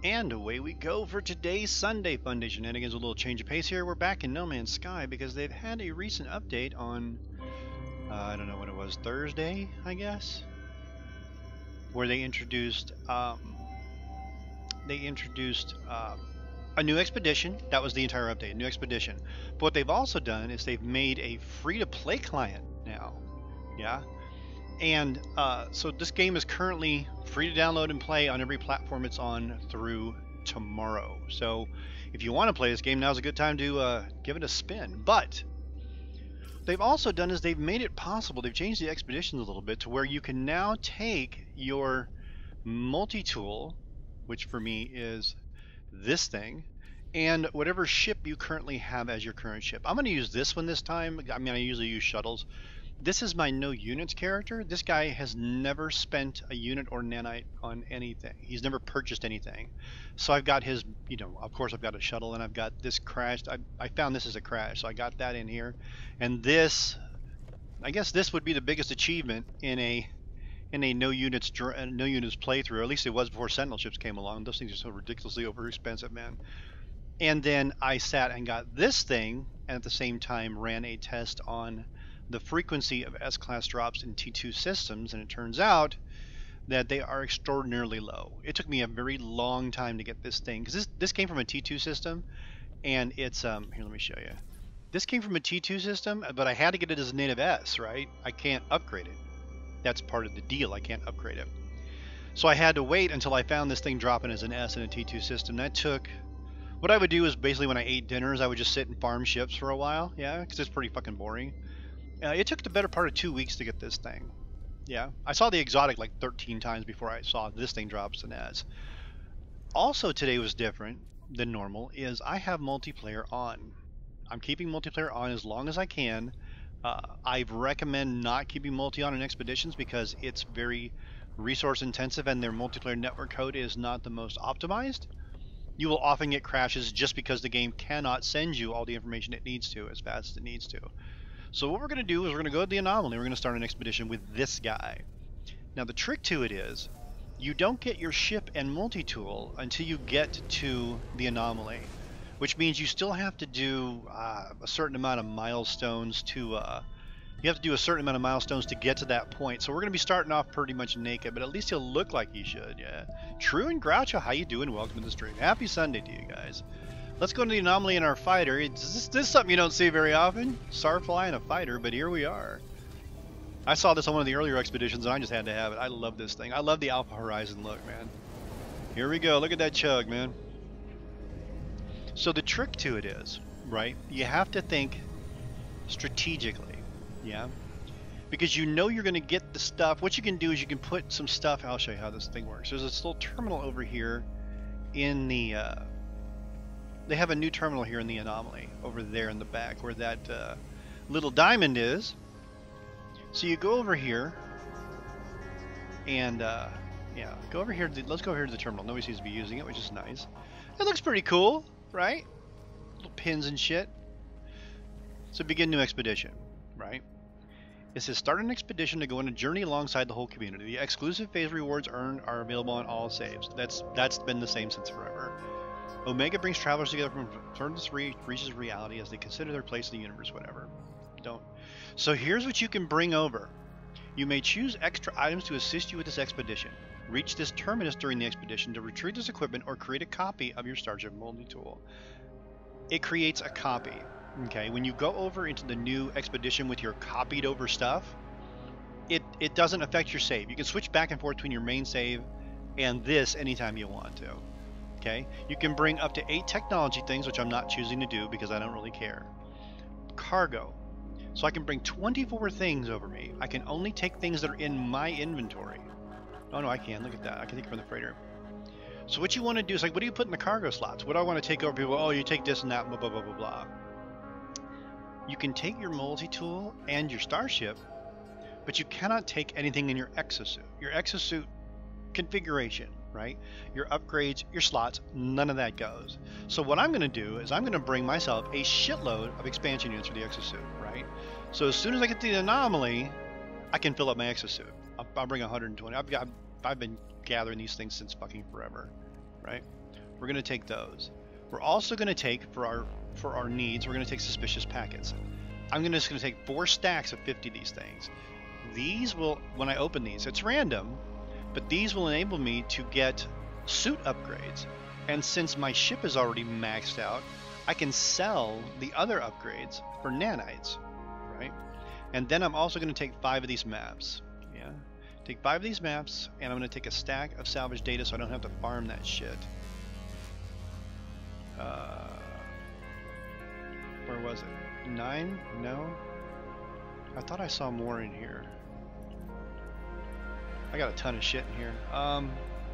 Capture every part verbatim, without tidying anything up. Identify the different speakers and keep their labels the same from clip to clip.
Speaker 1: And away we go for today's Sunday Funday shenanigans. A little change of pace here. We're back in No Man's Sky because they've had a recent update on, uh, I don't know when it was, Thursday, I guess, where they introduced, um, they introduced uh, a new expedition. That was the entire update, a new expedition. But what they've also done is they've made a free-to-play client now. Yeah. And uh, so this game is currently free to download and play on every platform it's on through tomorrow. So if you want to play this game, now's a good time to uh, give it a spin. But they've also done is they've made it possible, they've changed the expeditions a little bit to where you can now take your multi-tool, which for me is this thing, and whatever ship you currently have as your current ship. I'm going to use this one this time. I mean, I usually use shuttles. This is my no units character. This guy has never spent a unit or nanite on anything. He's never purchased anything. So I've got his, you know, of course I've got a shuttle, and I've got this crashed. I, I found this as a crash, so I got that in here. And this, I guess this would be the biggest achievement in a in a no units no units playthrough. At least it was before Sentinel ships came along. Those things are so ridiculously over expensive, man. And then I sat and got this thing, and at the same time ran a test on the frequency of S-class drops in T two systems, and it turns out that they are extraordinarily low. It took me a very long time to get this thing, because this, this came from a T two system, and it's, um, here, let me show you. This came from a T two system, but I had to get it as a native S, right? I can't upgrade it. That's part of the deal, I can't upgrade it. So I had to wait until I found this thing dropping as an S in a T two system. That took, what I would do is basically when I ate dinners, I would just sit and farm ships for a while, yeah, because it's pretty fucking boring. Uh, it took the better part of two weeks to get this thing. Yeah, I saw the exotic like thirteen times before I saw this thing drops an S. Also today was different than normal is I have multiplayer on. I'm keeping multiplayer on as long as I can. Uh, I recommend not keeping multi on in expeditions because it's very resource intensive and their multiplayer network code is not the most optimized. You will often get crashes just because the game cannot send you all the information it needs to as fast as it needs to. So what we're going to do is we're going to go to the anomaly. We're going to start an expedition with this guy. Now the trick to it is you don't get your ship and multi-tool until you get to the anomaly, which means you still have to do uh, a certain amount of milestones to uh, you have to do a certain amount of milestones to get to that point. So we're going to be starting off pretty much naked, but at least he'll look like he should. Yeah. True and Groucho, how you doing? Welcome to the stream. Happy Sunday to you guys. Let's go to the anomaly in our fighter. This, this is something you don't see very often. Starfly in a fighter, but here we are. I saw this on one of the earlier expeditions, and I just had to have it. I love this thing. I love the Alpha Horizon look, man. Here we go. Look at that chug, man. So the trick to it is, right, you have to think strategically, yeah? Because you know you're going to get the stuff. What you can do is you can put some stuff. I'll show you how this thing works. There's this little terminal over here in the... Uh, They have a new terminal here in the anomaly, over there in the back, where that uh, little diamond is. So you go over here, and uh, yeah, go over here. To, let's go over here to the terminal. Nobody seems to be using it, which is nice. It looks pretty cool, right? Little pins and shit. So begin new expedition, right? It says start an expedition to go on a journey alongside the whole community. The exclusive phase rewards earned are available on all saves. That's that's been the same since forever. Omega brings travelers together from furthest re reaches of reality as they consider their place in the universe, whatever. Don't. So here's what you can bring over. You may choose extra items to assist you with this expedition. Reach this terminus during the expedition to retrieve this equipment or create a copy of your Starship multi-tool. It creates a copy. Okay, when you go over into the new expedition with your copied over stuff, it, it doesn't affect your save. You can switch back and forth between your main save and this anytime you want to. Okay, you can bring up to eight technology things, which I'm not choosing to do because I don't really care. Cargo. So I can bring twenty-four things over me. I can only take things that are in my inventory. Oh no, I can. Look at that. I can take it from the freighter. So what you want to do is like, what do you put in the cargo slots? What do I want to take over? People, oh, you take this and that, blah, blah, blah, blah, blah. You can take your multi-tool and your starship, but you cannot take anything in your exosuit. Your exosuit configuration, right? Your upgrades, your slots, none of that goes. So what I'm going to do is I'm going to bring myself a shitload of expansion units for the exosuit, right? So as soon as I get to the anomaly, I can fill up my exosuit. I'll, I'll bring one hundred twenty. I've got, I've been gathering these things since fucking forever, right? We're going to take those. We're also going to take, for our for our needs, we're going to take suspicious packets. I'm gonna, just going to take four stacks of fifty of these things. These will, when I open these, it's random, but these will enable me to get suit upgrades. And since my ship is already maxed out, I can sell the other upgrades for nanites, right? And then I'm also going to take five of these maps. Yeah, take five of these maps, and I'm going to take a stack of salvage data so I don't have to farm that shit. Uh, where was it? Nine? No? I thought I saw more in here. I got a ton of shit in here. Um,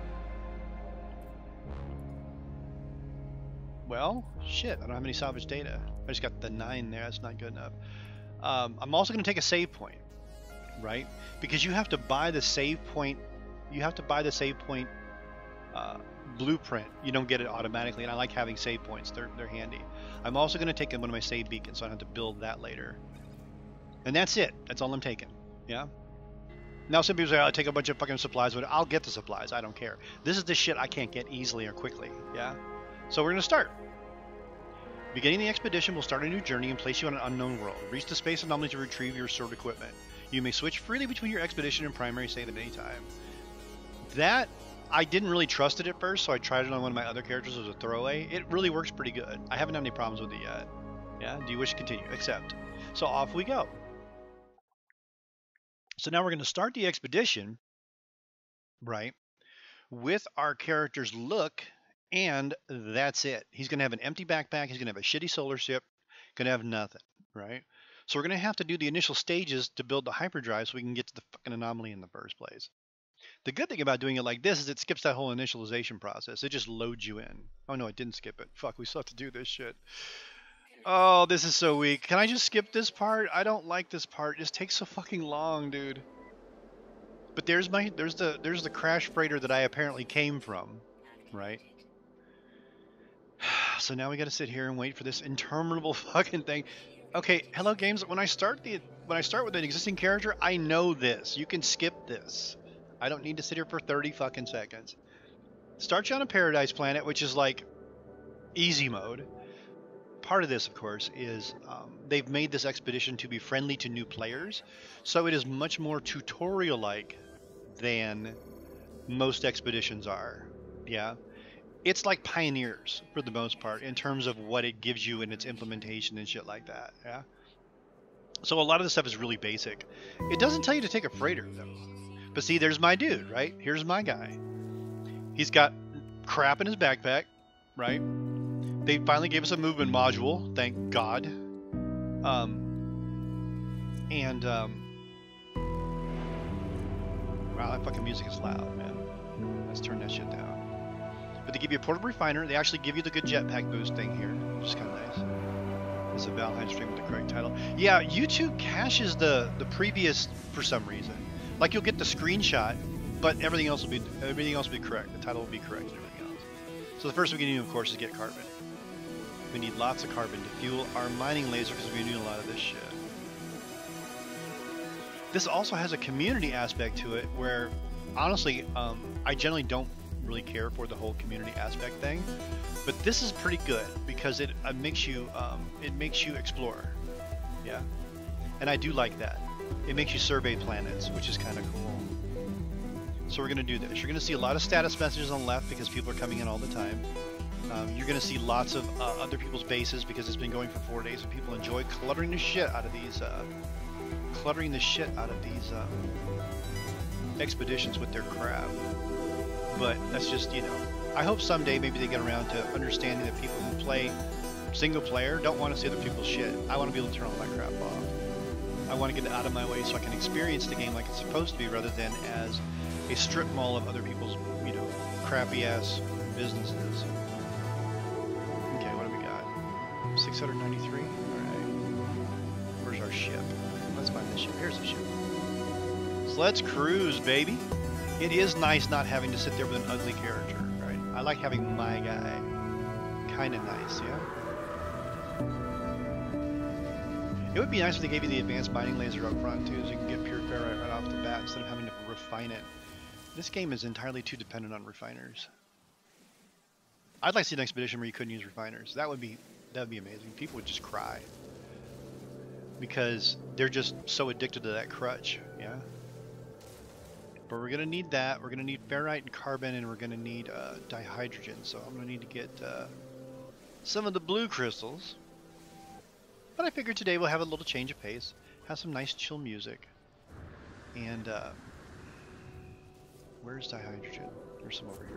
Speaker 1: well, shit, I don't have any salvage data. I just got the nine there. That's not good enough. Um, I'm also going to take a save point, right? Because you have to buy the save point. You have to buy the save point uh, blueprint. You don't get it automatically, and I like having save points. They're they're handy. I'm also going to take one of my save beacons, so I don't have to build that later. And that's it. That's all I'm taking. Yeah. Now some people say, I'll take a bunch of fucking supplies, but I'll get the supplies. I don't care. This is the shit I can't get easily or quickly. Yeah. So we're going to start. Beginning the expedition will start a new journey and place you on an unknown world. Reach the space anomaly to retrieve your stored equipment. You may switch freely between your expedition and primary save at any time. That, I didn't really trust it at first, so I tried it on one of my other characters as a throwaway. It really works pretty good. I haven't had any problems with it yet. Yeah. Do you wish to continue? Accept. So off we go. So now we're going to start the expedition, right, with our character's look, and that's it. He's going to have an empty backpack. He's going to have a shitty solar ship. Going to have nothing, right? So we're going to have to do the initial stages to build the hyperdrive so we can get to the fucking anomaly in the first place. The good thing about doing it like this is it skips that whole initialization process. It just loads you in. Oh, no, it didn't skip it. Fuck, we still have to do this shit. Oh, this is so weak. Can I just skip this part? I don't like this part. It just takes so fucking long, dude. But there's my there's the there's the crash freighter that I apparently came from, right? So now we got to sit here and wait for this interminable fucking thing. Okay, hello games. When I start the when I start with an existing character, I know this. You can skip this. I don't need to sit here for thirty fucking seconds. Start you on a paradise planet, which is like easy mode. Part of this, of course, is um, they've made this expedition to be friendly to new players, so it is much more tutorial-like than most expeditions are. Yeah, it's like Pioneers for the most part in terms of what it gives you in its implementation and shit like that. Yeah, so a lot of the stuff is really basic. It doesn't tell you to take a freighter though. But see, there's my dude, right? Here's my guy. He's got crap in his backpack, right? They finally gave us a movement module, thank God. Um, and, um, wow, that fucking music is loud, man. Let's turn that shit down. But they give you a portable refiner. They actually give you the good jetpack boost thing here, which is kind of nice. This is a Valheim stream with the correct title. Yeah, YouTube caches the, the previous for some reason. Like you'll get the screenshot, but everything else will be everything else will be correct. The title will be correct and everything else. So the first thing we need to do, of course, is get carbon. We need lots of carbon to fuel our mining laser because we need a lot of this shit. This also has a community aspect to it where, honestly, um, I generally don't really care for the whole community aspect thing, but this is pretty good because it uh, makes you um, it makes you explore, yeah, and I do like that. It makes you survey planets, which is kind of cool. So we're gonna do this. You're gonna see a lot of status messages on the left because people are coming in all the time. Um, you're going to see lots of uh, other people's bases because it's been going for four days and people enjoy cluttering the shit out of these, uh, cluttering the shit out of these um, expeditions with their crap. But that's just, you know, I hope someday maybe they get around to understanding that people who play single player don't want to see other people's shit. I want to be able to turn all my crap off. I want to get it out of my way so I can experience the game like it's supposed to be rather than as a strip mall of other people's, you know, crappy ass businesses. six hundred ninety-three. Alright. Where's our ship? Let's find the ship. Here's the ship. So let's cruise, baby. It is nice not having to sit there with an ugly character, right? I like having my guy. Kinda nice, yeah? It would be nice if they gave you the advanced mining laser up front, too, so you can get pure ferrite right off the bat instead of having to refine it. This game is entirely too dependent on refiners. I'd like to see an expedition where you couldn't use refiners. That would be that would be amazing. People would just cry because they're just so addicted to that crutch. Yeah. But we're gonna need that. We're gonna need ferrite and carbon, and we're gonna need uh, dihydrogen. So I'm gonna need to get uh, some of the blue crystals. But I figured today we'll have a little change of pace, have some nice chill music, and uh, where's dihydrogen? There's some over here.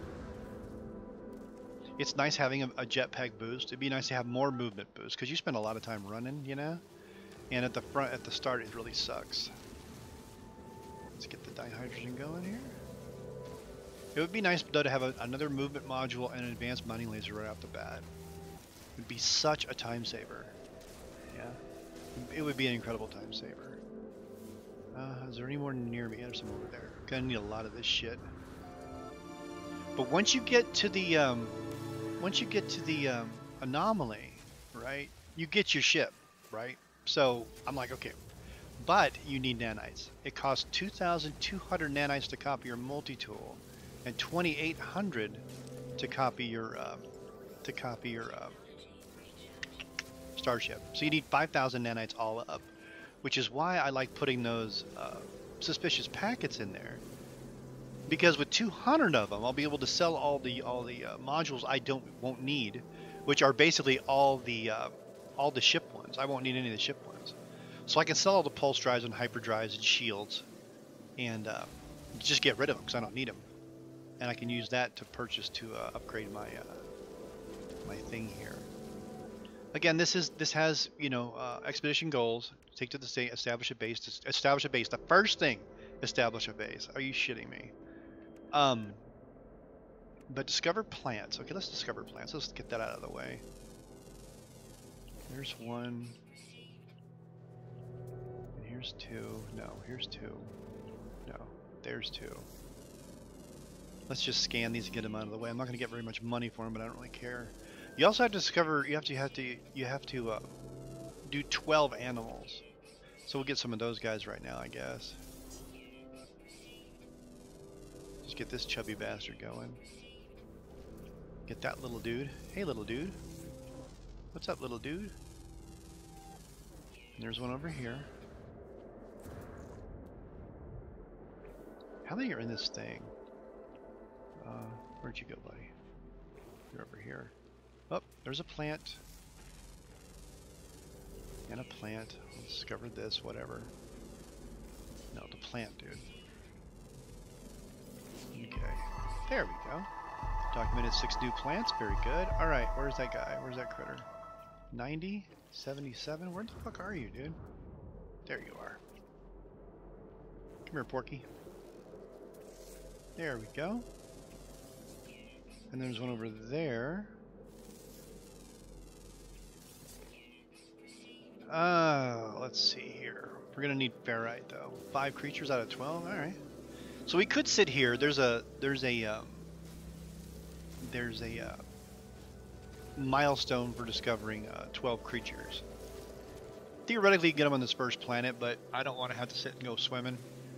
Speaker 1: It's nice having a, a jetpack boost. It'd be nice to have more movement boost because you spend a lot of time running, you know. And at the front, at the start, it really sucks. Let's get the dihydrogen going here. It would be nice though to have a, another movement module and an advanced mining laser right off the bat. It would be such a time saver. Yeah, it would be an incredible time saver. Uh, is there any more near me? There's some over there. Gonna need a lot of this shit. But once you get to the um, once you get to the um, anomaly, right? You get your ship, right? So I'm like, okay, but you need nanites. It costs two thousand two hundred nanites to copy your multi-tool, and twenty-eight hundred to copy your um, to copy your um, starship. So you need five thousand nanites all up, which is why I like putting those uh, suspicious packets in there. Because with two hundred of them, I'll be able to sell all the all the uh, modules I don't won't need, which are basically all the uh, all the ship ones. I won't need any of the ship ones, so I can sell all the pulse drives and hyperdrives and shields, and uh, just get rid of them because I don't need them, and I can use that to purchase to uh, upgrade my uh, my thing here. Again, this is this has you know uh, expedition goals. Take to the state, establish a base. Establish a base. The first thing, establish a base. Are you shitting me? Um, but discover plants. Okay, let's discover plants. Let's get that out of the way. There's one. And here's two. No, here's two. No, there's two. Let's just scan these and get them out of the way. I'm not going to get very much money for them, but I don't really care. You also have to discover. You have to. You have to. You have to uh, do twelve animals. So we'll get some of those guys right now, I guess. Just get this chubby bastard going. Get that little dude. Hey, little dude. What's up, little dude? And there's one over here. How many are in this thing? Uh, where'd you go, buddy? You're over here. Oh, there's a plant. And a plant. We'll discover this, whatever. No, the plant, dude. Okay, there we go. Documented six new plants, very good. Alright, where's that guy? Where's that critter? ninety? seventy-seven? Where the fuck are you, dude? There you are. Come here, Porky. There we go. And there's one over there. Uh, let's see here. We're gonna need ferrite though. Five creatures out of twelve, alright. So we could sit here. There's a there's a um, there's a uh, milestone for discovering uh, twelve creatures. Theoretically, get them on this first planet, but I don't want to have to sit and go swimming.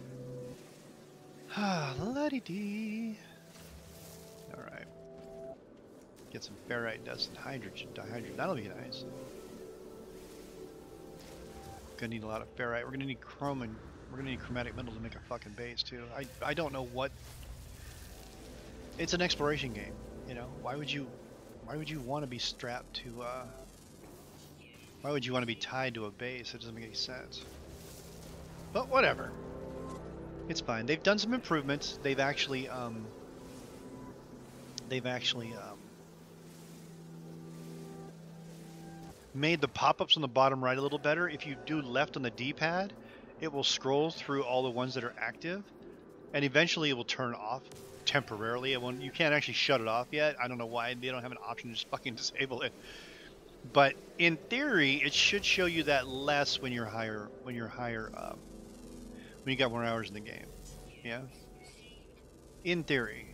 Speaker 1: Ah, la-di-dee. All right. Get some ferrite dust and hydrogen, dihydrogen. That'll be nice. Gonna need a lot of ferrite. We're gonna need chrome and. We're gonna need chromatic metal to make a fucking base too. I I don't know what. It's an exploration game, you know. Why would you, why would you want to be strapped to? Uh, why would you want to be tied to a base? It doesn't make any sense. But whatever. It's fine. They've done some improvements. They've actually um. They've actually um. made the pop-ups on the bottom right a little better. If you do left on the D-pad, it will scroll through all the ones that are active, and eventually it will turn off temporarily. It won't, you can't actually shut it off yet. I don't know why they don't have an option to just fucking disable it. But in theory, it should show you that less when you're higher, when you're higher, um, when you got more hours in the game. Yeah. In theory.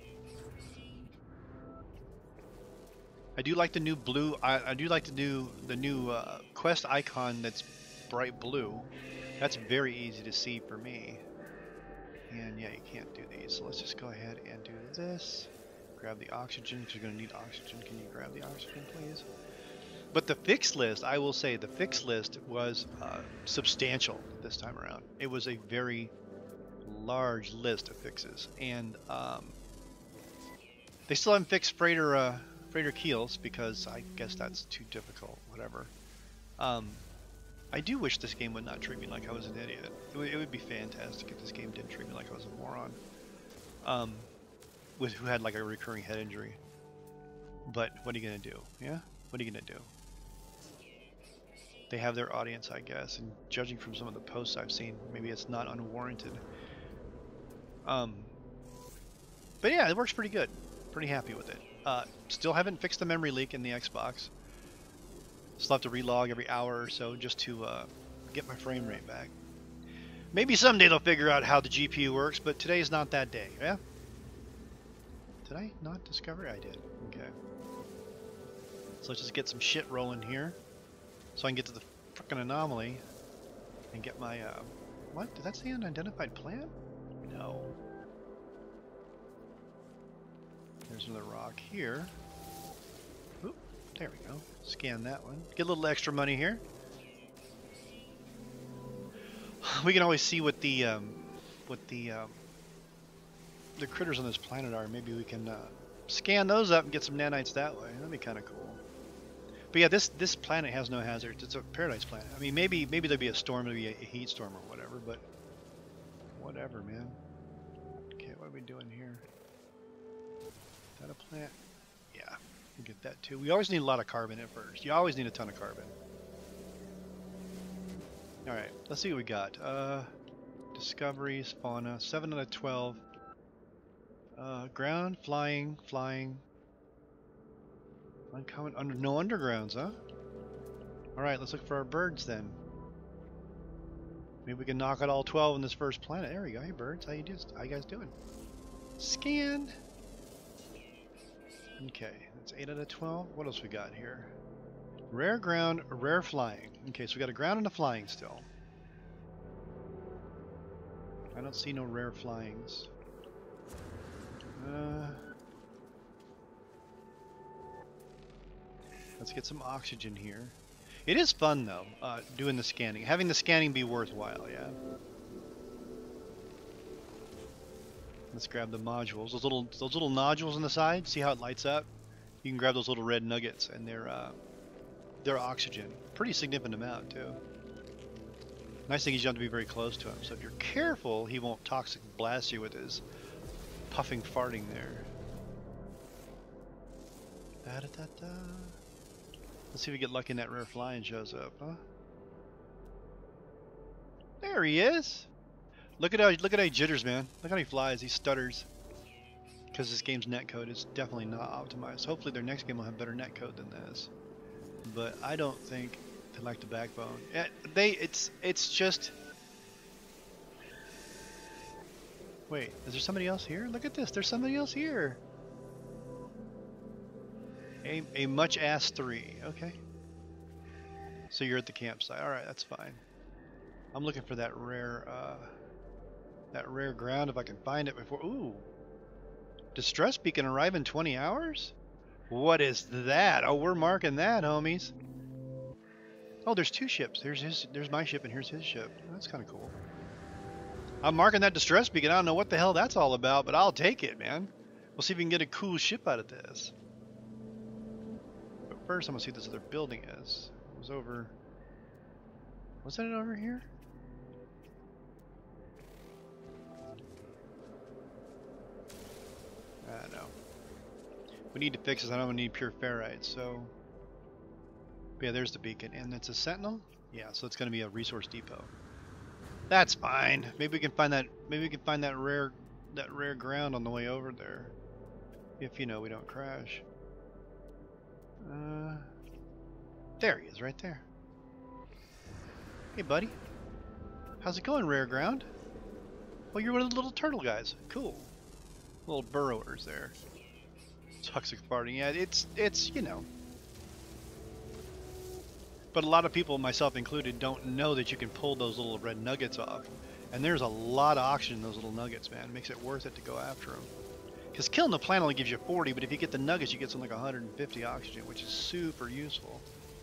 Speaker 1: I do like the new blue. I, I do like the new the new uh, quest icon that's bright blue. That's very easy to see for me. And yeah, you can't do these. So let's just go ahead and do this. Grab the oxygen, because you're going to need oxygen. Can you grab the oxygen, please? But the fix list, I will say, the fix list was uh, substantial this time around. It was a very large list of fixes, and um, they still haven't fixed freighter uh, freighter keels because I guess that's too difficult. Whatever. Um, I do wish this game would not treat me like I was an idiot. It would, it would be fantastic if this game didn't treat me like I was a moron. Um, with who had like a recurring head injury. But what are you gonna do? Yeah, what are you gonna do? They have their audience, I guess, and judging from some of the posts I've seen, maybe it's not unwarranted. Um, but yeah, it works pretty good. Pretty happy with it. Uh, still haven't fixed the memory leak in the Xbox. Still have to relog every hour or so just to uh, get my frame rate back. Maybe someday they'll figure out how the G P U works, but today's not that day. Yeah? Did I not discover it? I did. Okay. So let's just get some shit rolling here. So I can get to the frickin' anomaly and get my, uh, what? Did that say unidentified plant? No. There's another rock here. Oop, there we go. Scan that one. Get a little extra money here. We can always see what the, um, what the, um, the critters on this planet are. Maybe we can, uh, scan those up and get some nanites that way. That'd be kind of cool. But yeah, this this planet has no hazards. It's a paradise planet. I mean, maybe maybe there'll be a storm, there'll be a, a heat storm or whatever, but whatever, man. Okay, what are we doing here? Is that a plant? Yeah, we get that too. We always need a lot of carbon at first. You always need a ton of carbon. All right, let's see what we got. Uh, discoveries, fauna, seven out of twelve. Uh, ground, flying, flying. Uncommon, under no undergrounds, huh? Alright, let's look for our birds then. Maybe we can knock out all twelve in this first planet. There we go. Hey birds, how you do? How you guys doing? Scan. Okay, that's eight out of twelve. What else we got here? Rare ground, rare flying. Okay, so we got a ground and a flying still. I don't see no rare flyings. Uh Let's get some oxygen here. It is fun though, uh, doing the scanning. Having the scanning be worthwhile, yeah. Let's grab the modules. Those little those little nodules on the side. See how it lights up? You can grab those little red nuggets, and they're uh, they're oxygen. Pretty significant amount too. Nice thing is you don't have to be very close to him. So if you're careful, he won't toxic blast you with his puffing farting there. Da da da da. Let's see if we get lucky and that rare flying shows up, huh? There he is! Look at how look at how he jitters, man. Look how he flies, he stutters. Because this game's netcode is definitely not optimized. Hopefully their next game will have better netcode than this. But I don't think they like the backbone. Yeah, they it's it's just wait, is there somebody else here? Look at this, there's somebody else here. A, a much ass three, okay. So you're at the campsite. Alright, that's fine. I'm looking for that rare uh that rare ground if I can find it before. Ooh. Distress beacon arrive in twenty hours? What is that? Oh, we're marking that, homies. Oh, there's two ships. There's his there's my ship and here's his ship. That's kinda cool. I'm marking that distress beacon. I don't know what the hell that's all about, but I'll take it, man. We'll see if we can get a cool ship out of this. First, I'm gonna see what this other building is. It was over. Was it over here? Ah, no. We need to fix this. I don't need pure ferrite, so. But yeah, there's the beacon, and it's a sentinel. Yeah, so it's gonna be a resource depot. That's fine. Maybe we can find that. Maybe we can find that rare, that rare ground on the way over there. If you know we don't crash. Uh, there he is, right there. Hey, buddy. How's it going, rare ground? Well, you're one of the little turtle guys. Cool. Little burrowers there. Toxic farting. Yeah, it's it's you know. But a lot of people, myself included, don't know that you can pull those little red nuggets off. And there's a lot of oxygen in those little nuggets, man. It makes it worth it to go after them. Because killing the plant only gives you forty, but if you get the nuggets, you get something like one hundred fifty oxygen, which is super useful.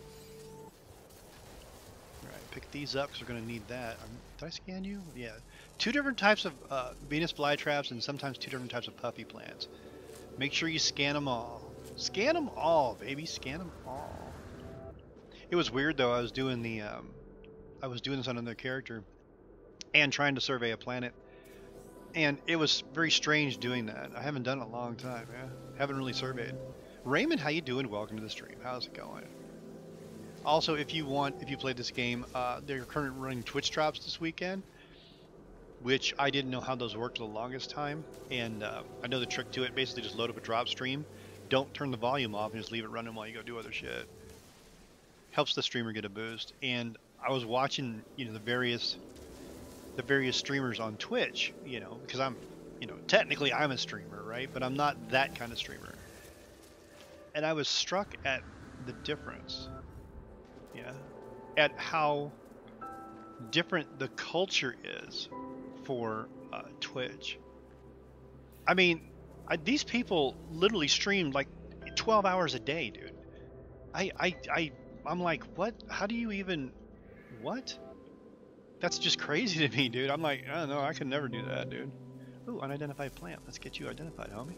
Speaker 1: Alright, pick these up because we're going to need that. Um, did I scan you? Yeah. Two different types of uh, Venus flytraps and sometimes two different types of puffy plants. Make sure you scan them all. Scan them all, baby. Scan them all. It was weird, though. I was doing the... Um, I was doing this on another character and trying to survey a planet. And it was very strange doing that. I haven't done it in a long time, yeah. Haven't really surveyed. Raymond, how you doing? Welcome to the stream. How's it going? Also, if you want, if you played this game, uh, they're currently running Twitch drops this weekend, which I didn't know how those worked for the longest time. And uh, I know the trick to it. Basically, just load up a drop stream. Don't turn the volume off and just leave it running while you go do other shit. Helps the streamer get a boost. And I was watching, you know, the various... the various streamers on Twitch, you know, because I'm, you know, technically I'm a streamer, right? But I'm not that kind of streamer. And I was struck at the difference, yeah, at how different the culture is for uh, Twitch. I mean, I, these people literally stream like twelve hours a day, dude. I, I, I, I'm like, what? How do you even, what? That's just crazy to me, dude. I'm like, I don't know, I could never do that, dude. Ooh, unidentified plant. Let's get you identified, homie.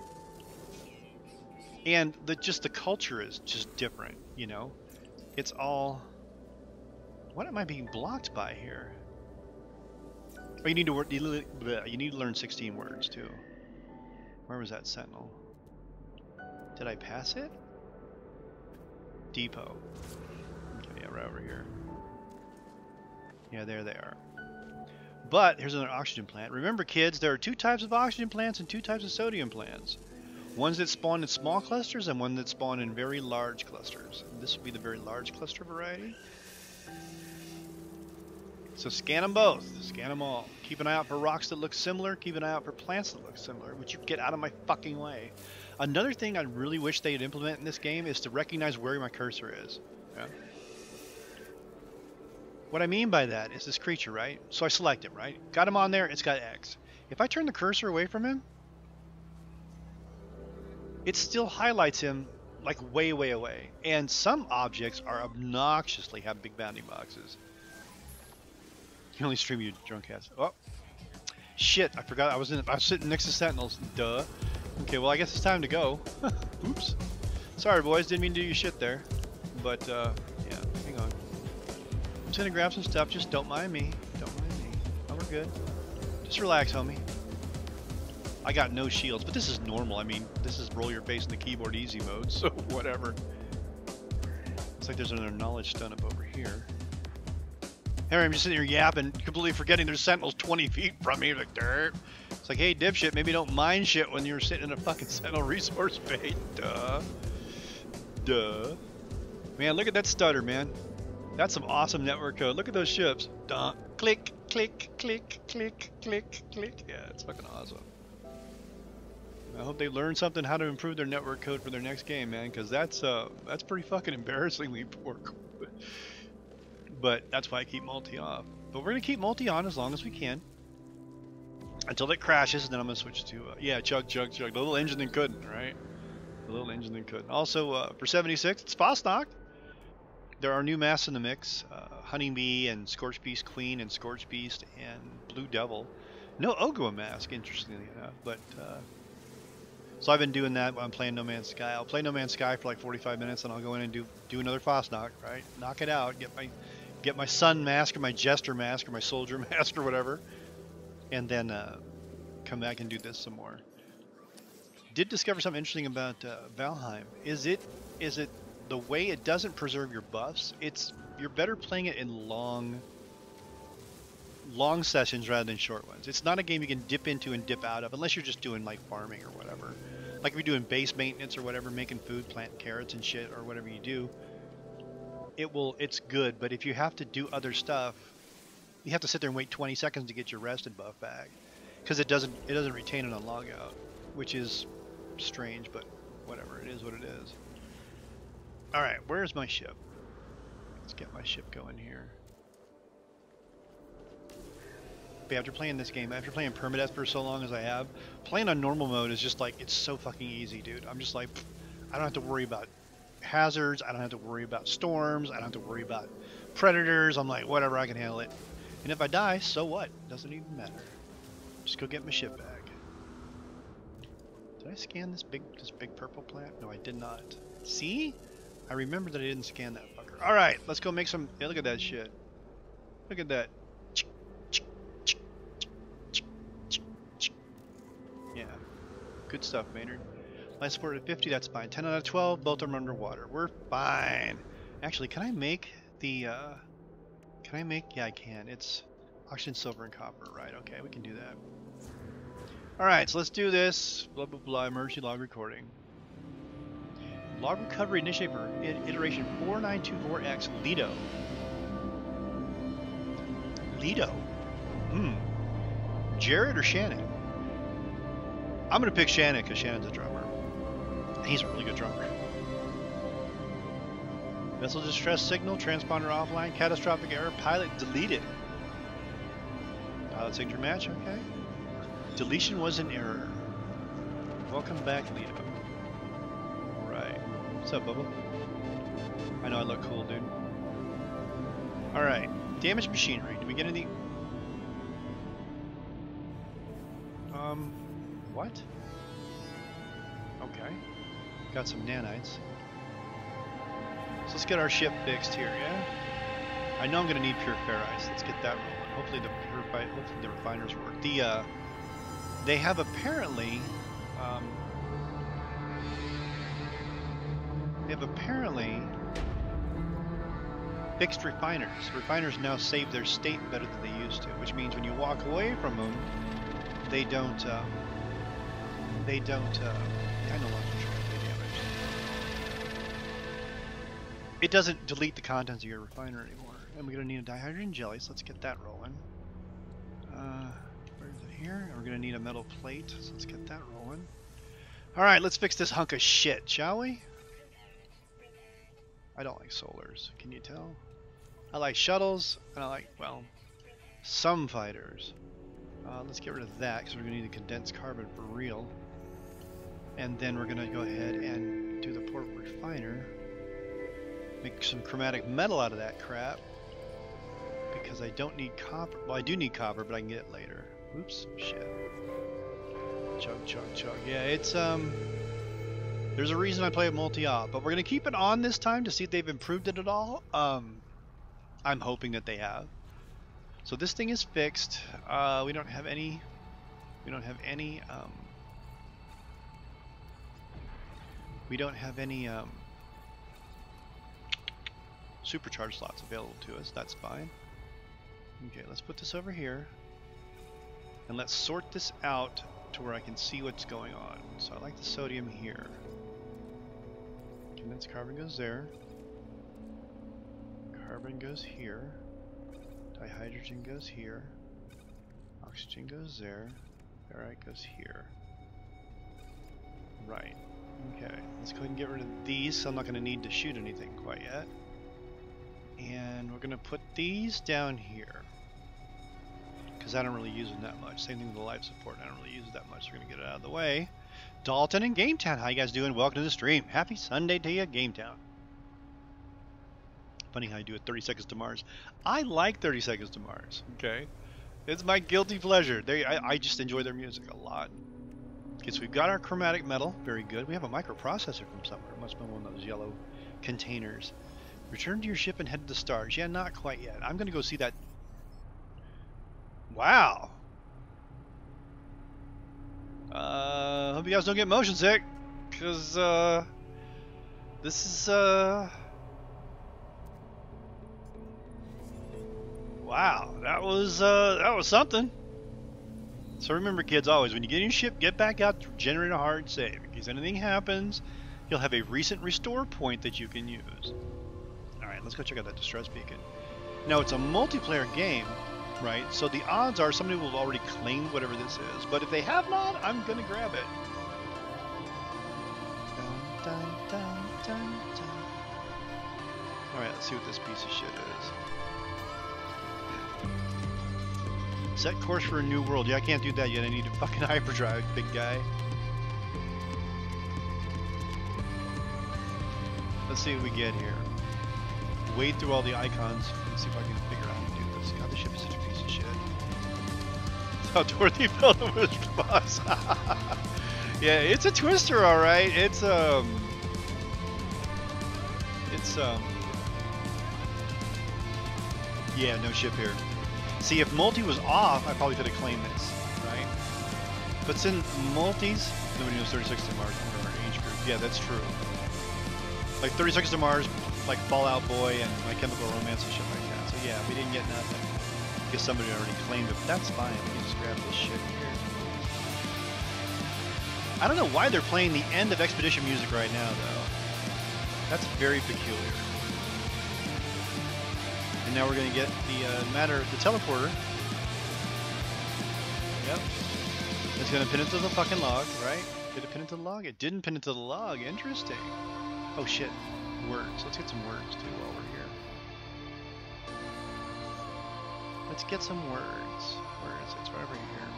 Speaker 1: And the just the culture is just different, you know? It's all... What am I being blocked by here? Oh, you need to work. You need to learn sixteen words too. Where was that sentinel? Did I pass it? Depot. Okay, yeah, right over here. Yeah, there they are. But here's another oxygen plant. Remember, kids, there are two types of oxygen plants and two types of sodium plants. Ones that spawn in small clusters and one that spawn in very large clusters. This would be the very large cluster variety. So scan them both. Scan them all. Keep an eye out for rocks that look similar. Keep an eye out for plants that look similar. Would you get out of my fucking way? Another thing I really wish they'd implement in this game is to recognize where my cursor is. Yeah. What I mean by that is this creature, right? So I select him, right? Got him on there, it's got X. If I turn the cursor away from him, it still highlights him like way, way away. And some objects are obnoxiously have big bounding boxes. You only stream you drunk ass. Oh, shit! I forgot I was in. I was sitting next to Sentinels. Duh. Okay, well I guess it's time to go. Oops. Sorry, boys. Didn't mean to do your shit there. But uh, yeah, hang on. I'm just gonna grab some stuff. Just don't mind me. Don't mind me. Oh, we're good. Just relax, homie. I got no shields, but this is normal. I mean, this is roll your face in the keyboard easy mode, so whatever. Looks like there's another knowledge stone up over here. Harry, I'm just sitting here yapping, completely forgetting there's sentinels twenty feet from me. Like, dirt. It's like, hey, dipshit, maybe don't mind shit when you're sitting in a fucking sentinel resource base. Duh. Duh. Man, look at that stutter, man. That's some awesome network code. Look at those ships. Duh. Click, click, click, click, click, click. Yeah, it's fucking awesome. I hope they learn something how to improve their network code for their next game, man, because that's uh that's pretty fucking embarrassingly poor code. But that's why I keep multi off. But we're gonna keep multi on as long as we can until it crashes, and then I'm gonna switch to uh, yeah, chug, chug, chug. The little engine that couldn't, right? The little engine that couldn't. Also, uh, for seventy-six, it's Fosnock. There are new masks in the mix: uh, Honeybee and Scorch Beast Queen and Scorch Beast and Blue Devil. No Ogua mask, interestingly enough, but. Uh, So I've been doing that while I'm playing No Man's Sky. I'll play No Man's Sky for like forty-five minutes, and I'll go in and do do another Fosnock, right? Knock it out. Get my get my Sun mask or my Jester mask or my Soldier mask or whatever, and then uh, come back and do this some more. Did discover something interesting about uh, Valheim. Is it is it the way it doesn't preserve your buffs? It's you're better playing it in long long sessions rather than short ones. It's not a game you can dip into and dip out of unless you're just doing like farming or whatever. Like if you're doing base maintenance or whatever, making food, planting carrots and shit or whatever you do, it will it's good. But if you have to do other stuff, you have to sit there and wait twenty seconds to get your rested buff back because it doesn't it doesn't retain it on logout, which is strange, but whatever, it is what it is. All right, where's my ship? Let's get my ship going here. after playing this game, after playing permadeath for so long as I have, playing on normal mode is just like, it's so fucking easy, dude. I'm just like, pff, I don't have to worry about hazards. I don't have to worry about storms. I don't have to worry about predators. I'm like, whatever, I can handle it. And if I die, so what? Doesn't even matter. Just go get my ship back. Did I scan this big, this big purple plant? No, I did not. See? I remember that I didn't scan that fucker. All right, let's go make some. Yeah, look at that shit. Look at that. Yeah, good stuff, Maynard. Life support at fifty, that's fine. ten out of twelve, both of them underwater. We're fine. Actually, can I make the, uh, can I make, yeah, I can. It's oxygen, silver, and copper, right? Okay, we can do that. All right, so let's do this. Blah, blah, blah, emergency log recording. Log recovery initiative for iteration four nine two four X, Lido. Lido? Hmm. Jared or Shannon? I'm going to pick Shannon because Shannon's a drummer. And he's a really good drummer. Vessel distress signal, transponder offline, catastrophic error, pilot deleted. Pilot signature match, okay. Deletion was an error. Welcome back, Lido. Right. What's up, Bubba? I know I look cool, dude. Alright. Damaged machinery. Do we get any? Um, what? Okay. Got some nanites. So let's get our ship fixed here, yeah? I know I'm going to need pure ferrites. Let's get that rolling. Hopefully the purified, hopefully the refiners work. The, uh, they have apparently, um, they have apparently fixed refiners. Refiners now save their state better than they used to, which means when you walk away from them, they don't, um, they don't, uh, I know what they damage. It doesn't delete the contents of your refiner anymore. And we're going to need a dihydrogen jelly, so let's get that rolling. Uh, where is it here? And we're going to need a metal plate, so let's get that rolling. Alright, let's fix this hunk of shit, shall we? I don't like solars, can you tell? I like shuttles, and I like, well, some fighters. Uh, let's get rid of that, because we're going to need a condensed carbon for real. And then we're going to go ahead and do the port refiner. Make some chromatic metal out of that crap. Because I don't need copper. Well, I do need copper, but I can get it later. Oops, shit. Chug, chug, chug. Yeah, it's, um... there's a reason I play it multi-op, but we're going to keep it on this time to see if they've improved it at all. Um, I'm hoping that they have. So this thing is fixed. Uh, we don't have any... We don't have any, um... We don't have any, um... supercharge slots available to us. That's fine. Okay, let's put this over here. And let's sort this out to where I can see what's going on. So I like the sodium here. Condensed carbon goes there. Carbon goes here. Dihydrogen goes here. Oxygen goes there. Ferrite goes here. Right. Okay. Let's go ahead and get rid of these. So I'm not going to need to shoot anything quite yet. And we're going to put these down here. Because I don't really use them that much. Same thing with the life support. I don't really use it that much. So we're going to get it out of the way. Dalton and GameTown, how you guys doing? Welcome to the stream. Happy Sunday to you, GameTown. Funny how you do it thirty seconds to Mars. I like thirty seconds to Mars, okay? It's my guilty pleasure. They, I, I just enjoy their music a lot. Okay, so we've got our chromatic metal. Very good. We have a microprocessor from somewhere. It must be one of those yellow containers. Return to your ship and head to the stars. Yeah, not quite yet. I'm going to go see that. Wow. Uh, hope you guys don't get motion sick, because uh, this is uh, wow. That was uh, that was something. So remember, kids, always when you get in your ship, get back out, generate a hard save. In case anything happens, you'll have a recent restore point that you can use. All right, let's go check out that distress beacon. Now it's a multiplayer game. Right, so the odds are somebody will have already claimed whatever this is, but if they have not, I'm gonna grab it. Dun, dun, dun, dun, dun. All right, let's see what this piece of shit is. Set course for a new world. Yeah, I can't do that yet. I need a fucking hyperdrive, big guy. Let's see what we get here. Wade through all the icons. Let's see if I can figure out how to do this. God, this ship is such a piece of shit. That's how Dorothy felt it was boss. Yeah, it's a twister, all right. It's um, it's um, yeah, no ship here. See, if multi was off, I probably could have claimed this, right? But since multis, nobody knows thirty seconds to Mars under our age group. Yeah, that's true. Like thirty seconds to Mars, like Fallout Boy and My Chemical Romance and shit like that. So yeah, we didn't get nothing because somebody already claimed it. But that's fine. We can just grab this shit here. I don't know why they're playing the end of Expedition music right now, though. That's very peculiar. And now we're going to get the uh, matter, the teleporter. Yep. It's going to pin it to the fucking log, right? Did it pin it to the log? It didn't pin it to the log. Interesting. Oh shit. Words. Let's get some words too while we're here. Let's get some words. Where is it? It's right over here.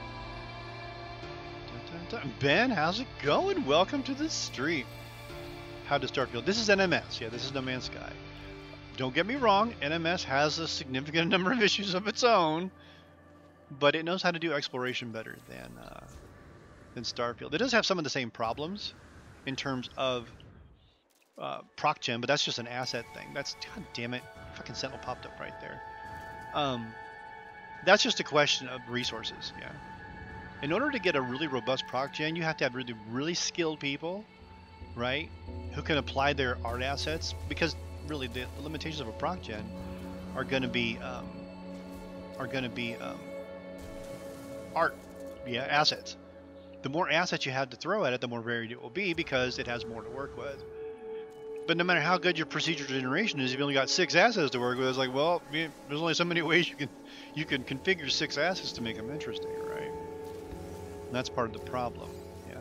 Speaker 1: Dun, dun, dun. Ben, how's it going? Welcome to the stream. How to Starfield. This is N M S. Yeah, this is No Man's Sky. Don't get me wrong, N M S has a significant number of issues of its own, but it knows how to do exploration better than uh, than Starfield. It does have some of the same problems in terms of uh, proc gen, but that's just an asset thing. That's, god damn it, fucking Sentinel popped up right there. Um, that's just a question of resources. Yeah. In order to get a really robust proc gen, you have to have really really skilled people, right, who can apply their art assets, because really the, the limitations of a proc gen are going to be um, are going to be um, art, yeah, assets. The more assets you have to throw at it, the more varied it will be because it has more to work with. But no matter how good your procedure generation is, if you only got six assets to work with, it's like, well, there's only so many ways you can you can configure six assets to make them interesting, right? And that's part of the problem. Yeah.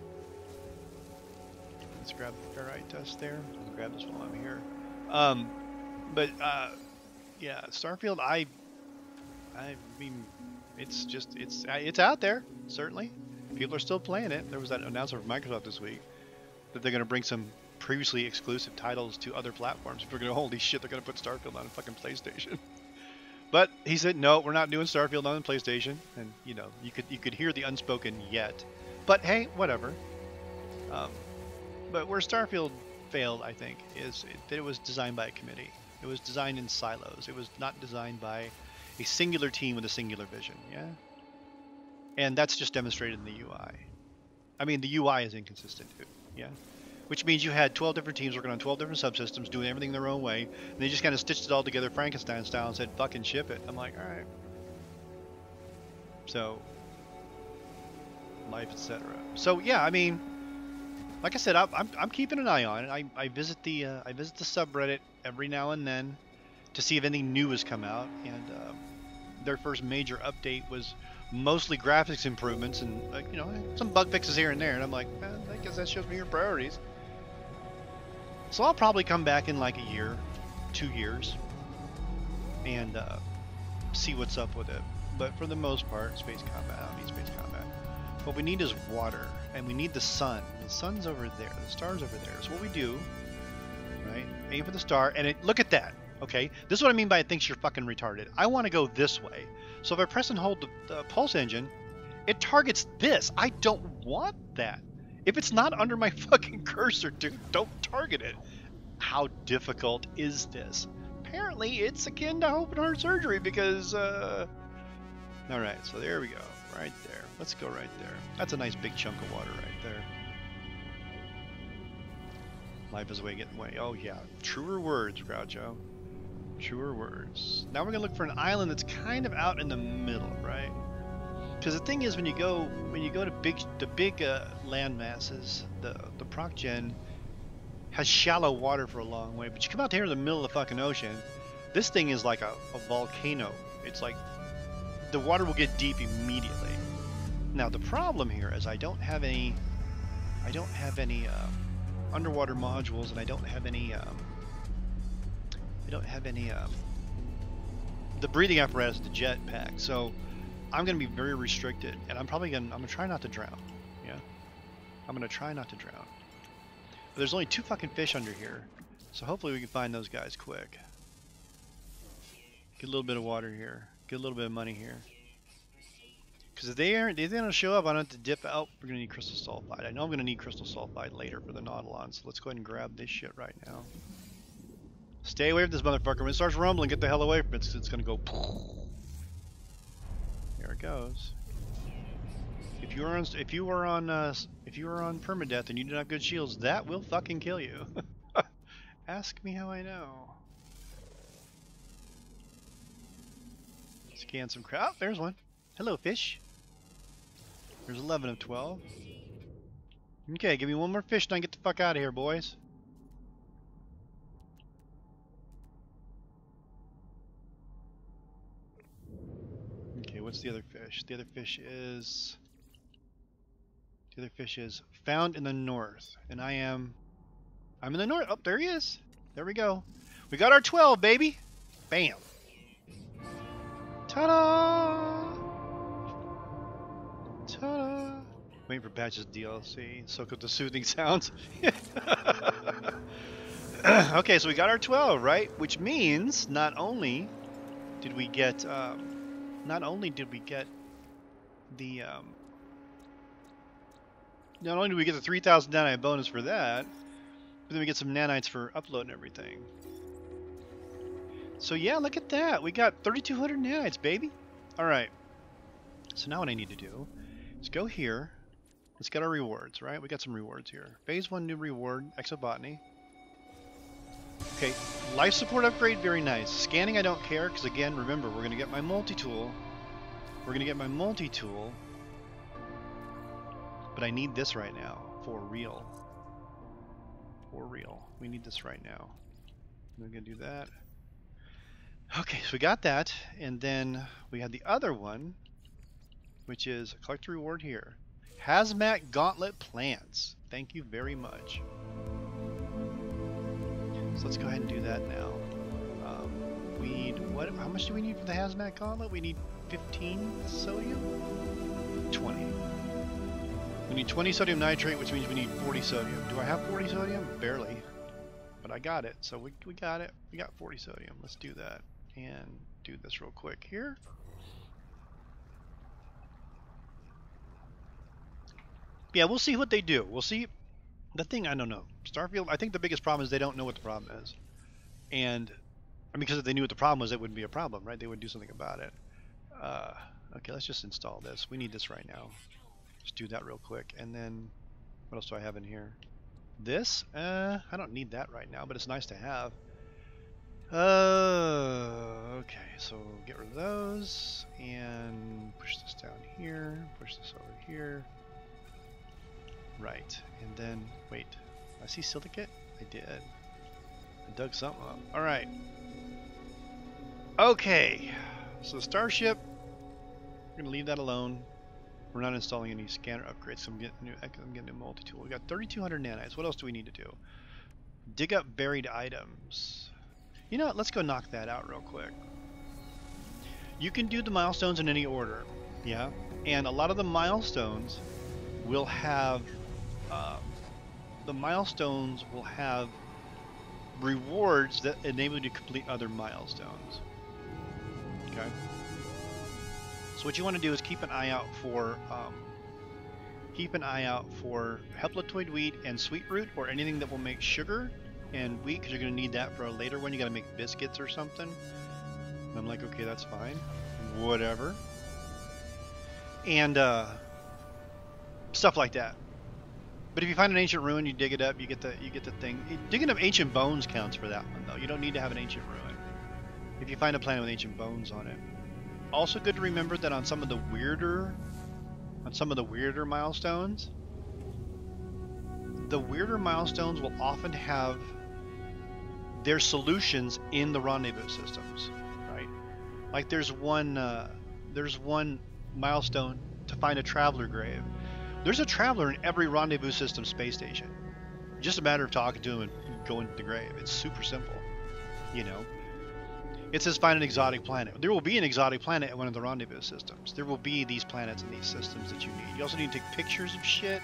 Speaker 1: Let's grab the ferrite dust there. I'll grab this while I'm here. Um, but uh, yeah, Starfield. I, I mean, it's just it's it's out there. Certainly, people are still playing it. There was that announcement from Microsoft this week that they're going to bring some previously exclusive titles to other platforms. People are going to, holy shit, they're going to put Starfield on a fucking PlayStation. But he said, no, we're not doing Starfield on the PlayStation. And you know, you could you could hear the unspoken yet. But hey, whatever. Um, but where Starfield failed, I think, is it, that it was designed by a committee. It was designed in silos. It was not designed by a singular team with a singular vision. Yeah. And that's just demonstrated in the U I. I mean, the U I is inconsistent too. Yeah. Which means you had twelve different teams working on twelve different subsystems, doing everything their own way, and they just kind of stitched it all together Frankenstein style and said, fucking ship it. I'm like, all right. So, life, et cetera. So yeah, I mean, like I said, I'm, I'm, I'm keeping an eye on it. I, I visit the uh, I visit the subreddit every now and then to see if anything new has come out, and uh, their first major update was mostly graphics improvements and uh, you know, some bug fixes here and there, and I'm like, eh, I guess that shows me your priorities. So I'll probably come back in like a year, two years, and uh, see what's up with it. But for the most part, space combat, I don't need space combat. What we need is water, and we need the sun. The sun's over there, the star's over there. So what we do, right, aim for the star, and it, look at that, okay? This is what I mean by it thinks you're fucking retarded. I want to go this way. So if I press and hold the, the pulse engine, it targets this. I don't want that. If it's not under my fucking cursor, dude, don't target it. How difficult is this? Apparently, it's akin to open heart surgery because, uh... Alright, so there we go. Right there. Let's go right there. That's a nice big chunk of water right there. Life is a way of getting away. Oh, yeah. Truer words, Groucho. Truer words. Now we're going to look for an island that's kind of out in the middle, right? Because the thing is, when you go when you go to big the big uh, land masses, the the proc gen has shallow water for a long way. But you come out here in the middle of the fucking ocean, this thing is like a, a volcano. It's like the water will get deep immediately. Now the problem here is I don't have any I don't have any uh, underwater modules, and I don't have any um, I don't have any um, the breathing apparatus, the jetpack. So I'm gonna be very restricted, and I'm probably gonna I'm gonna try not to drown. Yeah, I'm gonna try not to drown. But there's only two fucking fish under here, so hopefully we can find those guys quick. Get a little bit of water here. Get a little bit of money here. Because if they aren't, if they don't show up, I don't have to dip out. We're gonna need crystal sulfide. I know I'm gonna need crystal sulfide later for the Nautilon, so let's go ahead and grab this shit right now. Stay away from this motherfucker. When it starts rumbling, get the hell away from it. It's, it's gonna go. There it goes. If you are on, if you are on, uh, if you are on permadeath and you do not have good shields, that will fucking kill you. Ask me how I know. Scan some crap. Oh, there's one. Hello, fish. There's eleven of twelve. Okay, give me one more fish and I can get the fuck out of here, boys. Okay, what's the other fish? The other fish is... The other fish is found in the north. And I am... I'm in the north. Oh, there he is. There we go. We got our twelve, baby. Bam. Ta-da! Ta-da! Waiting for Patch's D L C. Soak up the soothing sounds. Okay, so we got our twelve, right? Which means not only did we get, um, not only did we get the, um, not only do we get the three thousand nanite bonus for that, but then we get some nanites for uploading everything. So yeah, look at that. We got thirty-two hundred nanites, baby. All right. So now what I need to do is go here. Let's get our rewards, right? We got some rewards here. Phase one new reward, exobotany. Okay, life support upgrade, very nice. Scanning, I don't care, because again, remember, we're going to get my multi-tool. We're going to get my multi-tool. But I need this right now, for real. For real. We need this right now. I'm going to do that. Okay, so we got that, and then we had the other one, which is collect a reward here. Hazmat Gauntlet Plants. Thank you very much. So let's go ahead and do that now. Um, we need, what? How much do we need for the Hazmat Gauntlet? We need fifteen sodium? twenty. We need twenty sodium nitrate, which means we need forty sodium. Do I have forty sodium? Barely. But I got it, so we, we got it. We got forty sodium. Let's do that. And do this real quick here. Yeah, we'll see what they do. We'll see. The thing, I don't know. Starfield, I think the biggest problem is they don't know what the problem is. And, I mean, because if they knew what the problem was, it wouldn't be a problem, right? They would do something about it. Uh, okay, let's just install this. We need this right now. Just do that real quick. And then, what else do I have in here? This? Uh, I don't need that right now, but it's nice to have. Uh, okay, so get rid of those and push this down here, push this over here. Right, and then, wait, I see silicate? I did. I dug something up. Alright. Okay, so the Starship, we're going to leave that alone. We're not installing any scanner upgrades, so I'm getting a new, I'm getting a multi-tool. We got thirty-two hundred nanites. What else do we need to do? Dig up buried items. You know what, let's go knock that out real quick. You can do the milestones in any order, yeah? And a lot of the milestones will have, uh, the milestones will have rewards that enable you to complete other milestones. Okay? So what you want to do is keep an eye out for, um, keep an eye out for hepatoid wheat and sweet root, or anything that will make sugar and wheat, because you're going to need that for a later one. You got to make biscuits or something. And I'm like, okay, that's fine. Whatever. And uh, stuff like that. But if you find an ancient ruin, you dig it up, you get the you get the thing. Digging up ancient bones counts for that one, though. You don't need to have an ancient ruin if you find a planet with ancient bones on it. Also good to remember that on some of the weirder, on some of the weirder milestones, the weirder milestones will often have their solutions in the rendezvous systems, right? Like there's one, uh, there's one milestone to find a traveler grave. There's a traveler in every rendezvous system space station. Just a matter of talking to him and going to the grave. It's super simple, you know. It says find an exotic planet. There will be an exotic planet at one of the rendezvous systems. There will be these planets and these systems that you need. You also need to take pictures of shit.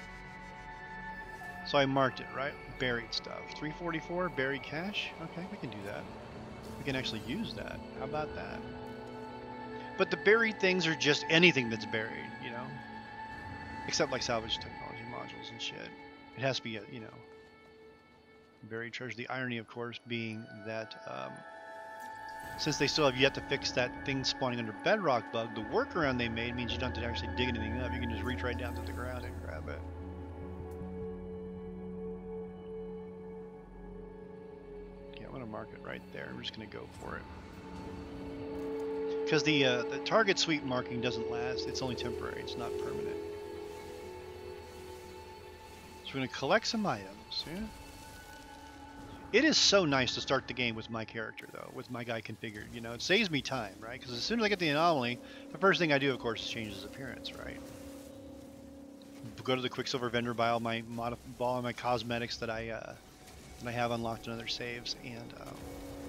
Speaker 1: So I marked it, right? Buried stuff. three forty-four, buried cache. Okay, we can do that. We can actually use that. How about that? But the buried things are just anything that's buried, you know? Except like salvage technology modules and shit. It has to be, a, you know, buried treasure. The irony, of course, being that um, since they still have yet to fix that thing spawning under bedrock bug, the workaround they made means you don't have to actually dig anything up. You can just reach right down to the ground and grab it. Okay, I'm going to mark it right there. I'm just going to go for it. Because the, uh, the target sweep marking doesn't last. It's only temporary. It's not permanent. So we're going to collect some items. Yeah. It is so nice to start the game with my character, though, with my guy configured. You know, it saves me time, right? Because as soon as I get the anomaly, the first thing I do, of course, is change his appearance, right? Go to the Quicksilver vendor, buy all my modif all my cosmetics that I uh, that I have unlocked in other saves, and um,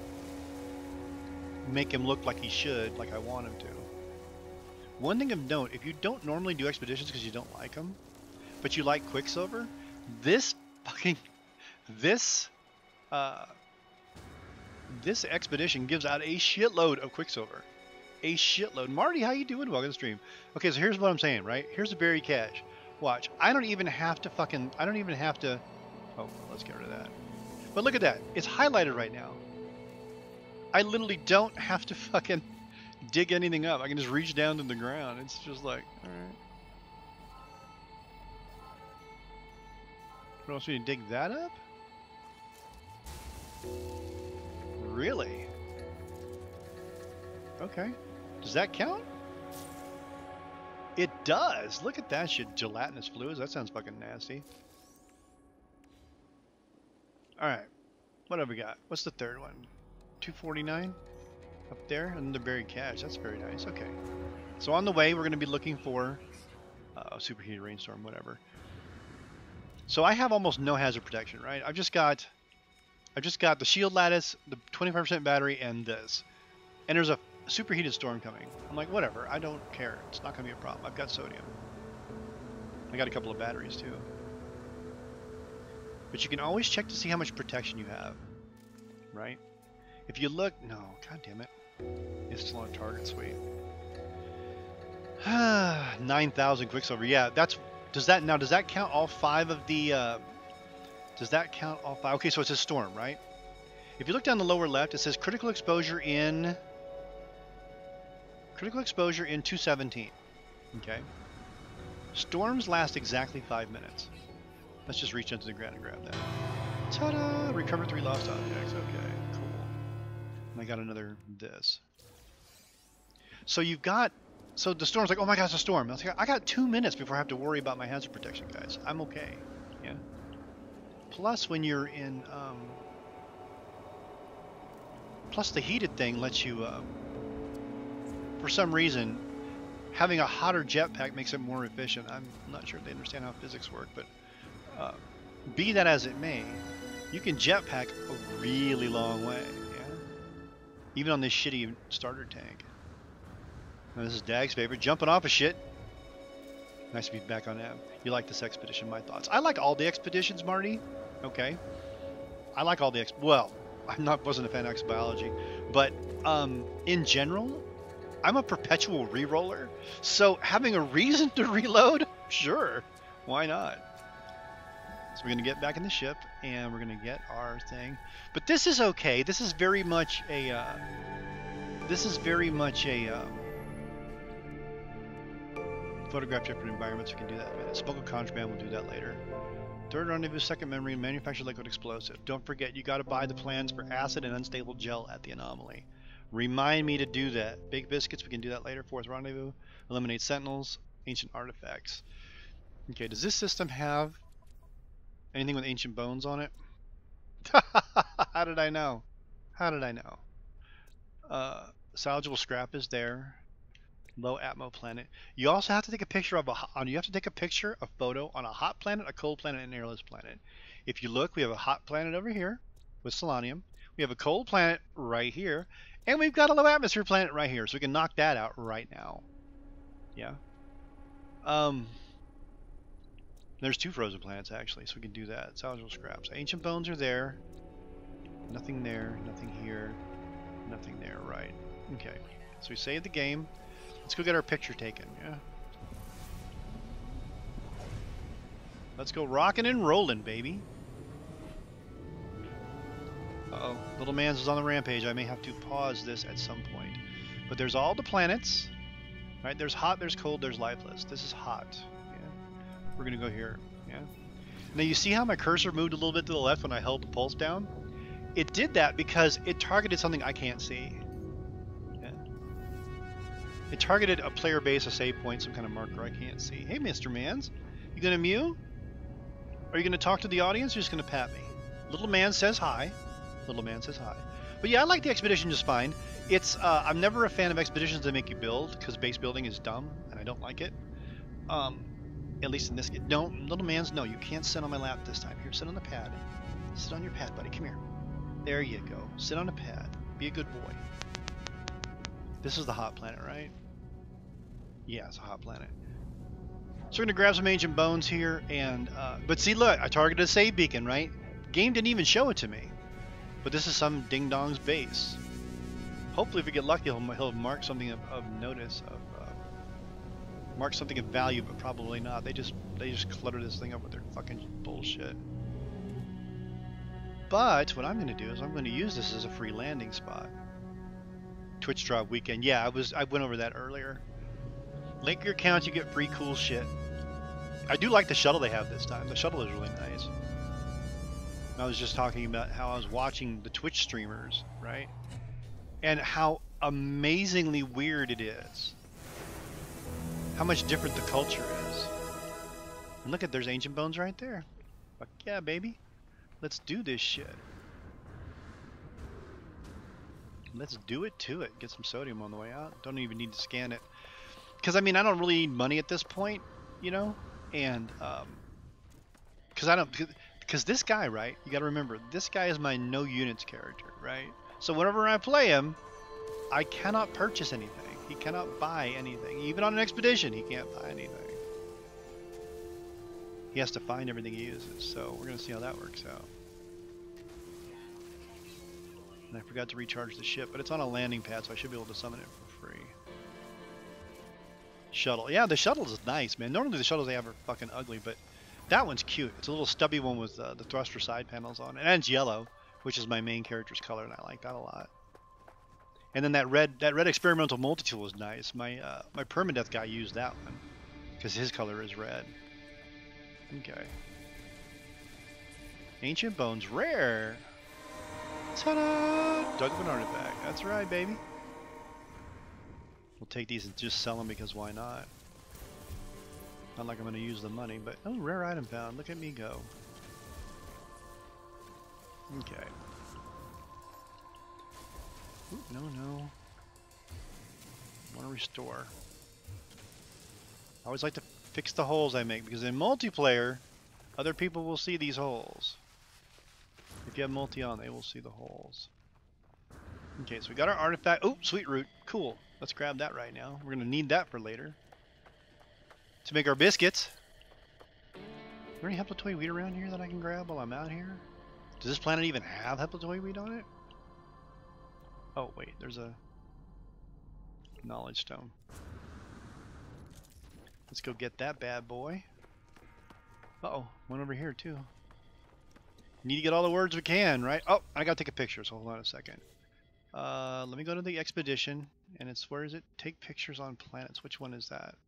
Speaker 1: make him look like he should, like I want him to. One thing of note: if you don't normally do expeditions because you don't like them, but you like Quicksilver, this fucking this. Uh, this expedition gives out a shitload of Quicksilver. A shitload. Marty, how you doing? Welcome to the stream. Okay, so here's what I'm saying, right? Here's the buried cache. Watch. I don't even have to fucking... I don't even have to... Oh, let's get rid of that. But look at that. It's highlighted right now. I literally don't have to fucking dig anything up. I can just reach down to the ground. It's just like, alright. What else? We need to dig that up? Really? Okay. Does that count? It does. Look at that shit. Gelatinous fluids. That sounds fucking nasty. Alright. What have we got? What's the third one? two forty-nine? Up there? And the buried cache. That's very nice. Okay. So on the way, we're going to be looking for uh, superheated rainstorm, whatever. So I have almost no hazard protection, right? I've just got... I've just got the shield lattice, the twenty-five percent battery, and this. And there's a superheated storm coming. I'm like, whatever. I don't care. It's not going to be a problem. I've got sodium. I got a couple of batteries, too. But you can always check to see how much protection you have. Right? If you look... No. God damn it. It's still on target. Sweet. nine thousand Quicksilver. Yeah, that's... Does that... Now, does that count all five of the... Uh, Does that count all five? Okay, so it's a storm, right? If you look down the lower left, it says critical exposure in... Critical exposure in two seventeen. Okay. Storms last exactly five minutes. Let's just reach into the ground and grab that. Ta-da! Recover three lost objects. Okay, cool. And I got another this. So you've got... So the storm's like, oh my god, it's a storm. I was like, I got two minutes before I have to worry about my hazard protection, guys. I'm okay. Yeah? Plus, when you're in, um, plus the heated thing lets you, uh, for some reason, having a hotter jetpack makes it more efficient. I'm not sure they understand how physics work, but uh, be that as it may, you can jetpack a really long way, yeah? Even on this shitty starter tank. Now, this is Dag's favorite, jumping off of shit. Nice to be back on M. You like this expedition, my thoughts. I like all the expeditions, Marty. Okay. I like all the ex... Well, I'm not wasn't a fan of exobiology. But um, in general, I'm a perpetual reroller. So having a reason to reload? Sure. Why not? So we're going to get back in the ship, and we're going to get our thing. But this is okay. This is very much a... Uh, this is very much a... Um, photograph different environments. We can do that in a minute. Spoke of contraband. We'll do that later. Third rendezvous, second memory, manufacture liquid explosive. Don't forget, you got to buy the plans for acid and unstable gel at the anomaly. Remind me to do that. Big biscuits, we can do that later. Fourth rendezvous, eliminate sentinels, ancient artifacts. Okay, does this system have anything with ancient bones on it? How did I know? How did I know? Uh, salvageable scrap is there. Low atmo planet. You also have to take a picture of a on. You have to take a picture, a photo on a hot planet, a cold planet, and an airless planet. If you look, we have a hot planet over here with selenium. We have a cold planet right here, and we've got a low atmosphere planet right here, so we can knock that out right now. Yeah. Um. There's two frozen planets actually, so we can do that. Salvageable scraps. Ancient bones are there. Nothing there. Nothing here. Nothing there. Right. Okay. So we save the game. Let's go get our picture taken. Yeah. Let's go rocking and rolling, baby. Uh-oh. Little man's is on the rampage. I may have to pause this at some point. But there's all the planets. Right? There's hot, there's cold, there's lifeless. This is hot. Yeah. We're going to go here. Yeah. Now you see how my cursor moved a little bit to the left when I held the pulse down? It did that because it targeted something I can't see. Yeah. It targeted a player base, a save point, some kind of marker I can't see. Hey, Mister Mans. You going to mew? Are you going to talk to the audience or just going to pat me? Little man says hi. Little man says hi. But yeah, I like the expedition just fine. It's uh, I'm never a fan of expeditions that make you build because base building is dumb and I don't like it. Um, at least in this. No, little man's no. You can't sit on my lap this time. Here, sit on the pad. Sit on your pad, buddy. Come here. There you go. Sit on a pad. Be a good boy. This is the hot planet, right? Yeah, it's a hot planet. So we're gonna grab some ancient bones here, and uh, but see, look, I targeted a save beacon, right? Game didn't even show it to me. But this is some ding dong's base. Hopefully, if we get lucky, he'll, he'll mark something of, of notice, of uh, mark something of value, but probably not. They just they just clutter this thing up with their fucking bullshit. But what I'm going to do is I'm going to use this as a free landing spot. Twitch drop weekend. Yeah, I was I went over that earlier. Link your account, you get free cool shit. I do like the shuttle they have this time. The shuttle is really nice. I was just talking about how I was watching the Twitch streamers, right? And how amazingly weird it is. How much different the culture is. And look at, there's ancient bones right there. Fuck yeah, baby. Let's do this shit. Let's do it to it. Get some sodium on the way out. Don't even need to scan it. Because, I mean, I don't really need money at this point, you know? And, um... Because I don't... Because this guy, right? You got to remember, this guy is my no units character, right? So whenever I play him, I cannot purchase anything. He cannot buy anything. Even on an expedition, he can't buy anything. He has to find everything he uses. So we're going to see how that works out. And I forgot to recharge the ship, but it's on a landing pad, so I should be able to summon it for free. Shuttle. Yeah, the shuttle is nice, man. Normally the shuttles they have are fucking ugly, but that one's cute. It's a little stubby one with uh, the thruster side panels on it. And it's yellow, which is my main character's color, and I like that a lot. And then that red that red experimental multi-tool is nice. My uh, my permadeath guy used that one because his color is red. Okay. Ancient bones rare. Ta-da! Dug up an artifact. That's right, baby. We'll take these and just sell them because why not? Not like I'm going to use the money, but oh, rare item found. Look at me go. Okay. Ooh, no, no. I want to restore. I always like to fix the holes I make because in multiplayer, other people will see these holes. If you have multi on, they will see the holes. Okay, so we got our artifact. Oh, sweet root. Cool. Let's grab that right now. We're going to need that for later. To make our biscuits. Is there any heplatoi wheat around here that I can grab while I'm out here? Does this planet even have heplatoi wheat on it? Oh, wait. There's a knowledge stone. Let's go get that bad boy. Uh-oh. One over here, too. Need to get all the words we can, right? Oh, I gotta take a picture, so hold on a second. Uh, let me go to the expedition, and it's, where is it? Take pictures on planets. Which one is that?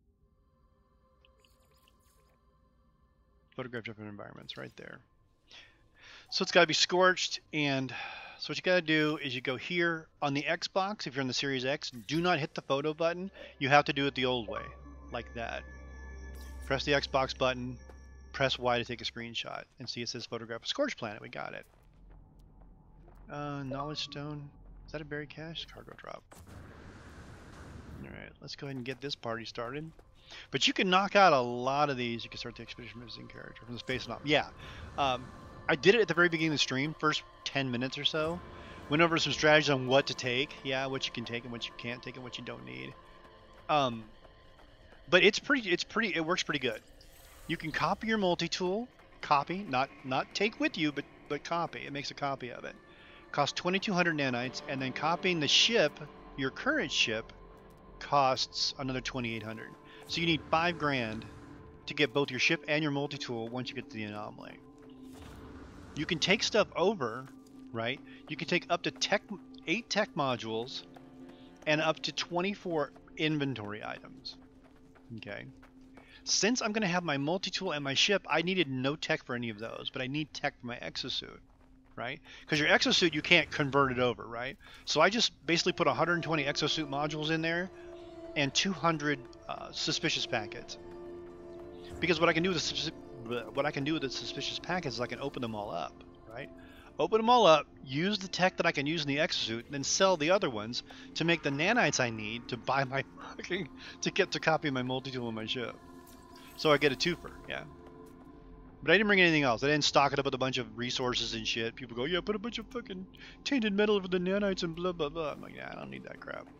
Speaker 1: Photograph different environments, right there. So it's got to be scorched, and so what you got to do is you go here on the Xbox. If you're on the Series X, do not hit the photo button. You have to do it the old way, like that. Press the Xbox button, press Y to take a screenshot, and see it says photograph a scorched planet. We got it. Uh, knowledge stone. Is that a buried cache? Cargo drop. Alright, let's go ahead and get this party started. But you can knock out a lot of these. You can start the expedition visiting character from the space and all. Yeah. Um, I did it at the very beginning of the stream, first ten minutes or so. Went over some strategies on what to take. Yeah, what you can take and what you can't take and what you don't need. Um, but it's pretty. It's pretty. It works pretty good. You can copy your multi-tool. Copy, not not take with you, but but copy. It makes a copy of it. Costs twenty-two hundred nanites, and then copying the ship, your current ship, costs another twenty-eight hundred. So you need five grand to get both your ship and your multi-tool once you get to the anomaly. You can take stuff over, right? You can take up to tech, eight tech modules and up to twenty-four inventory items. Okay. Since I'm going to have my multi-tool and my ship, I needed no tech for any of those, but I need tech for my exosuit, right? Because your exosuit, you can't convert it over, right? So I just basically put one hundred twenty exosuit modules in there and two hundred uh, suspicious packets. Because what I can do with the what I can do with the suspicious packets is I can open them all up, right? Open them all up, use the tech that I can use in the exosuit, and then sell the other ones to make the nanites I need to buy my fucking to get to copy my multi-tool and my ship. So I get a twofer, yeah. But I didn't bring anything else. I didn't stock it up with a bunch of resources and shit. People go, yeah, put a bunch of fucking tainted metal over the nanites and blah, blah, blah. I'm like, yeah, I don't need that crap.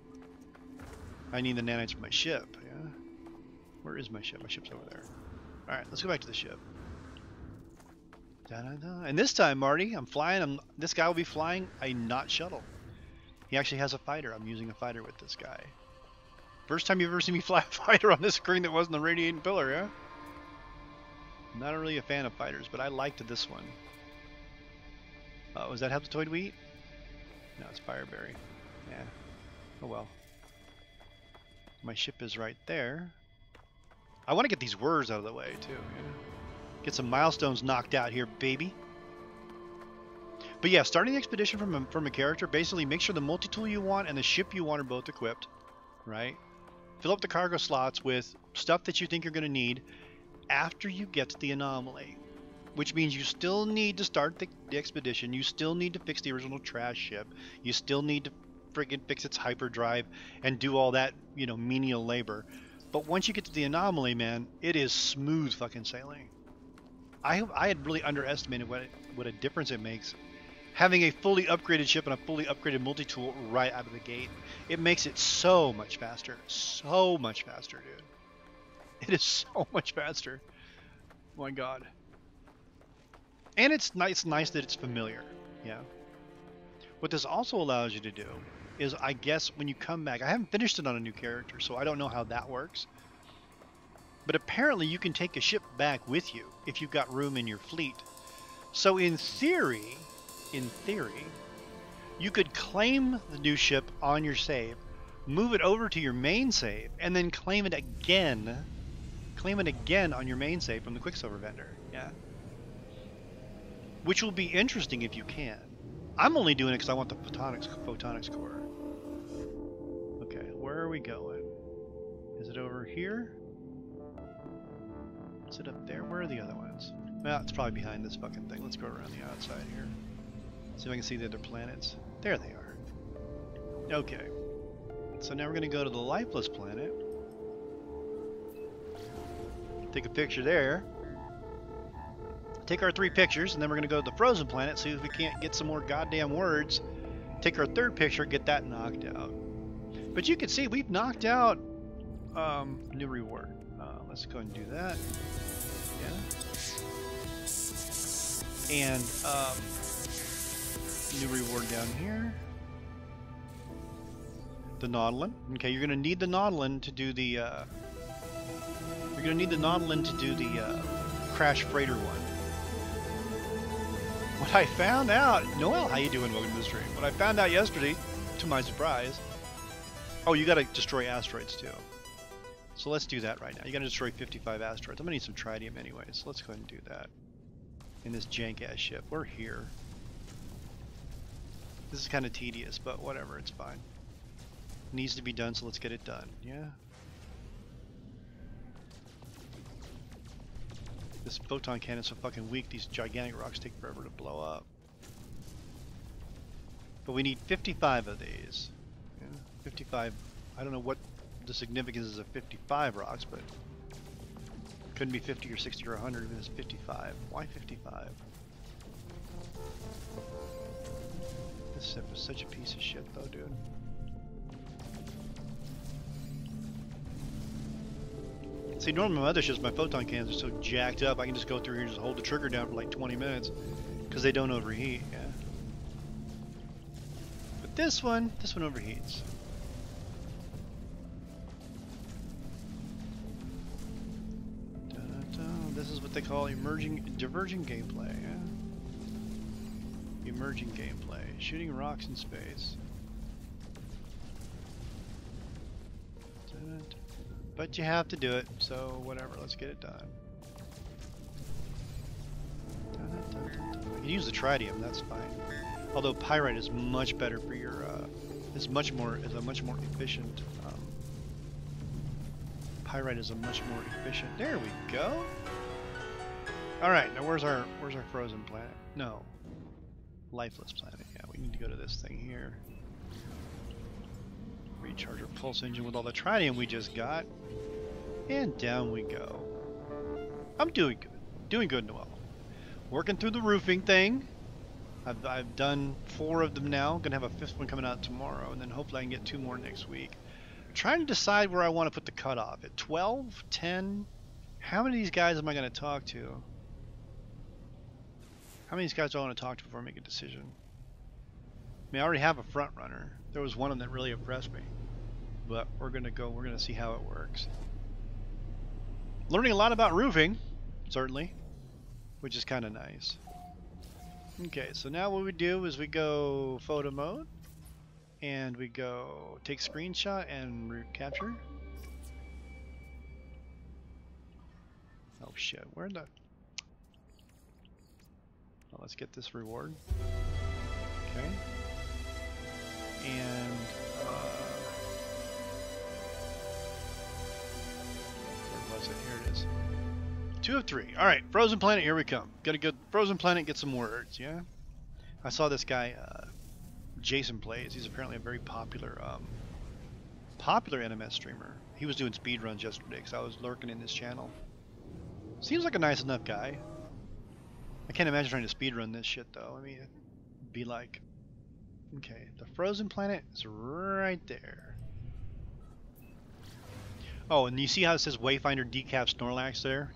Speaker 1: I need the nanites for my ship, yeah. Where is my ship? My ship's over there. Alright, let's go back to the ship. Da, da, da. And this time, Marty, I'm flying. I'm, this guy will be flying a not shuttle. He actually has a fighter. I'm using a fighter with this guy. First time you've ever seen me fly a fighter on this screen that wasn't the radiating pillar, yeah? I'm not really a fan of fighters, but I liked this one. Uh, was that Heptatoid Wheat? No, it's Fireberry. Yeah. Oh well. My ship is right there. I want to get these words out of the way, too. Yeah? Get some milestones knocked out here, baby. But yeah, starting the expedition from a, from a character, basically make sure the multi-tool you want and the ship you want are both equipped, right? Fill up the cargo slots with stuff that you think you're going to need after you get to the anomaly. Which means you still need to start the, the expedition. You still need to fix the original trash ship. You still need to friggin' fix its hyperdrive and do all that, you know, menial labor. But once you get to the anomaly, man, it is smooth fucking sailing. I, I had really underestimated what, it, what a difference it makes having a fully upgraded ship and a fully upgraded multi-tool right out of the gate. It makes it so much faster. So much faster, dude. It is so much faster. Oh my god. And it's nice, it's nice that it's familiar. Yeah. What this also allows you to do is, I guess, when you come back, I haven't finished it on a new character, so I don't know how that works. But apparently you can take a ship back with you if you've got room in your fleet. So in theory, in theory, you could claim the new ship on your save, move it over to your main save, and then claim it again, claim it again on your main save from the Quicksilver vendor. Yeah. Which will be interesting if you can. I'm only doing it because I want the photonics, photonics core. Okay, where are we going? Is it over here? Is it up there? Where are the other ones? Well, it's probably behind this fucking thing. Let's go around the outside here. See if I can see the other planets. There they are. Okay. So now we're going to go to the lifeless planet. Take a picture there. Take our three pictures, and then we're going to go to the frozen planet, see if we can't get some more goddamn words. Take our third picture, get that knocked out. But you can see we've knocked out um, new reward. Uh, let's go and do that. Yeah. And um, new reward down here. The Nautilin. Okay, you're going to need the Nautilin to do the. Uh, you're going to need the Nautilin to do the uh, Crash Freighter one. What I found out, Noel, how you doing? Welcome to the stream. What I found out yesterday, to my surprise, oh, you got to destroy asteroids too. So let's do that right now. You got to destroy fifty-five asteroids. I'm gonna need some tritium anyway, so let's go ahead and do that. In this jank ass ship, we're here. This is kind of tedious, but whatever, it's fine. It needs to be done, so let's get it done. Yeah. This photon cannon's so fucking weak, these gigantic rocks take forever to blow up. But we need fifty-five of these. Yeah, fifty-five. I don't know what the significance is of fifty-five rocks, but it couldn't be fifty or sixty or one hundred if it's fifty-five. Why fifty-five? This ship is such a piece of shit though, dude. See, normally my mothership's, my photon cans are so jacked up, I can just go through here and just hold the trigger down for like twenty minutes because they don't overheat, yeah. But this one, this one overheats. Da-da-da. This is what they call emerging, diverging gameplay, yeah. Emerging gameplay, shooting rocks in space. Da-da-da. But you have to do it, so whatever, let's get it done. You can use the tritium, that's fine. Although pyrite is much better for your, uh, is much more, is a much more efficient, um, pyrite is a much more efficient, there we go! Alright, now where's our, where's our frozen planet? No. Lifeless planet, yeah, we need to go to this thing here. Recharge our pulse engine with all the tritium we just got. And down we go. I'm doing good. Doing good and well. Working through the roofing thing. I've, I've done four of them now. Gonna have a fifth one coming out tomorrow, and then hopefully I can get two more next week. I'm trying to decide where I want to put the cutoff. At twelve, ten? How many of these guys am I going to talk to? How many of these guys do I want to talk to before I make a decision? I mean, I already have a front runner. There was one of them that really impressed me. But we're gonna go, we're gonna see how it works. Learning a lot about roofing, certainly, which is kind of nice. Okay, so now what we do is we go photo mode, and we go take screenshot and root capture. Oh shit, where the... Oh, let's get this reward. Okay. And uh, where was it? Here it is. Two of three. All right, Frozen Planet. Here we come. Got to go. Frozen Planet. Get some words. Yeah. I saw this guy, uh, Jason Plays. He's apparently a very popular, um, popular N M S streamer. He was doing speed runs yesterday because I was lurking in his channel. Seems like a nice enough guy. I can't imagine trying to speed run this shit though. I mean, it'd be like. Okay, the frozen planet is right there. Oh, and you see how it says Wayfinder Decaf Snorlax there?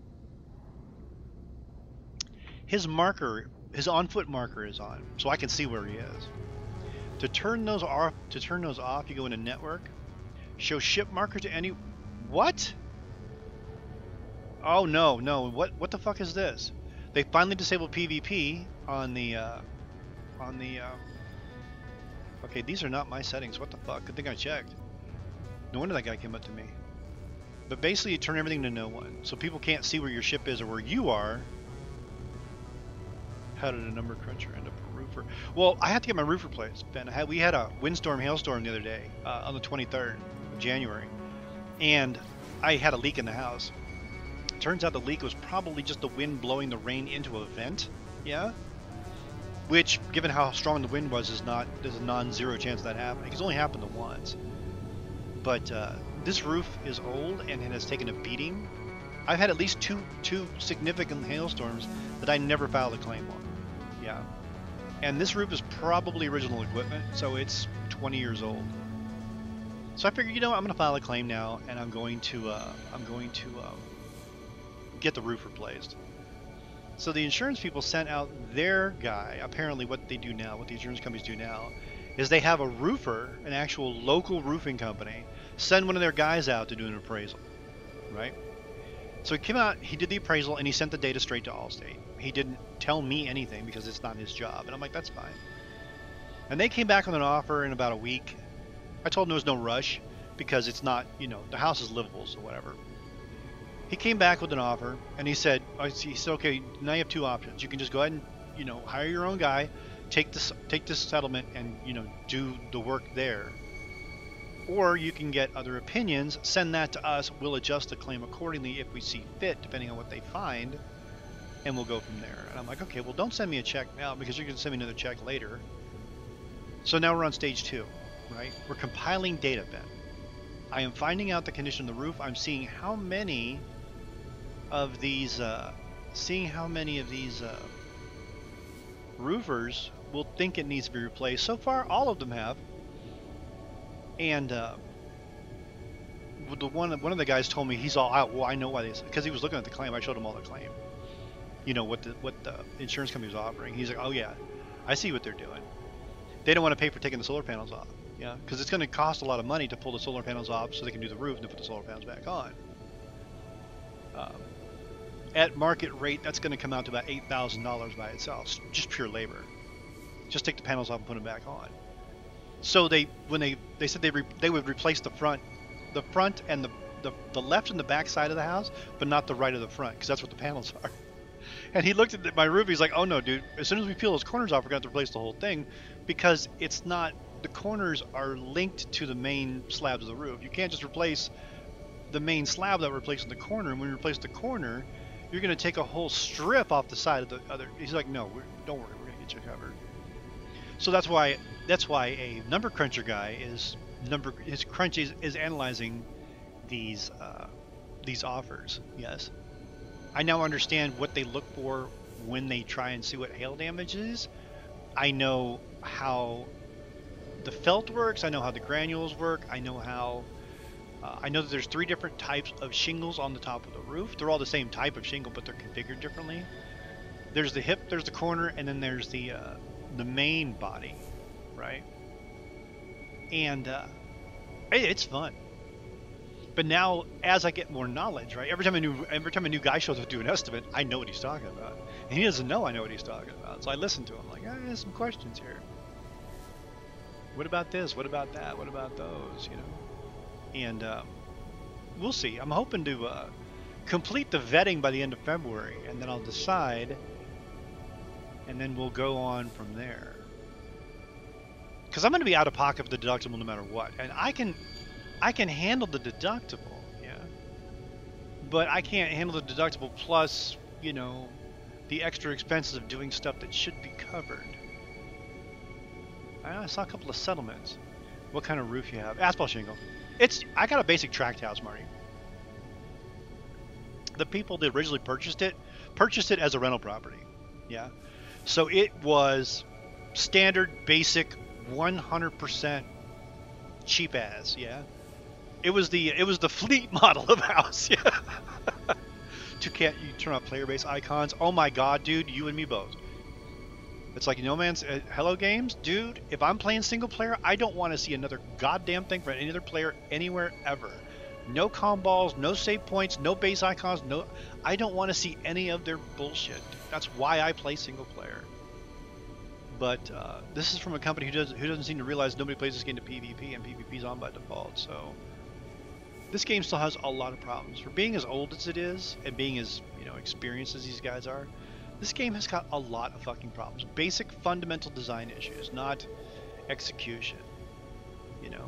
Speaker 1: His marker, his on-foot marker is on, so I can see where he is. To turn those off, to turn those off, you go into Network, show ship marker to any. What? Oh no, no! What? What the fuck is this? They finally disabled PvP on the, uh, on the. Uh, Okay, these are not my settings. What the fuck? Good thing I checked. No wonder that guy came up to me. But basically, you turn everything to no one, so people can't see where your ship is or where you are. How did a number cruncher end up a roofer? Well, I had to get my roof replaced, Ben. I had, we had a windstorm, hailstorm the other day, uh, on the twenty-third of January, and I had a leak in the house. Turns out the leak was probably just the wind blowing the rain into a vent. Yeah. Which, given how strong the wind was, is not, there's a non-zero chance of that happening. It's only happened once. But uh, this roof is old and it has taken a beating. I've had at least two two significant hailstorms that I never filed a claim on. Yeah. And this roof is probably original equipment, so it's twenty years old. So I figured, you know what, I'm going to file a claim now, and I'm going to uh, I'm going to um, get the roof replaced. So the insurance people sent out their guy. Apparently what they do now, what the insurance companies do now, is they have a roofer, an actual local roofing company, send one of their guys out to do an appraisal, right? So he came out, he did the appraisal, and he sent the data straight to Allstate. He didn't tell me anything because it's not his job. And I'm like, that's fine. And they came back with an offer in about a week. I told him there was no rush because it's not, you know, the house is livable, so whatever. He came back with an offer, and he said, he said, okay, now you have two options. You can just go ahead and, you know, hire your own guy, take this, take this settlement, and, you know, do the work there. Or you can get other opinions, send that to us, we'll adjust the claim accordingly if we see fit, depending on what they find, and we'll go from there. And I'm like, okay, well, don't send me a check now, because you're going to send me another check later. So now we're on stage two, right? We're compiling data, Ben. I am finding out the condition of the roof. I'm seeing how many of these, uh, seeing how many of these uh, roofers will think it needs to be replaced. So far, all of them have. And uh, the one one of the guys told me he's all out. Well, I know why they, because he was looking at the claim. I showed him all the claim. You know what the what the insurance company was offering. He's like, oh yeah, I see what they're doing. They don't want to pay for taking the solar panels off. Yeah, because it's going to cost a lot of money to pull the solar panels off so they can do the roof and then put the solar panels back on. Um, at market rate, that's going to come out to about eight thousand dollars by itself, just pure labor. Just take the panels off and put them back on. So they, when they, they said they re, they would replace the front, the front and the, the the left and the back side of the house, but not the right of the front, because that's what the panels are. And he looked at my roof. He's like, "Oh no, dude! As soon as we peel those corners off, we're going to have to replace the whole thing, because it's not. The corners are linked to the main slabs of the roof. You can't just replace the main slab that we're replacing the corner. And when you replace the corner, you're going to take a whole strip off the side of the other." He's like, "No, we're, don't worry, we're going to get you covered." So that's why that's why a number cruncher guy is number his crunch is, is analyzing these uh, these offers. Yes. I now understand what they look for when they try and see what hail damage is. I know how the felt works. I know how the granules work. I know how. Uh, I know that there's three different types of shingles on the top of the roof. They're all the same type of shingle, but they're configured differently. There's the hip, there's the corner, and then there's the uh, the main body, right? And uh, it, it's fun. But now, as I get more knowledge, right? Every time a new every time a new guy shows up to do an estimate, I know what he's talking about, and he doesn't know I know what he's talking about. So I listen to him, like, I have some questions here. What about this? What about that? What about those? You know, and um, we'll see. I'm hoping to uh, complete the vetting by the end of February, and then I'll decide, and then we'll go on from there. Because I'm going to be out of pocket for the deductible no matter what, and I can. I can handle the deductible, yeah, but I can't handle the deductible plus, you know, the extra expenses of doing stuff that should be covered. I saw a couple of settlements. What kind of roof you have? Asphalt shingle. It's I got a basic tract house, Marty. The people that originally purchased it purchased it as a rental property, yeah. So it was standard, basic, one hundred percent cheap as, yeah. It was the it was the fleet model of house, yeah. To can't you turn on player base icons? Oh my god, dude, you and me both. It's like No Man's uh, Hello Games, dude. If I'm playing single player, I don't want to see another goddamn thing from any other player anywhere ever. No com balls, no save points, no base icons, no. I don't want to see any of their bullshit. That's why I play single player. But uh, this is from a company who does who doesn't seem to realize nobody plays this game to PvP, and PvP is on by default. So this game still has a lot of problems. For being as old as it is, and being as, you know, experienced as these guys are, this game has got a lot of fucking problems. Basic fundamental design issues, not execution. You know.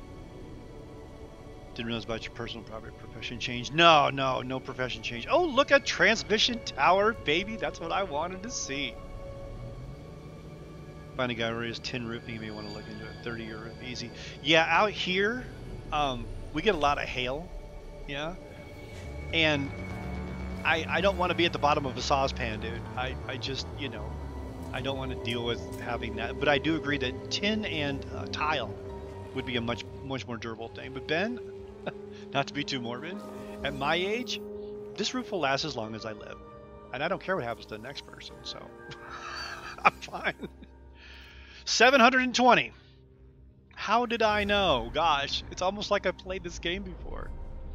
Speaker 1: Didn't realize about your personal property profession change. No, no, no profession change. Oh, look at transmission tower, baby. That's what I wanted to see. Find a guy where he has tin roofing. You may want to look into it. thirty year roof, easy. Yeah, out here, um, we get a lot of hail. Yeah. And I, I don't want to be at the bottom of a saucepan, dude. I, I just, you know, I don't want to deal with having that. But I do agree that tin and uh, tile would be a much, much more durable thing. But Ben, not to be too morbid, at my age, this roof will last as long as I live. And I don't care what happens to the next person, so I'm fine. seven hundred twenty. How did I know? Gosh, it's almost like I played this game before.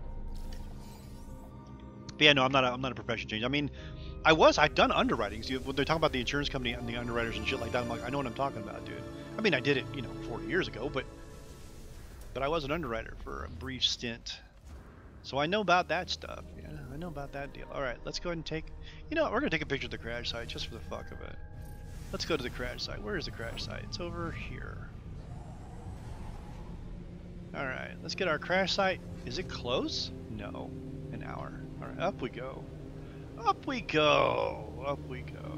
Speaker 1: But yeah, no, I'm not a, I'm not a profession change. I mean, I was, I've done underwriting. So when they're talking about the insurance company and the underwriters and shit like that, I'm like, I know what I'm talking about, dude. I mean, I did it, you know, forty years ago, but but I was an underwriter for a brief stint. So I know about that stuff. Yeah, I know about that deal. All right, let's go ahead and take, you know what, we're going to take a picture of the crash site just for the fuck of it. Let's go to the crash site. Where is the crash site? It's over here. All right, let's get our crash site. Is it close? No, an hour. All right, up we go. Up we go. Up we go.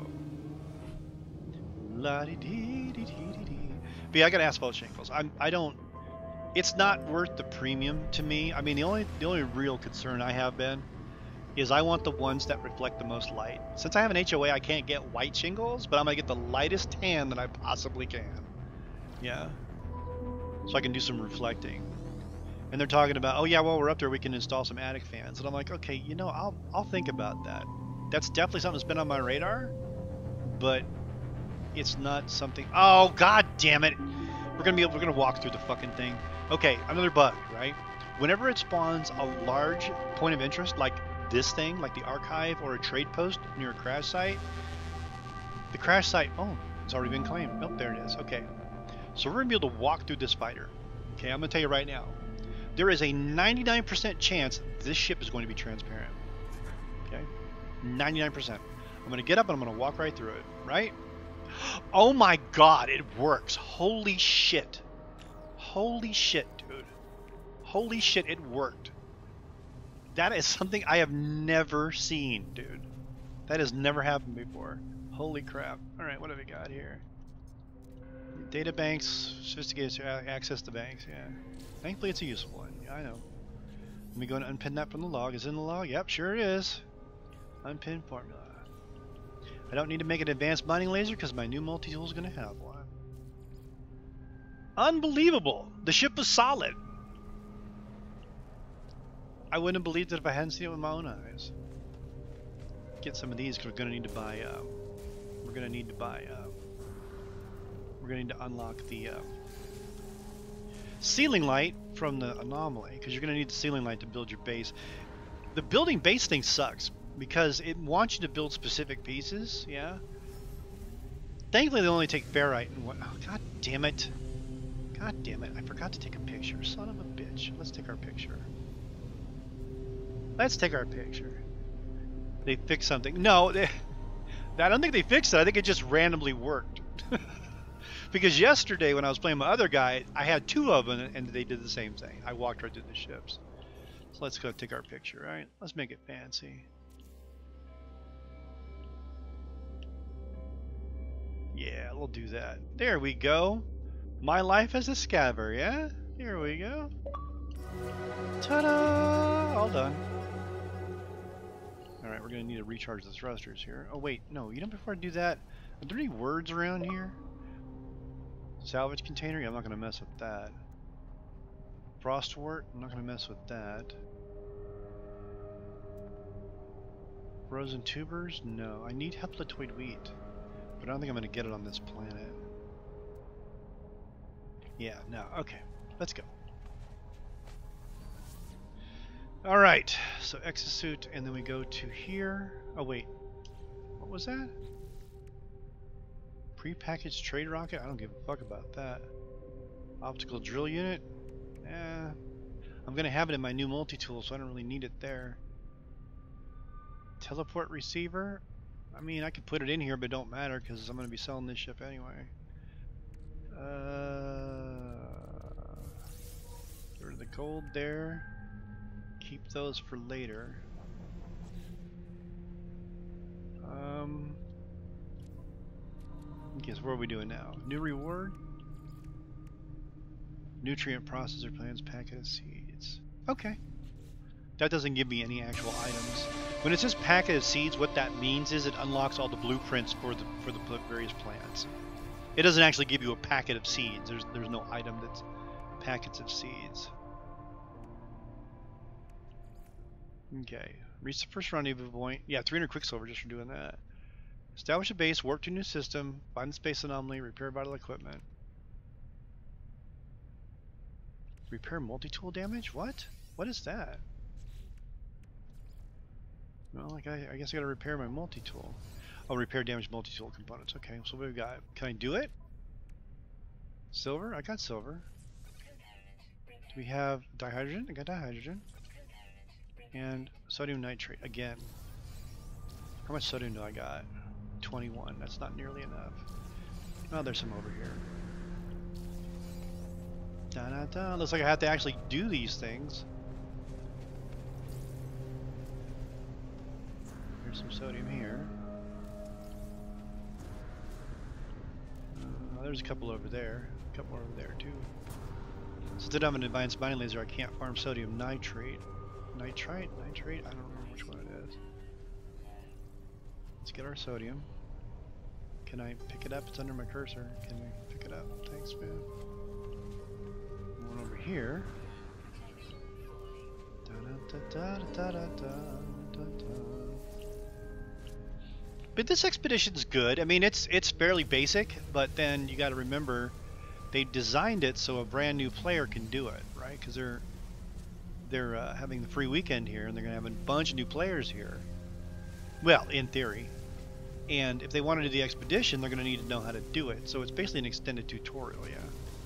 Speaker 1: La dee dee dee dee dee. But yeah, I got asphalt shingles. I'm. I don't. It's not worth the premium to me. I mean, the only the only real concern I have, Ben, is I want the ones that reflect the most light. Since I have an H O A, I can't get white shingles, but I'm gonna get the lightest tan that I possibly can. Yeah. So I can do some reflecting. And they're talking about, oh yeah, while we're up there, we can install some attic fans. And I'm like, okay, you know, I'll I'll think about that. That's definitely something that's been on my radar, but it's not something. Oh god damn it! We're gonna be able, we're gonna walk through the fucking thing. Okay, another bug, right? Whenever it spawns a large point of interest, like this thing, like the archive or a trade post near a crash site, the crash site, oh, it's already been claimed. Oh, there it is. Okay, so we're gonna be able to walk through this spider. Okay, I'm gonna tell you right now, there is a ninety-nine percent chance this ship is going to be transparent. Okay, ninety-nine percent. I'm gonna get up and I'm gonna walk right through it. Right? Oh my god, it works! Holy shit! Holy shit, dude! Holy shit, it worked! That is something I have never seen, dude. That has never happened before. Holy crap. Alright, what have we got here? Data banks, sophisticated access to banks, yeah. Thankfully it's a useful one, yeah, I know. Let me go and unpin that from the log. Is it in the log? Yep, sure it is. Unpin formula. I don't need to make an advanced mining laser because my new multi-tool is going to have one. Unbelievable! The ship was solid! I wouldn't have believed it if I hadn't seen it with my own eyes. Get some of these because we're going to need to buy, uh, we're going to need to buy, uh, we're going to need to unlock the, uh, ceiling light from the anomaly, because you're going to need the ceiling light to build your base. The building base thing sucks because it wants you to build specific pieces, yeah? Thankfully they only take ferrite and what. Oh, god damn it. God damn it. I forgot to take a picture. Son of a bitch. Let's take our picture. Let's take our picture. They fixed something. No, they, I don't think they fixed it. I think it just randomly worked. Because yesterday when I was playing my other guy, I had two of them and they did the same thing. I walked right through the ships. So let's go take our picture, right? Let's make it fancy. Yeah, we'll do that. There we go. My life as a scaver, yeah? Here we go. Ta-da! All done. Alright, we're going to need to recharge the thrusters here. Oh wait, no, you know before I do that, are there any words around here? Salvage container? Yeah, I'm not going to mess with that. Frostwort? I'm not going to mess with that. Frozen tubers? No. I need hepatoid wheat, but I don't think I'm going to get it on this planet. Yeah, no. Okay, let's go. Alright, so exosuit, and then we go to here. Oh wait, what was that? Pre-packaged trade rocket? I don't give a fuck about that. Optical drill unit? Eh. I'm gonna have it in my new multi-tool, so I don't really need it there. Teleport receiver? I mean, I could put it in here, but it don't matter because I'm gonna be selling this ship anyway. Uh, there's the gold there. Keep those for later. Um. Okay, so what are we doing now? New reward? Nutrient processor plans, packet of seeds. Okay. That doesn't give me any actual items. When it says packet of seeds, what that means is it unlocks all the blueprints for the for the various plants. It doesn't actually give you a packet of seeds. There's there's no item that's packets of seeds. Okay. Reach the first rendezvous point. Yeah, three hundred quicksilver just for doing that. Establish a base, warp to a new system, find the space anomaly, repair vital equipment. Repair multi-tool damage? What? What is that? Well, like I, I guess I gotta repair my multi-tool. Oh, repair damaged multi-tool components. Okay, so what we got? Can I do it? Silver? I got silver. Do we have dihydrogen? I got dihydrogen. And sodium nitrate again. How much sodium do I got? twenty-one. That's not nearly enough. Oh, there's some over here. Da da da. Looks like I have to actually do these things. There's some sodium here. Uh, there's a couple over there. A couple over there too. Since I don't have an advanced mining laser, I can't farm sodium nitrate. Nitrite? Nitrate? I don't remember which one it is. Let's get our sodium. Can I pick it up? It's under my cursor. Can we pick it up? Thanks, man. One over here. Da, da, da, da, da, da, da, da. But this expedition's good. I mean, it's it's fairly basic, but then you got to remember they designed it so a brand new player can do it, right? Because they're they're uh, having the free weekend here, and they're gonna have a bunch of new players here. Well, in theory. And if they want to do the expedition, they're going to need to know how to do it. So it's basically an extended tutorial, yeah.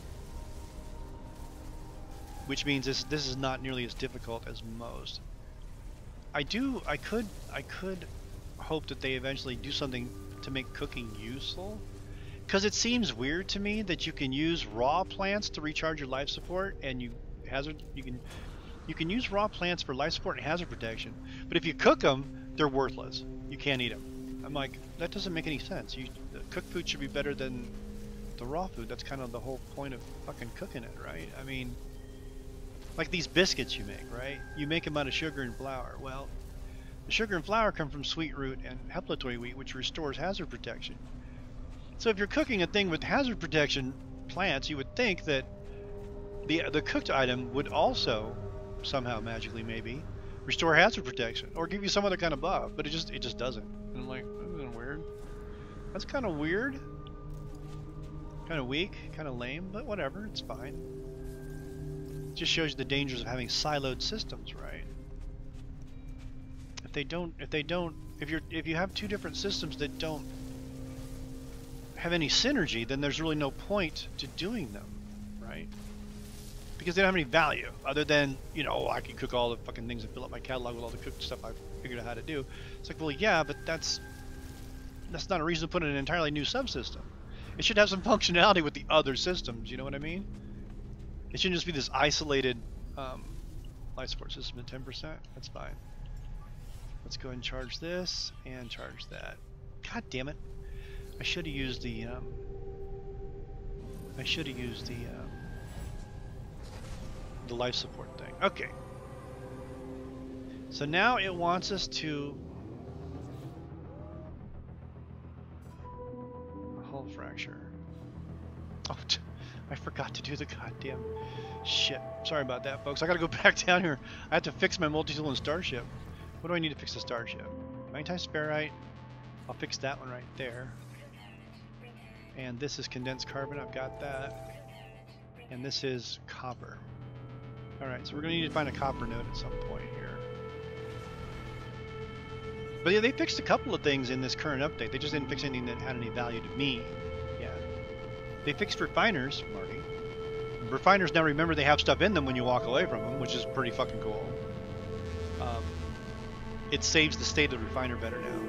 Speaker 1: Which means this this is not nearly as difficult as most. I do I could I could hope that they eventually do something to make cooking useful, because it seems weird to me that you can use raw plants to recharge your life support, and you hazard you can you can use raw plants for life support and hazard protection. But if you cook them, they're worthless. You can't eat them. I'm like, that doesn't make any sense. You, the cooked food should be better than the raw food. That's kind of the whole point of fucking cooking it, right? I mean, like these biscuits you make, right? You make them out of sugar and flour. Well, the sugar and flour come from sweet root and hepatotoid wheat, which restores hazard protection. So if you're cooking a thing with hazard protection plants, you would think that the the cooked item would also somehow magically maybe restore hazard protection or give you some other kind of buff, but it just it just doesn't. And I'm like, that's kind of weird. That's kind of weird. Kind of weak, kind of lame, but whatever, it's fine. It just shows you the dangers of having siloed systems, right? If they don't, if they don't, if you're, if you have two different systems that don't have any synergy, then there's really no point to doing them, right? Because they don't have any value other than, you know, oh, I can cook all the fucking things and fill up my catalog with all the cooked stuff I've figured out how to do. It's like, well, yeah, but that's that's not a reason to put in an entirely new subsystem. It should have some functionality with the other systems, you know what I mean? It shouldn't just be this isolated um, life support system at ten percent. That's fine. Let's go ahead and charge this and charge that. God damn it. I should have used the, um, I should have used the, um, the life support thing. Okay. So now it wants us to hull fracture. Oh, I forgot to do the goddamn shit. Sorry about that, folks. I gotta go back down here. I have to fix my multi-tool and starship. What do I need to fix the starship? Magnetite-sperrite. I'll fix that one right there. And this is condensed carbon. I've got that. And this is copper. Alright, so we're going to need to find a copper node at some point here. But yeah, they fixed a couple of things in this current update. They just didn't fix anything that had any value to me. Yeah. They fixed refiners, Marty. Refiners now, remember, they have stuff in them when you walk away from them, which is pretty fucking cool. Um, it saves the state of the refiner better now.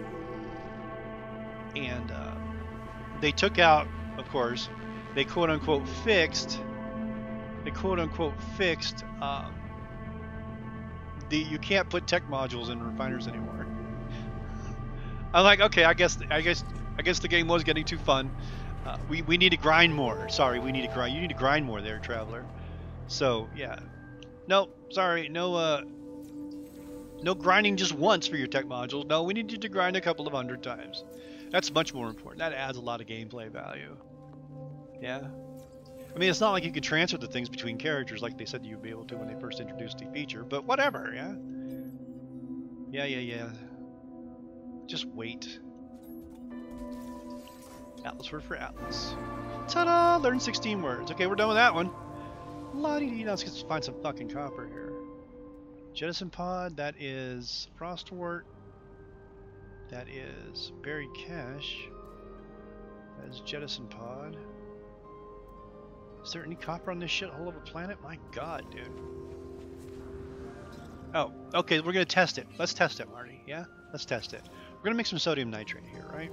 Speaker 1: And uh, they took out, of course, they quote-unquote fixed they quote-unquote fixed um, the you can't put tech modules in refiners anymore. I'm like, okay, I guess I guess I guess the game was getting too fun. Uh, we we need to grind more. Sorry, we need to grind. You need to grind more there, traveler. So yeah, no, sorry, no uh, no grinding just once for your tech modules. No, we need you to grind a couple of hundred times. That's much more important. That adds a lot of gameplay value. Yeah. I mean, it's not like you could transfer the things between characters like they said you'd be able to when they first introduced the feature, but whatever, yeah? Yeah, yeah, yeah. Just wait. Atlas word for Atlas. Ta-da! Learn sixteen words. Okay, we're done with that one. La-dee-dee. Now let's find some fucking copper here. Jettison pod, that is frostwort. That is berry cache. That is jettison pod. Is there any copper on this shithole of a planet? My god, dude. Oh, okay, we're gonna test it. Let's test it, Marty. Yeah? Let's test it. We're gonna make some sodium nitrate here, right?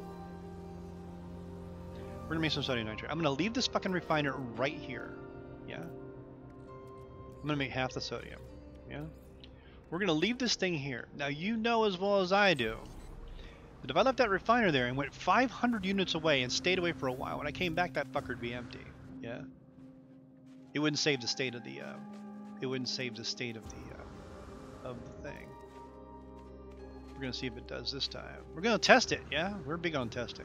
Speaker 1: We're gonna make some sodium nitrate. I'm gonna leave this fucking refiner right here. Yeah? I'm gonna make half the sodium. Yeah? We're gonna leave this thing here. Now, you know as well as I do that if I left that refiner there and went five hundred units away and stayed away for a while, when I came back, that fucker would be empty. Yeah? It wouldn't save the state of the, uh, it wouldn't save the state of the, uh, of the thing. We're gonna see if it does this time. We're gonna test it, yeah? We're big on testing.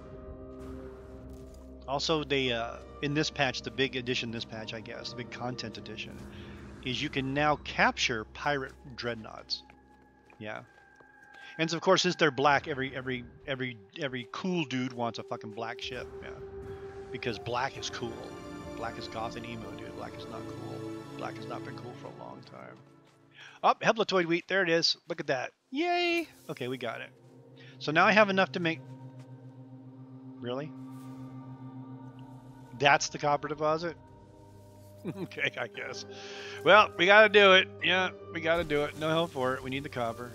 Speaker 1: Also, they uh, in this patch, the big addition this patch, I guess, the big content addition, is you can now capture pirate dreadnoughts. Yeah. And so, of course, since they're black, every every every every cool dude wants a fucking black ship, yeah. Because black is cool. Black is goth and emo, dude. Black is not cool. Black has not been cool for a long time. Oh, Heblatoid wheat, there it is. Look at that. Yay! Okay, we got it. So now I have enough to make... Really? That's the copper deposit? Okay, I guess. Well, we gotta do it. Yeah, we gotta do it. No help for it. We need the copper.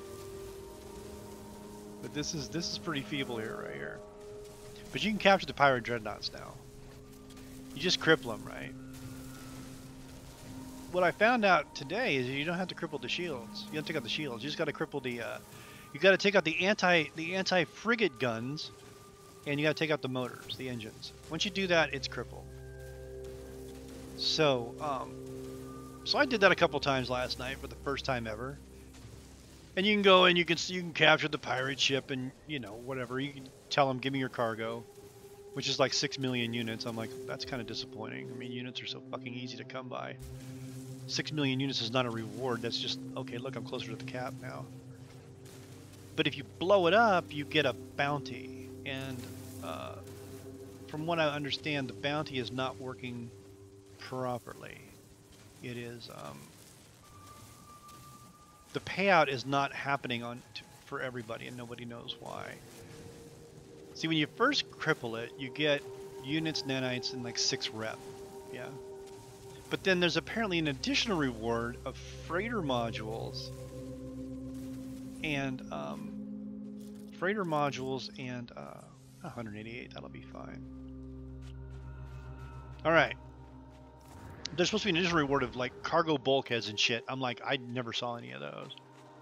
Speaker 1: But this is this is pretty feeble here, right here. But you can capture the pirate dreadnoughts now. You just cripple them, right? What I found out today is you don't have to cripple the shields. You don't take out the shields. You just got to cripple the. Uh, you got to take out the anti the anti frigate guns, and you got to take out the motors, the engines. Once you do that, it's crippled. So, um, so I did that a couple times last night for the first time ever. And you can go and you can you can capture the pirate ship and you know whatever. You can tell them, give me your cargo, which is like six million units. I'm like, that's kind of disappointing. I mean, units are so fucking easy to come by. Six million units is not a reward. That's just okay. Look, I'm closer to the cap now. But if you blow it up, you get a bounty, and uh, from what I understand, the bounty is not working properly. It is. Um, The payout is not happening on t for everybody, and nobody knows why. See, when you first cripple it, you get units, nanites, and like six rep, yeah. But then there's apparently an additional reward of freighter modules and um, freighter modules and uh, one hundred eighty-eight. That'll be fine. All right. There's supposed to be an additional reward of like cargo bulkheads and shit. I'm like, I never saw any of those.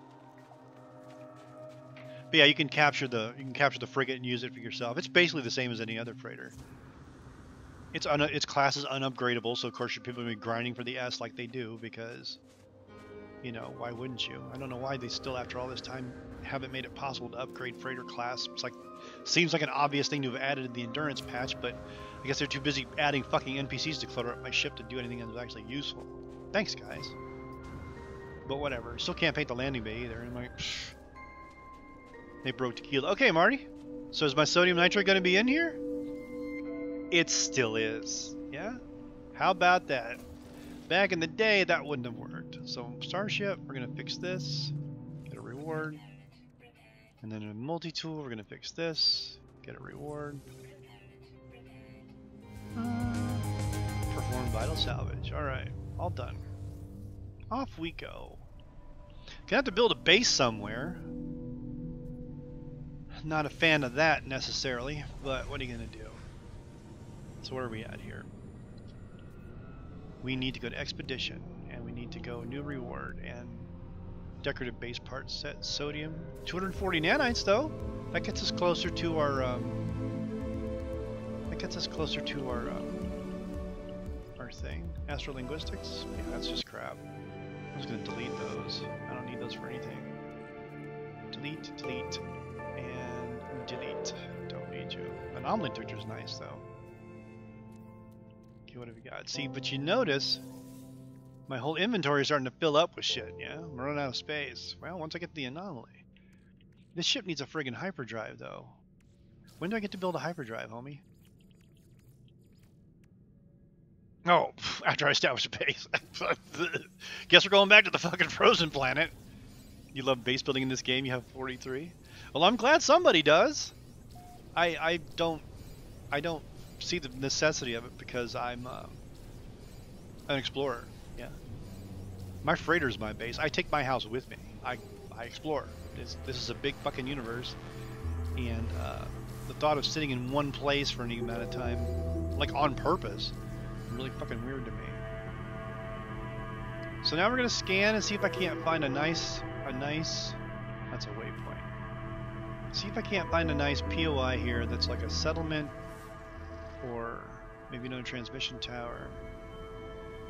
Speaker 1: But yeah, you can capture the you can capture the frigate and use it for yourself. It's basically the same as any other freighter. It's un its class is unupgradable, so of course your people will be grinding for the S like they do because, you know, why wouldn't you? I don't know why they still, after all this time, haven't made it possible to upgrade freighter class. It's like seems like an obvious thing to have added in the endurance patch, but I guess they're too busy adding fucking N P Cs to clutter up my ship to do anything that's actually useful. Thanks, guys. But whatever. Still can't paint the landing bay either. I'm like, psh. They broke tequila. Okay, Marty. So is my sodium nitrate going to be in here? It still is. Yeah? How about that? Back in the day, that wouldn't have worked. So Starship, we're going to fix this. Get a reward. And then in a multi-tool, we're going to fix this. Get a reward. Uh, perform vital salvage. Alright. All done. Off we go. Gonna have to build a base somewhere. Not a fan of that necessarily, but what are you gonna do? So where are we at here? We need to go to expedition, and we need to go new reward and decorative base parts set sodium. two hundred forty nanites though. That gets us closer to our. Um, that gets us closer to our um, our thing. Astrolinguistics. Yeah, that's just crap. I'm just gonna delete those. I don't need those for anything. Delete, delete, and delete. Don't need you. Anomaly detector is nice though. Okay, what have we got? See, but you notice my whole inventory is starting to fill up with shit. Yeah, I'm running out of space. Well, once I get the anomaly, this ship needs a friggin' hyperdrive though. When do I get to build a hyperdrive, homie? Oh, after I establish a base. Guess we're going back to the fucking frozen planet. You love base building in this game, you have forty-three? Well, I'm glad somebody does. I I don't I don't see the necessity of it because I'm uh, an explorer. Yeah. My freighter's my base. I take my house with me. I I explore. It's, this is a big fucking universe, and uh, the thought of sitting in one place for any amount of time, like on purpose, really fucking weird to me. So now we're gonna scan and see if I can't find a nice, a nice, that's a waypoint. See if I can't find a nice P O I here that's like a settlement, or maybe no transmission tower.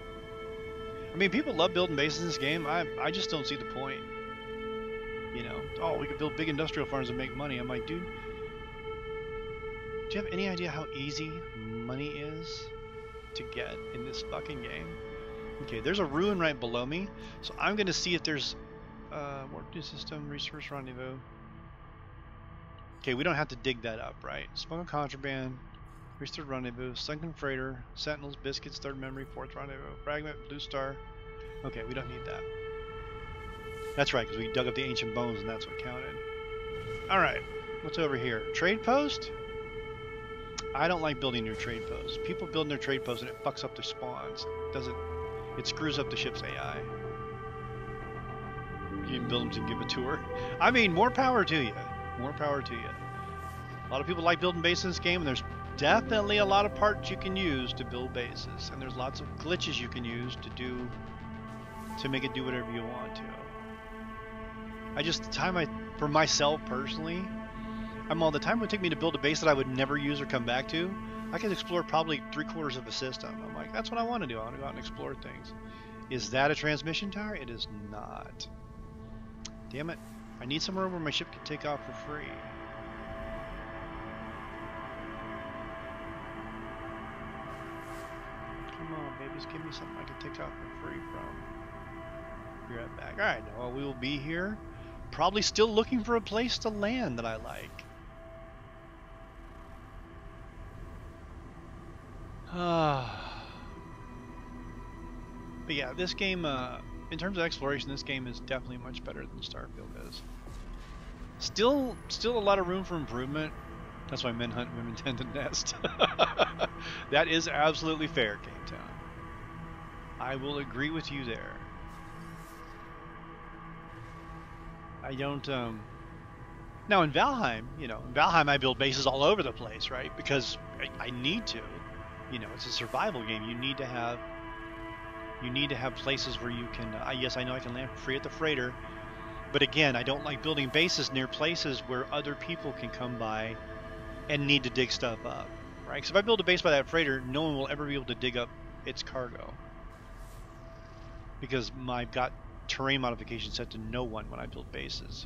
Speaker 1: I mean, people love building bases in this game. I I just don't see the point. You know, oh, we could build big industrial farms and make money. I'm like, dude, do you have any idea how easy money is to get in this fucking game? Okay, there's a ruin right below me, so I'm gonna see if there's uh, work new system, resource rendezvous. Okay, we don't have to dig that up, right? Smuggle contraband, resource rendezvous, sunken freighter, sentinels, biscuits, third memory, fourth rendezvous, fragment, blue star. Okay, we don't need that. That's right, because we dug up the ancient bones and that's what counted. All right, what's over here? Trade post? I don't like building new trade posts. People build their trade posts and it fucks up their spawns. It doesn't. It screws up the ship's A I. You can build them to give a tour. I mean, more power to you. More power to you. A lot of people like building bases in this game, and there's definitely a lot of parts you can use to build bases, and there's lots of glitches you can use to do to make it do whatever you want to. I just the time I for myself personally, I'm all the time it would take me to build a base that I would never use or come back to. I could explore probably three quarters of a system. I'm like, that's what I want to do. I want to go out and explore things. Is that a transmission tower? It is not. Damn it. I need somewhere where my ship can take off for free. Come on, babies. Give me something I can take off for free from. Be right back. Alright, well, we will be here. Probably still looking for a place to land that I like. Ah. But yeah, this game, uh, in terms of exploration, this game is definitely much better than Starfield is. Still, still a lot of room for improvement. That's why men hunt, women tend to nest. That is absolutely fair, Game Town. I will agree with you there. I don't, um... Now in Valheim, you know, in Valheim I build bases all over the place, right? Because I, I need to. You know, it's a survival game. You need to have... You need to have places where you can... Uh, yes, I know I can land for free at the freighter. But again, I don't like building bases near places where other people can come by and need to dig stuff up, right? Because if I build a base by that freighter, no one will ever be able to dig up its cargo. Because I've got terrain modification set to no one when I build bases.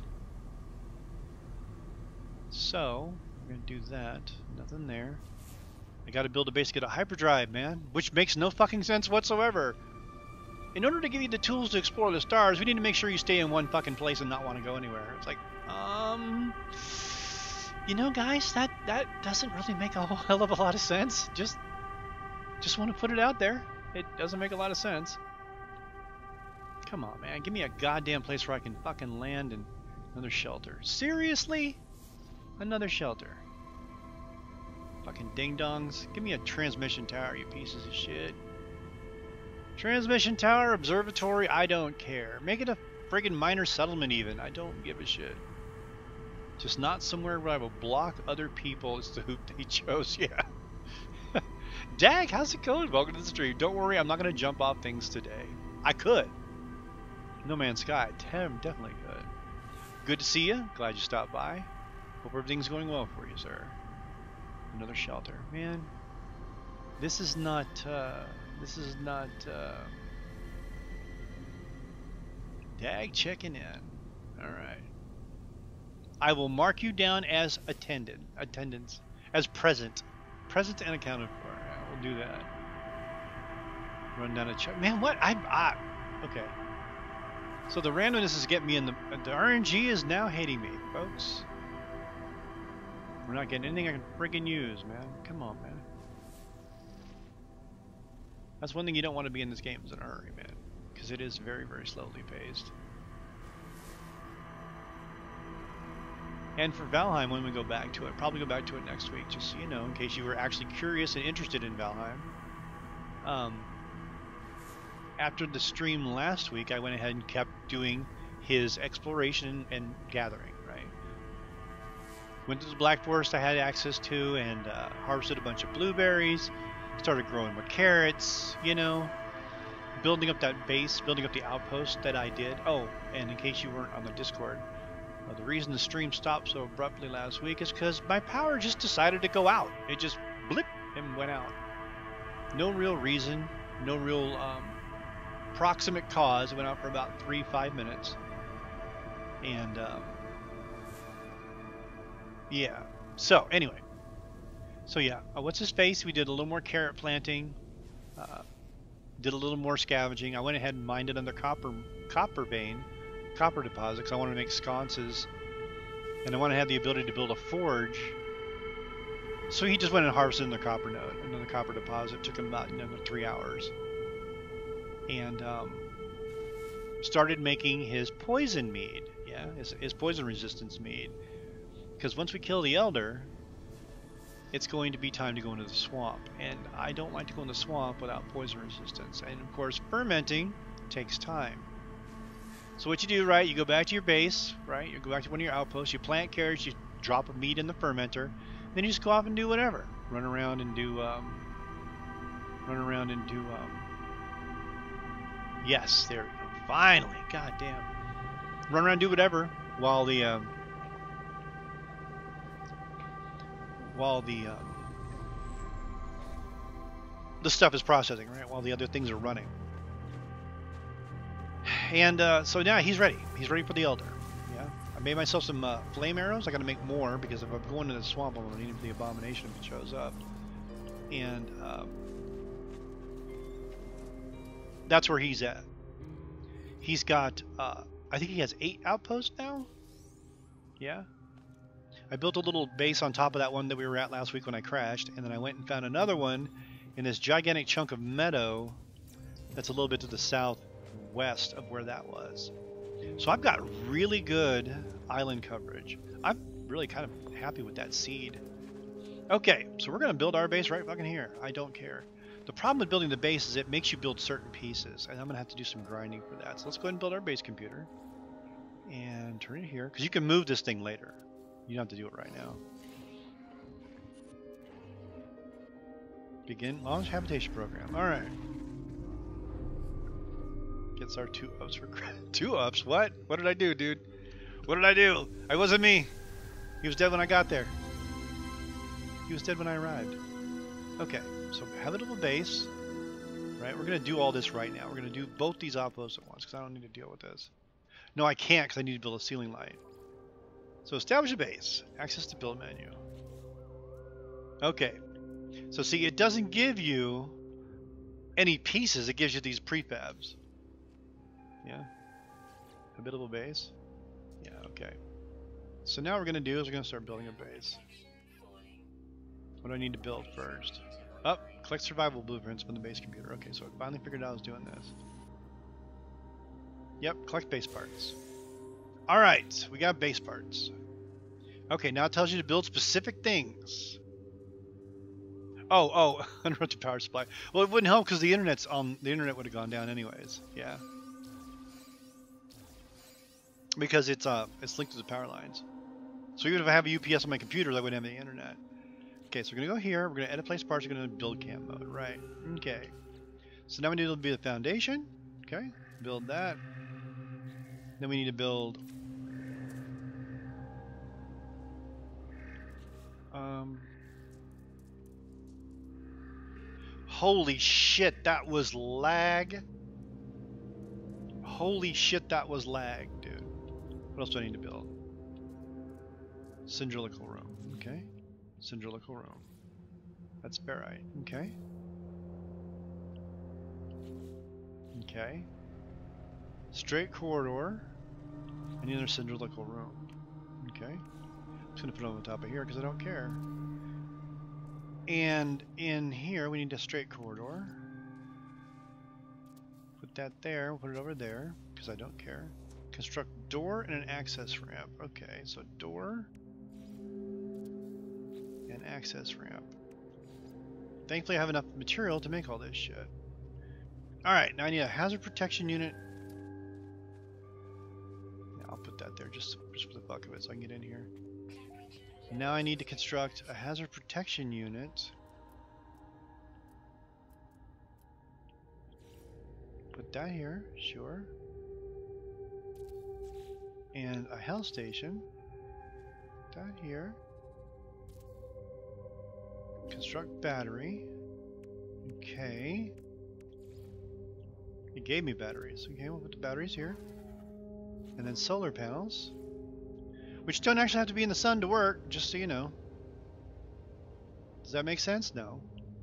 Speaker 1: So, we're going to do that. Nothing there. I got to build a base to get a hyperdrive, man. Which makes no fucking sense whatsoever. In order to give you the tools to explore the stars, we need to make sure you stay in one fucking place and not want to go anywhere. It's like, um... You know, guys, that, that doesn't really make a whole hell of a lot of sense. Just, just want to put it out there. It doesn't make a lot of sense. Come on, man. Give me a goddamn place where I can fucking land and another shelter. Seriously? Another shelter. Fucking ding-dongs. Give me a transmission tower, you pieces of shit. Transmission tower, observatory, I don't care. Make it a friggin' minor settlement even. I don't give a shit. Just not somewhere where I will block other people as to who they chose. Yeah. Dag, how's it going? Welcome to the stream. Don't worry, I'm not going to jump off things today. I could. No Man's Sky, definitely could. Good to see you. Glad you stopped by. Hope everything's going well for you, sir. Another shelter. Man, this is not, uh, this is not, uh, Dag checking in. Alright. I will mark you down as attendant, attendance, as present. Present and accounted for. Yeah, we'll do that. Run down a check. Man, what? I, I, okay. So the randomness is getting me in the, the R N G is now hating me, folks. We're not getting anything I can friggin' use, man. Come on, man. That's one thing you don't want to be in this game is in a hurry, man. Because it is very, very slowly paced. And for Valheim, when we go back to it, probably go back to it next week, just so you know, in case you were actually curious and interested in Valheim. Um, after the stream last week, I went ahead and kept doing his exploration and gathering, right? Went to the Black Forest I had access to and uh, harvested a bunch of blueberries, started growing with carrots, you know, building up that base, building up the outpost that I did. Oh, and in case you weren't on the Discord, Uh, the reason the stream stopped so abruptly last week is because my power just decided to go out. It just blip and went out. No real reason, no real um, proximate cause. It went out for about three, five minutes. And um, Yeah. So anyway. So yeah, uh, what's his face? We did a little more carrot planting. Uh, did a little more scavenging. I went ahead and mined it under copper copper vein, copper deposit, because I wanted to make sconces, and I want to have the ability to build a forge. So he just went and harvested in the copper node, and then the copper deposit. Took him about another three hours, and um, started making his poison mead. Yeah, his, his poison resistance mead. Because once we kill the elder, it's going to be time to go into the swamp, and I don't like to go in the swamp without poison resistance. And of course, fermenting takes time. So what you do, right, you go back to your base, right, you go back to one of your outposts, you plant carrots, you drop a meat in the fermenter, then you just go off and do whatever. Run around and do, um, run around and do, um, yes, there we go, finally, god damn. Run around and do whatever, while the, um, while the um, the stuff is processing, right? While the other things are running. And uh, so now he's ready. He's ready for the elder. Yeah. I made myself some uh, flame arrows. I got to make more because if I'm going to the swamp, I'm going to need the abomination if it shows up. And um, that's where he's at. He's got, uh, I think he has eight outposts now. Yeah. I built a little base on top of that one that we were at last week when I crashed, and then I went and found another one in this gigantic chunk of meadow that's a little bit to the southwest of where that was. So I've got really good island coverage. I'm really kind of happy with that seed. Okay, so we're going to build our base right fucking here. I don't care. The problem with building the base is it makes you build certain pieces, and I'm going to have to do some grinding for that. So let's go ahead and build our base computer and turn it here, because you can move this thing later. You don't have to do it right now. Begin launch habitation program. All right. Gets our two ups for two ups. What? What did I do, dude? What did I do? I wasn't me. He was dead when I got there. He was dead when I arrived. Okay. So habitable base. Right. We're gonna do all this right now. We're gonna do both these outposts at once because I don't need to deal with this. No, I can't because I need to build a ceiling light. So establish a base. Access to build menu. Okay. So see, it doesn't give you any pieces. It gives you these prefabs. Yeah. Habitable base. Yeah, okay. So now what we're going to do is we're going to start building a base. What do I need to build first? Oh, collect survival blueprints from the base computer. Okay, so I finally figured out I was doing this. Yep, collect base parts. Alright, we got base parts. Okay, now it tells you to build specific things. Oh, oh, uninterrupted power supply. Well, it wouldn't help because the internet's on. The internet would have gone down anyways. Yeah. Because it's uh, it's linked to the power lines. So even if I have a U P S on my computer, I wouldn't have the internet. Okay, so we're gonna go here. We're gonna edit place parts. We're gonna build camp mode. Right. Okay. So now we need to build the foundation. Okay. Build that. Then we need to build. Um. Holy shit, that was lag. Holy shit, that was lag, dude. What else do I need to build? Cylindrical room. Okay. Cylindrical room. That's barite. Okay. Okay. Straight corridor. I need another cylindrical room. Okay. I'm just going to put it on the top of here because I don't care. And in here, we need a straight corridor. Put that there. We'll put it over there because I don't care. Construct door and an access ramp. Okay, so door and access ramp. Thankfully, I have enough material to make all this shit. Alright, now I need a hazard protection unit. Yeah, I'll put that there just, just for the fuck of it so I can get in here. Now I need to construct a hazard protection unit. Put that here, sure. And a health station. That here. Construct battery. Okay. It gave me batteries. Okay, we'll put the batteries here. And then solar panels. Which don't actually have to be in the sun to work, just so you know. Does that make sense? No.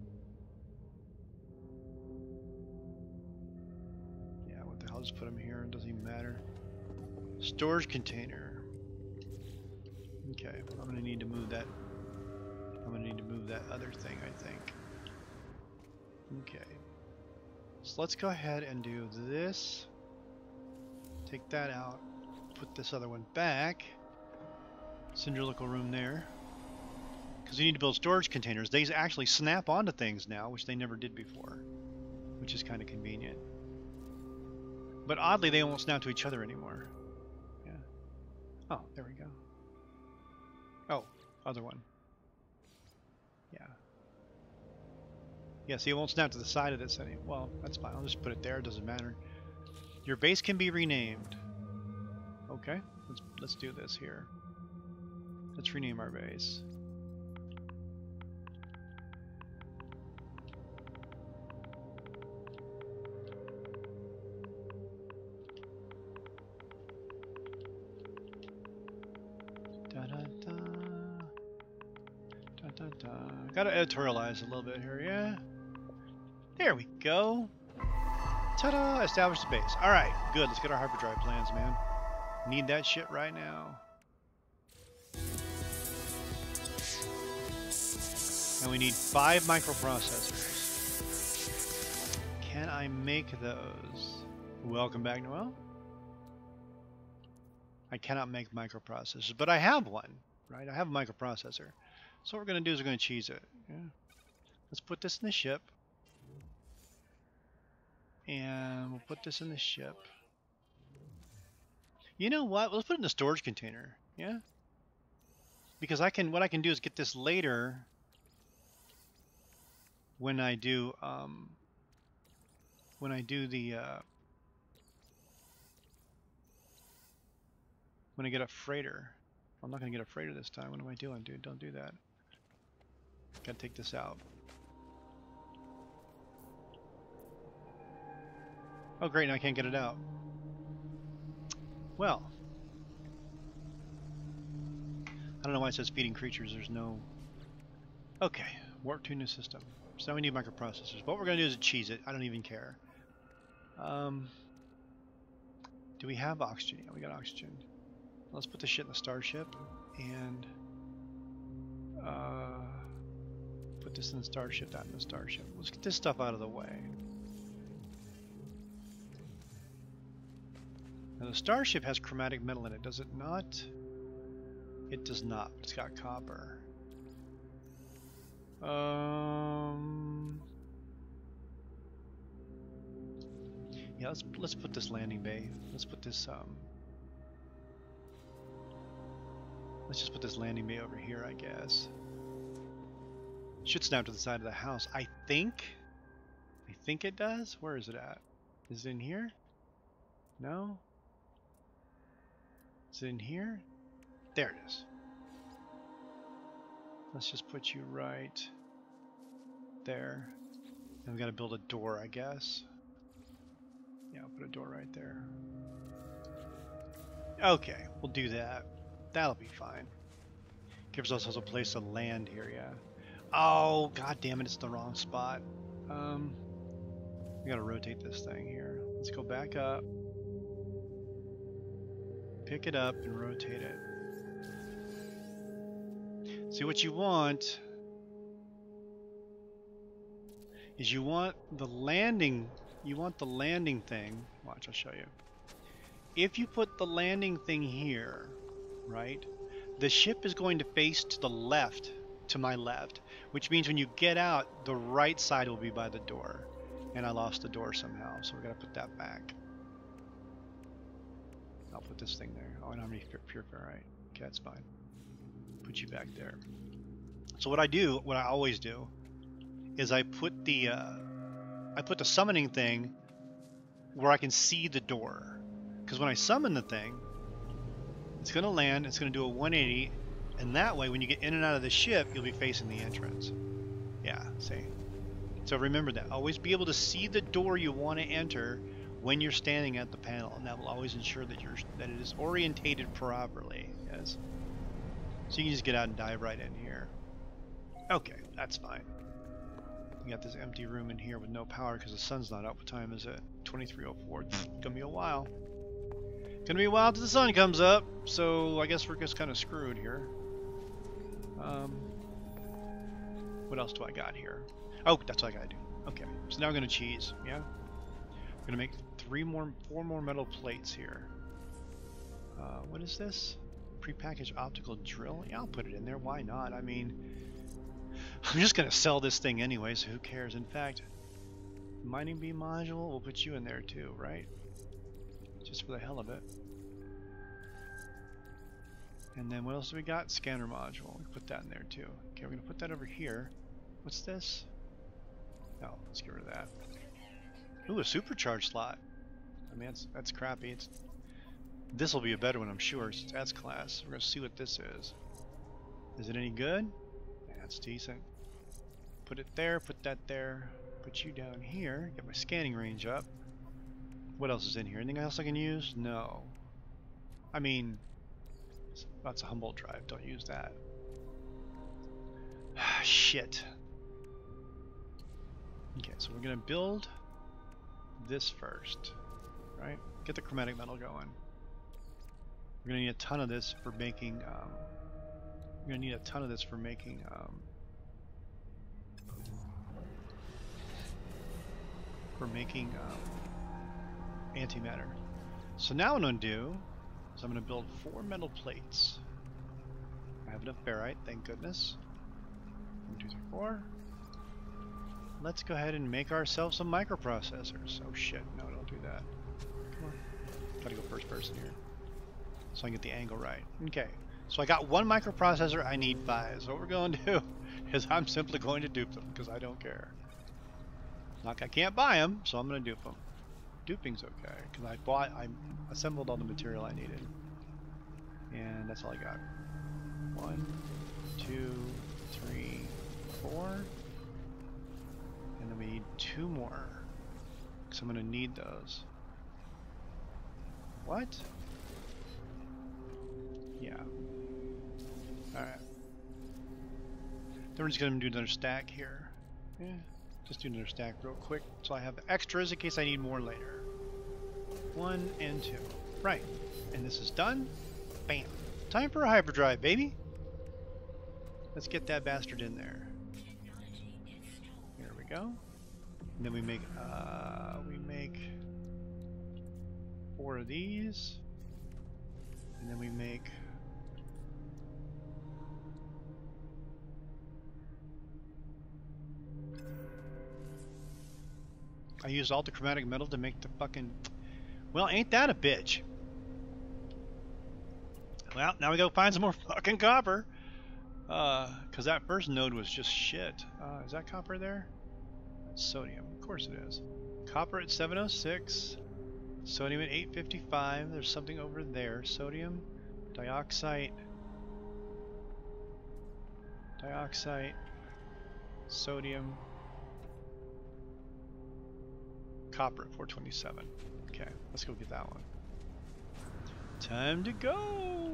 Speaker 1: Yeah, what the hell? Just put them here. It doesn't even matter. Storage container. Okay, I'm gonna need to move that. I'm gonna need to move that other thing, I think. Okay. So let's go ahead and do this. Take that out. Put this other one back. Cylindrical room there. Because you need to build storage containers. They actually snap onto things now, which they never did before. Which is kind of convenient. But oddly, they won't snap to each other anymore. Yeah. Oh, there we go. Oh, other one. Yeah. Yeah, see, it won't snap to the side of this anymore. Well, that's fine. I'll just put it there. It doesn't matter. Your base can be renamed. Okay, let's let's do this here. Let's rename our base. Da da da. Da da da. Gotta editorialize a little bit here, yeah? There we go. Ta-da! Establish the base. Alright, good. Let's get our hyperdrive plans, man. Need that shit right now. And we need five microprocessors. Can I make those? Welcome back, Noel. I cannot make microprocessors, but I have one, right? I have a microprocessor. So what we're going to do is we're going to cheese it. Yeah. Let's put this in the ship. And we'll put this in the ship. You know what? Let's put it in the storage container. Yeah? Because I can, what I can do is get this later when I do, um, when I do the, uh, when I get a freighter. I'm not going to get a freighter this time. What am I doing, dude? Don't do that. Gotta take this out. Oh great, now I can't get it out. Well, I don't know why it says feeding creatures. There's no... Okay, warp to new system. So now we need microprocessors. What we're going to do is cheese it. I don't even care. Um, do we have oxygen? Yeah, we got oxygen. Let's put this shit in the starship and uh, put this in the starship, that in the starship. Let's get this stuff out of the way. Now the starship has chromatic metal in it, does it not? It does not. It's got copper. Um. Yeah, let's let's put this landing bay. Let's put this um. Let's just put this landing bay over here, I guess. Should snap to the side of the house. I think. I think it does. Where is it at? Is it in here? No. Is it in here? There it is. Let's just put you right there. And we gotta build a door, I guess. Yeah, I'll put a door right there. Okay, we'll do that. That'll be fine. Gives us also a place to land here, yeah. Oh, god damn it, it's the wrong spot. Um, we gotta rotate this thing here. Let's go back up. Pick it up and rotate it. See, what you want is you want the landing, you want the landing thing. Watch, I'll show you. If you put the landing thing here, right, the ship is going to face to the left, to my left, which means when you get out, the right side will be by the door. And I lost the door somehow, so we're gonna put that back. I'll put this thing there. Oh, I don't have any pure ferrite. Okay, that's fine. Put you back there. So what I do, what I always do, is I put the uh, I put the summoning thing where I can see the door. Because when I summon the thing, it's going to land, it's going to do a one eighty, and that way when you get in and out of the ship, you'll be facing the entrance. Yeah, see? So remember that. Always be able to see the door you want to enter when you're standing at the panel, and that will always ensure that you're that it is orientated properly. is. So you can just get out and dive right in here. Okay, that's fine. You got this empty room in here with no power because the sun's not up. What time is it? twenty-three oh four. Gonna be a while. Gonna be a while till the sun comes up. So I guess we're just kind of screwed here. Um, what else do I got here? Oh, that's what I gotta do. Okay, so now I'm gonna cheese. Yeah, we're gonna make three more, four more metal plates here. Uh, what is this? Prepackaged optical drill? Yeah, I'll put it in there. Why not? I mean, I'm just gonna sell this thing anyway, so who cares? In fact, mining beam module, we'll put you in there too, right? Just for the hell of it. And then what else do we got? Scanner module. We put that in there too. Okay, we're gonna put that over here. What's this? Oh, let's get rid of that. Ooh, a supercharged slot. I mean, that's, that's crappy. It's This will be a better one, I'm sure, since it's S-Class. We're going to see what this is. Is it any good? Yeah, it's decent. Put it there, put that there. Put you down here. Get my scanning range up. What else is in here? Anything else I can use? No. I mean, that's a Humboldt drive. Don't use that. Shit. Okay, so we're going to build this first. Right? Get the chromatic metal going. We're gonna need a ton of this for making. Um, we're gonna need a ton of this for making. Um, for making um, antimatter. So now what I'm gonna do is I'm gonna build four metal plates. I have enough barite, thank goodness. One, two, three, four. Let's go ahead and make ourselves some microprocessors. Oh shit! No, don't do that. Come on. Gotta go first person here. So I can get the angle right. Okay, so I got one microprocessor, I need five. So what we're going to do is I'm simply going to dupe them because I don't care. Like I can't buy them, so I'm going to dupe them. Duping's okay because I bought, I assembled all the material I needed, and that's all I got. One, two, three, four, and then we need two more because I'm going to need those. What? Yeah. Alright. Then we're just going to do another stack here. Yeah, just do another stack real quick so I have extras in case I need more later. One and two. Right. And this is done. Bam. Time for a hyperdrive, baby. Let's get that bastard in there. Here we go. And then we make, uh, we make four of these. And then we make I used all the chromatic metal to make the fucking... Well, ain't that a bitch? Well, now we go find some more fucking copper. Uh, cause that first node was just shit. Uh, is that copper there? That's sodium. Of course it is. Copper at seven oh six. Sodium at eight fifty-five. There's something over there. Sodium, dioxide, dioxide, sodium, copper at four twenty-seven. Okay, let's go get that one. Time to go!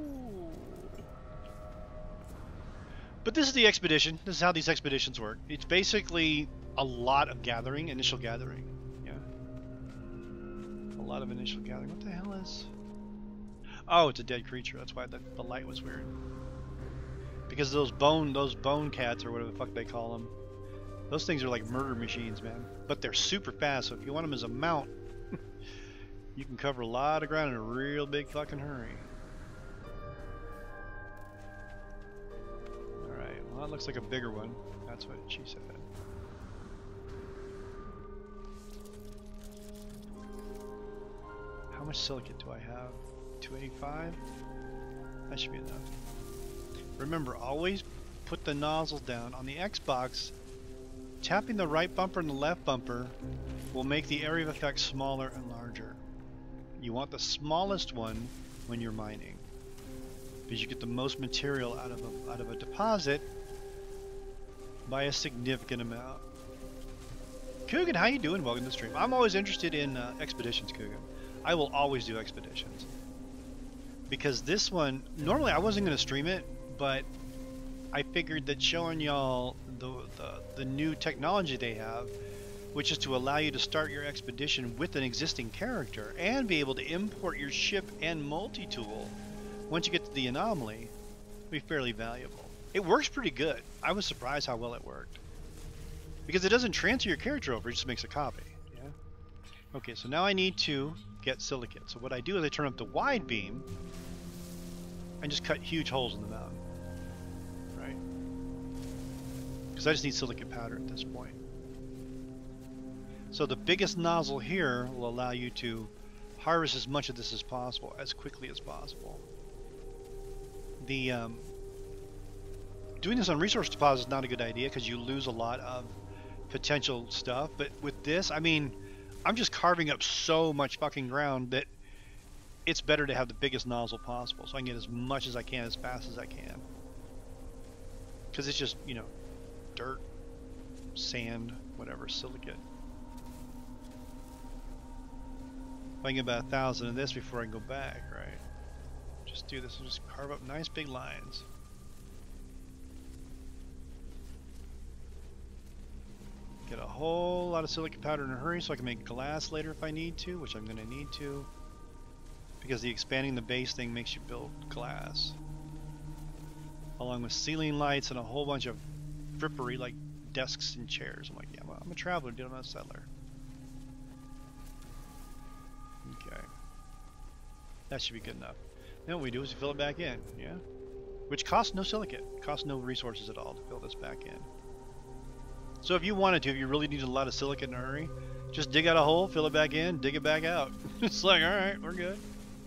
Speaker 1: But this is the expedition. This is how these expeditions work. It's basically a lot of gathering, initial gathering. Yeah. A lot of initial gathering. What the hell is... Oh, it's a dead creature. That's why the, the light was weird. Because those bone, those bone cats or whatever the fuck they call them. Those things are like murder machines, man. But they're super fast, so if you want them as a mount, you can cover a lot of ground in a real big fucking hurry. Alright, well that looks like a bigger one. That's what she said. How much silicate do I have? two eighty-five? That should be enough. Remember, always put the nozzle down. On the Xbox, tapping the right bumper and the left bumper will make the area of effect smaller and larger. You want the smallest one when you're mining, because you get the most material out of a, out of a deposit by a significant amount. Coogan, how you doing? Welcome to the stream. I'm always interested in uh, expeditions, Coogan. I will always do expeditions. because this one, normally I wasn't going to stream it, but I figured that showing y'all the, the, the new technology they have, which is to allow you to start your expedition with an existing character and be able to import your ship and multi-tool once you get to the anomaly, will be fairly valuable. It works pretty good. I was surprised how well it worked. Because it doesn't transfer your character over, it just makes a copy. Yeah. Okay, so now I need to get silicate. So what I do is I turn up the wide beam and just cut huge holes in the mountain. Right? Because I just need silicate powder at this point. So the biggest nozzle here will allow you to harvest as much of this as possible, as quickly as possible. The um, doing this on resource deposit is not a good idea because you lose a lot of potential stuff. But with this, I mean, I'm just carving up so much fucking ground that it's better to have the biggest nozzle possible, so I can get as much as I can as fast as I can. Because it's just, you know, dirt, sand, whatever, silicate. I can get about a thousand of this before I can go back, right? Just do this and just carve up nice big lines. Get a whole lot of silicate powder in a hurry so I can make glass later if I need to, which I'm going to need to. Because the expanding the base thing makes you build glass. Along with ceiling lights and a whole bunch of frippery like desks and chairs. I'm like, yeah, well, I'm a traveler, dude, I'm not a settler. Okay. That should be good enough. Then what we do is we fill it back in, yeah? Which costs no silicate, costs no resources at all to fill this back in. So if you wanted to, if you really needed a lot of silicate in a hurry, just dig out a hole, fill it back in, dig it back out. It's like, alright, we're good.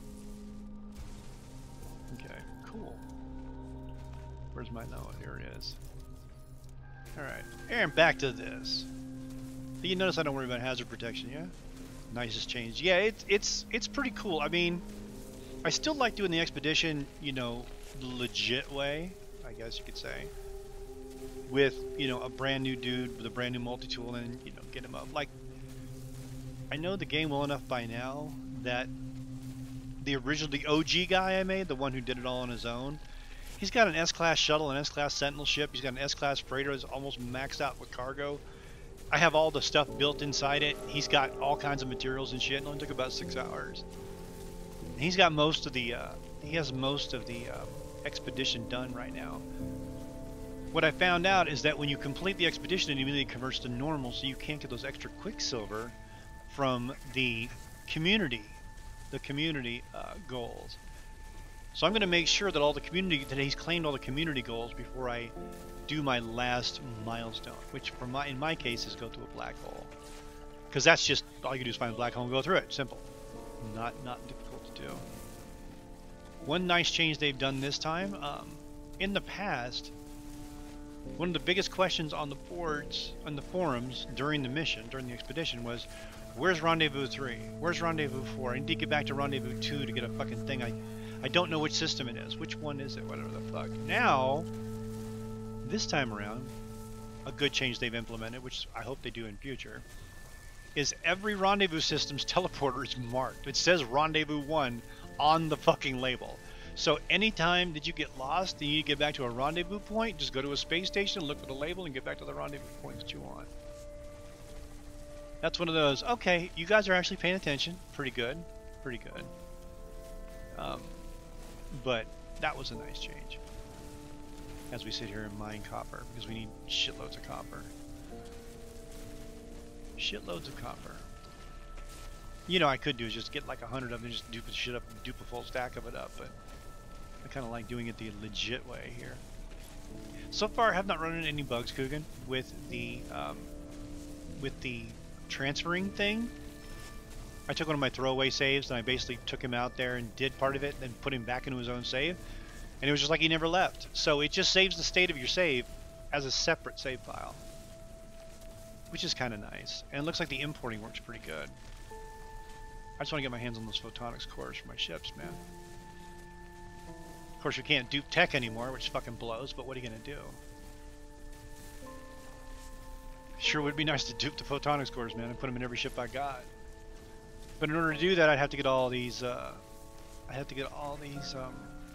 Speaker 1: Okay, cool. Where's my note? Here it is. Alright, and back to this. You notice I don't worry about hazard protection, yeah? Nicest change. Yeah, it's it's it's pretty cool. I mean, I still like doing the expedition, you know, the legit way, I guess you could say. With, you know, a brand new dude with a brand new multi-tool and, you know, get him up. Like, I know the game well enough by now that the original, the O G guy I made, the one who did it all on his own, he's got an S-class shuttle, an S-class sentinel ship, he's got an S-class freighter that's almost maxed out with cargo. I have all the stuff built inside it. He's got all kinds of materials and shit. It only took about six hours. And he's got most of the, uh, he has most of the uh, expedition done right now. What I found out is that when you complete the expedition, it immediately converts to normal, so you can't get those extra quicksilver from the community, the community uh, goals. So I'm going to make sure that all the community, that he's claimed all the community goals before I do my last milestone, which for my, in my case is go to a black hole. Because that's just, all you can do is find a black hole and go through it. Simple. Not, not difficult to do. One nice change they've done this time, um, in the past, one of the biggest questions on the boards, on the forums during the mission, during the expedition was, where's Rendezvous three? Where's Rendezvous four? I need to get back to Rendezvous two to get a fucking thing. I, I don't know which system it is. Which one is it? Whatever the fuck. Now, this time around, a good change they've implemented, which I hope they do in future, is every Rendezvous system's teleporter is marked. It says Rendezvous one on the fucking label. So anytime that you get lost and you need to get back to a rendezvous point, just go to a space station, look for the label, and get back to the rendezvous point that you want. That's one of those, okay, you guys are actually paying attention. Pretty good. Pretty good. Um, but that was a nice change. As we sit here and mine copper, because we need shitloads of copper. Shitloads of copper. You know, I could do is just get like a hundred of them and just dupe the shit up, dupe a full stack of it up, but I kind of like doing it the legit way here. So far, I have not run into any bugs, Coogan, with the um, with the transferring thing. I took one of my throwaway saves and I basically took him out there and did part of it, then put him back into his own save, and it was just like he never left. So it just saves the state of your save as a separate save file, which is kind of nice. And it looks like the importing works pretty good. I just want to get my hands on those photonics cores for my ships, man. Of course, you can't dupe tech anymore, which fucking blows, but what are you going to do? Sure would be nice to dupe the photonics cores, man, and put them in every ship I got. But in order to do that, I'd have to get all these, uh, I have to get all these um,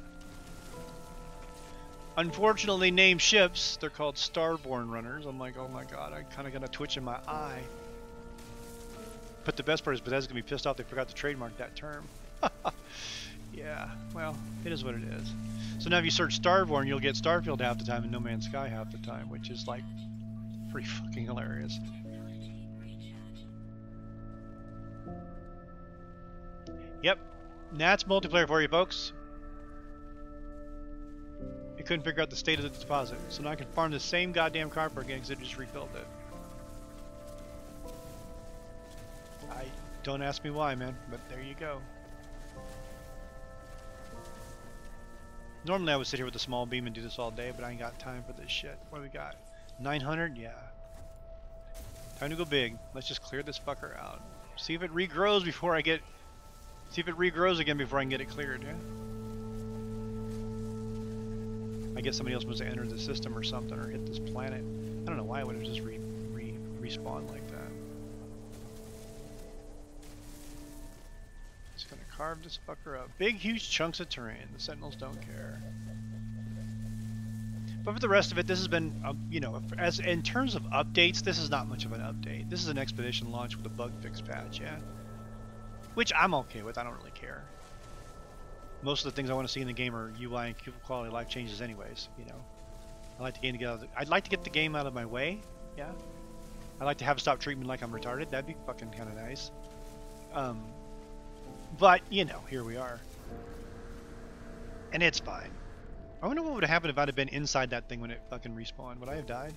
Speaker 1: unfortunately named ships. They're called Starborn runners. I'm like, oh my god, I kind of got a twitch in my eye. But the best part is Bethesda's gonna be pissed off they forgot to trademark that term. Yeah, well, it is what it is. So now if you search Starborn, you'll get Starfield half the time and No Man's Sky half the time, which is like pretty fucking hilarious. Yep, that's multiplayer for you folks. It couldn't figure out the state of the deposit, so now I can farm the same goddamn copper again because it just refilled it. I don't ask me why, man, but there you go. Normally I would sit here with a small beam and do this all day, but I ain't got time for this shit. What do we got? nine hundred? Yeah. Time to go big. Let's just clear this fucker out. See if it regrows before I get... See if it regrows again before I can get it cleared, yeah? I guess somebody else must have entered the system or something, or hit this planet. I don't know why it would have just re, re, respawned like that. Just gonna carve this fucker up. Big, huge chunks of terrain. The Sentinels don't care. But for the rest of it, this has been, uh, you know, as in terms of updates, this is not much of an update. This is an expedition launch with a bug fix patch, yeah? Which I'm okay with. I don't really care. Most of the things I want to see in the game are U I and quality of life changes anyways, you know. I like the game to get out of the, I'd like to get the game out of my way, yeah. I'd like to have it stop treating me like I'm retarded. That'd be fucking kind of nice. Um, but, you know, here we are. And it's fine. I wonder what would have happened if I'd have been inside that thing when it fucking respawned. Would I have died?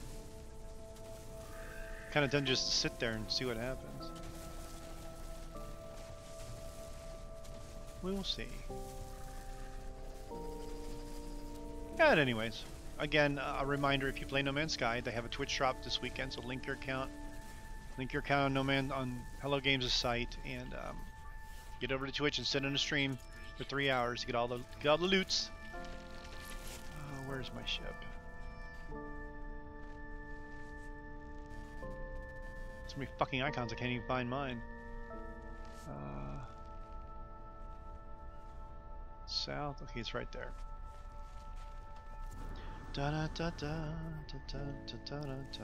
Speaker 1: Kind of done just sit there and see what happens. We will see. And anyways, again, uh, a reminder: if you play No Man's Sky, they have a Twitch drop this weekend. So link your account, link your account on No Man on Hello Games' site, and um, get over to Twitch and sit in a stream for three hours to get all the get all the loots. Uh, where's my ship? So many fucking icons, I can't even find mine. Uh, south. Okay, it's right there. Da da da da da da da da da.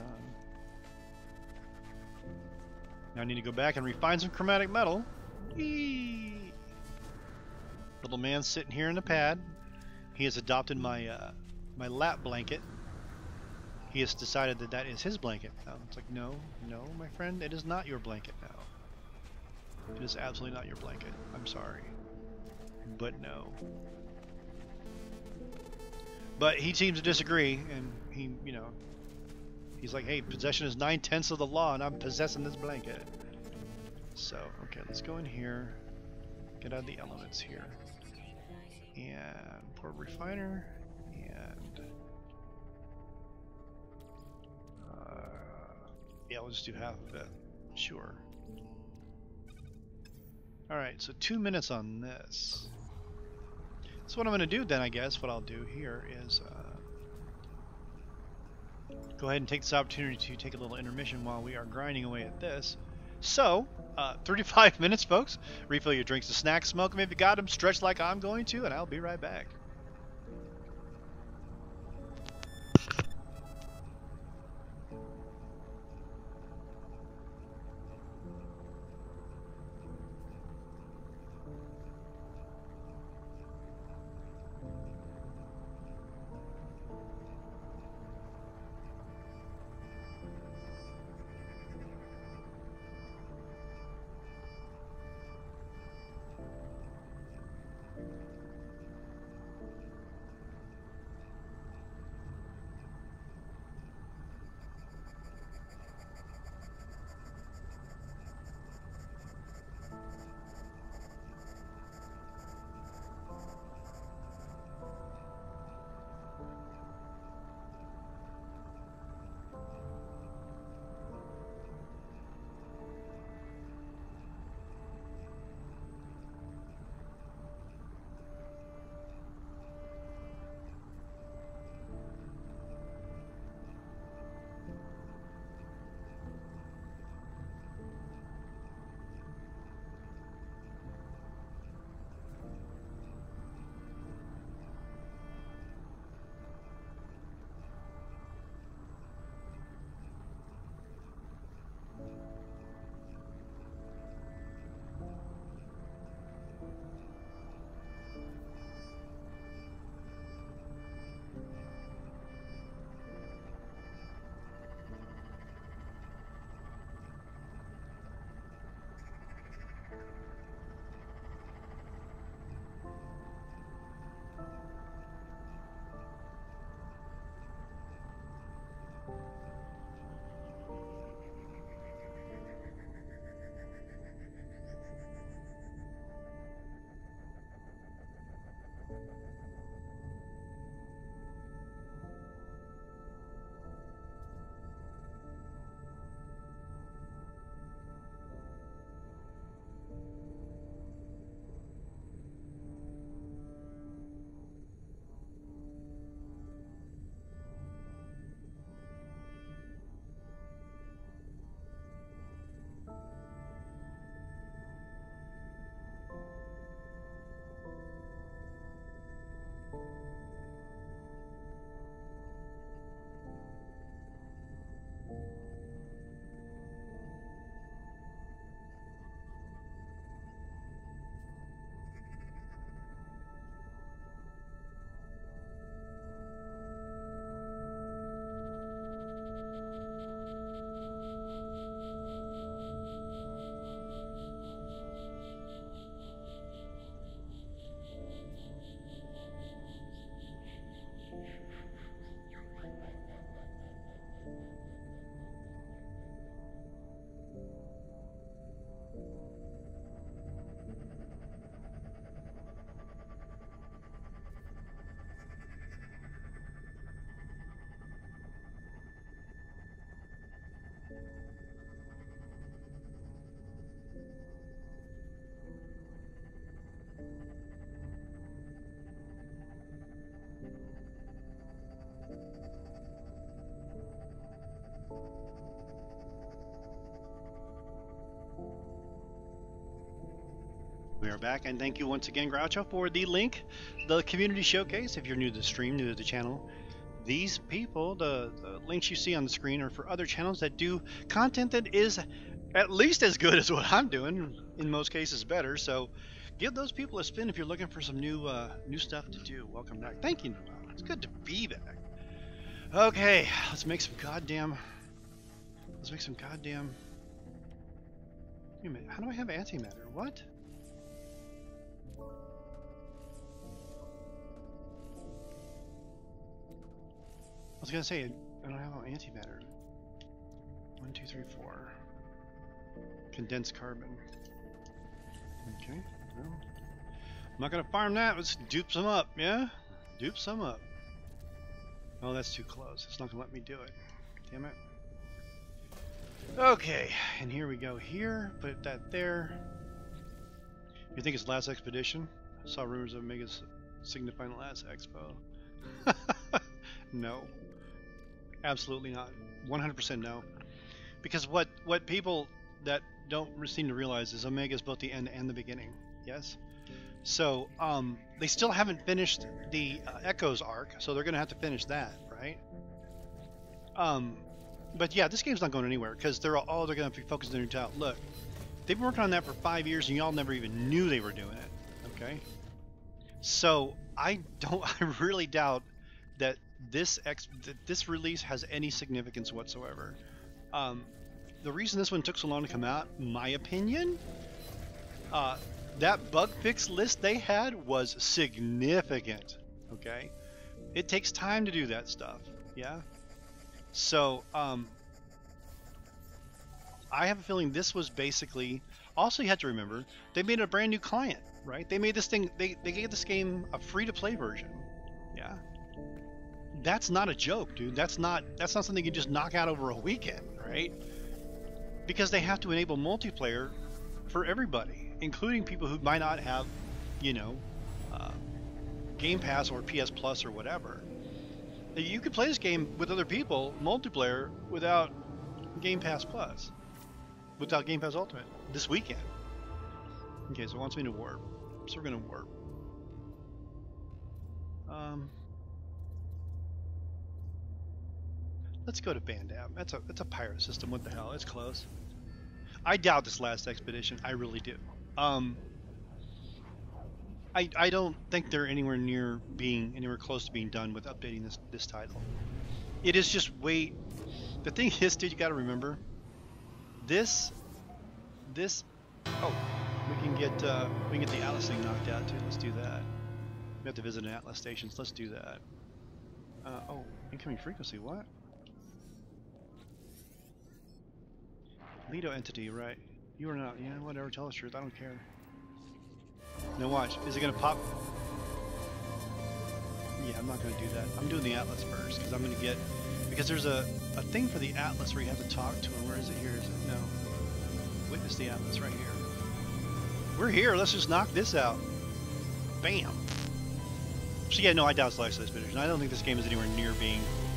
Speaker 1: Now I need to go back and refine some chromatic metal. Whee! Little man sitting here in the pad. He has adopted my uh, my lap blanket. He has decided that that is his blanket now. It's like, no, no, my friend, it is not your blanket now. It is absolutely not your blanket. I'm sorry, but no. But he seems to disagree, and he, you know, he's like, hey, possession is nine-tenths of the law, and I'm possessing this blanket. So, okay, let's go in here, get out of the elements here, and port refiner, and, uh, yeah, we'll just do half of it, sure. Alright, so two minutes on this. So what I'm going to do then, I guess, what I'll do here is uh, go ahead and take this opportunity to take a little intermission while we are grinding away at this. So, uh, thirty-five minutes, folks. Refill your drinks and snacks, smoke them if you got them, stretch like I'm going to, and I'll be right back. We are back, and thank you once again, Groucho, for the link, the community showcase. If you're new to the stream, new to the channel, these people, the, the links you see on the screen, are for other channels that do content that is at least as good as what I'm doing, in most cases better. So give those people a spin if you're looking for some new uh, new stuff to do. Welcome back. Thank you, Noel. It's good to be back. Okay, let's make some goddamn... Let's make some goddamn... Wait a minute, how do I have antimatter? What? I was gonna say, I don't have antimatter. One, two, three, four. Condensed carbon. Okay, well, I'm not gonna farm that. Let's dupe some up, yeah? Dupe some up. Oh, that's too close. It's not gonna let me do it. Damn it. Okay, and here we go here. Put that there. You think it's last expedition? I saw rumors of Omega's signifying the last expo. No. Absolutely not. one hundred percent no. Because what, what people that don't seem to realize is Omega is both the end and the beginning. Yes? So, um, they still haven't finished the uh, Echoes arc, so they're going to have to finish that, right? Um, but yeah, this game's not going anywhere, because they're all, oh, they're going to be focused on their new title. Look, they've been working on that for five years, and y'all never even knew they were doing it, okay? So, I don't, I really doubt that this ex that this release has any significance whatsoever. Um, the reason this one took so long to come out, my opinion, uh, that bug fix list they had was significant. Okay, it takes time to do that stuff. Yeah. So um, I have a feeling this was basically. Also, you have to remember they made a brand new client, right? They made this thing. They they gave this game a free-to-play version. Yeah. That's not a joke, dude. That's not that's not something you just knock out over a weekend, right? Because they have to enable multiplayer for everybody, including people who might not have, you know, uh, Game Pass or P S Plus or whatever. You could play this game with other people, multiplayer, without Game Pass Plus, without Game Pass Ultimate this weekend. Okay, so it wants me to warp, so we're gonna warp. Um. Let's go to Bandab. That's a that's a pirate system. What the hell? It's close. I doubt this last expedition. I really do. Um, I I don't think they're anywhere near being anywhere close to being done with updating this this title. It is just way. The thing is, dude, you got to remember. This, this. Oh, we can get uh, we can get the Atlas thing knocked out too. Let's do that. We have to visit an Atlas stations. Let's do that. Uh, oh, incoming frequency. What? Lido entity, right? You are not, yeah, whatever, tell the truth, I don't care. Now watch, is it gonna pop? Yeah, I'm not gonna do that. I'm doing the Atlas first, because I'm gonna get, because there's a, a thing for the Atlas where you have to talk to him. Where is it? Here, is it? No. Witness the Atlas, right here. We're here, let's just knock this out. Bam! So yeah, no, I doubt it's the last expedition. I don't think this game is anywhere near being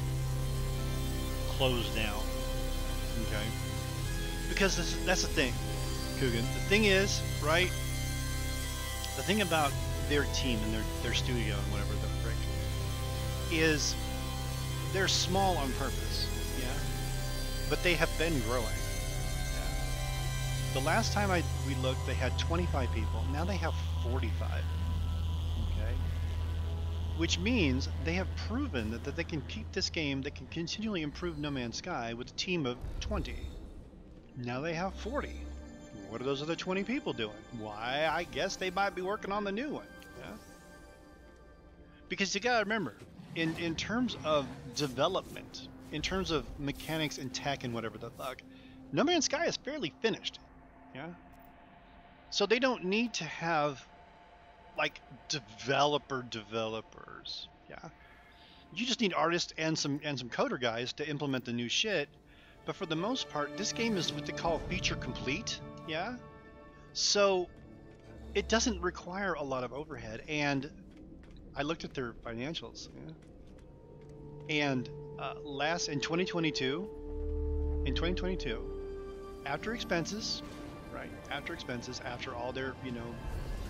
Speaker 1: closed down. Okay? Because this, that's the thing, Coogan. The thing is, right, the thing about their team and their, their studio and whatever the frick is they're small on purpose, yeah? But they have been growing. Yeah. The last time I we looked, they had twenty-five people. Now they have forty-five. Okay? Which means they have proven that, that they can keep this game, they can continually improve No Man's Sky with a team of twenty. Now they have forty. What are those other twenty people doing? Why, I guess they might be working on the new one. Yeah. Because you gotta remember, in, in terms of development, in terms of mechanics and tech and whatever the fuck, No Man's Sky is fairly finished. Yeah. So they don't need to have like developer developers. Yeah. You just need artists and some and some coder guys to implement the new shit. But for the most part, this game is what they call feature complete, yeah? So it doesn't require a lot of overhead, and I looked at their financials, yeah? And uh, last, in twenty twenty-two, in twenty twenty-two, after expenses, right, after expenses, after all their, you know,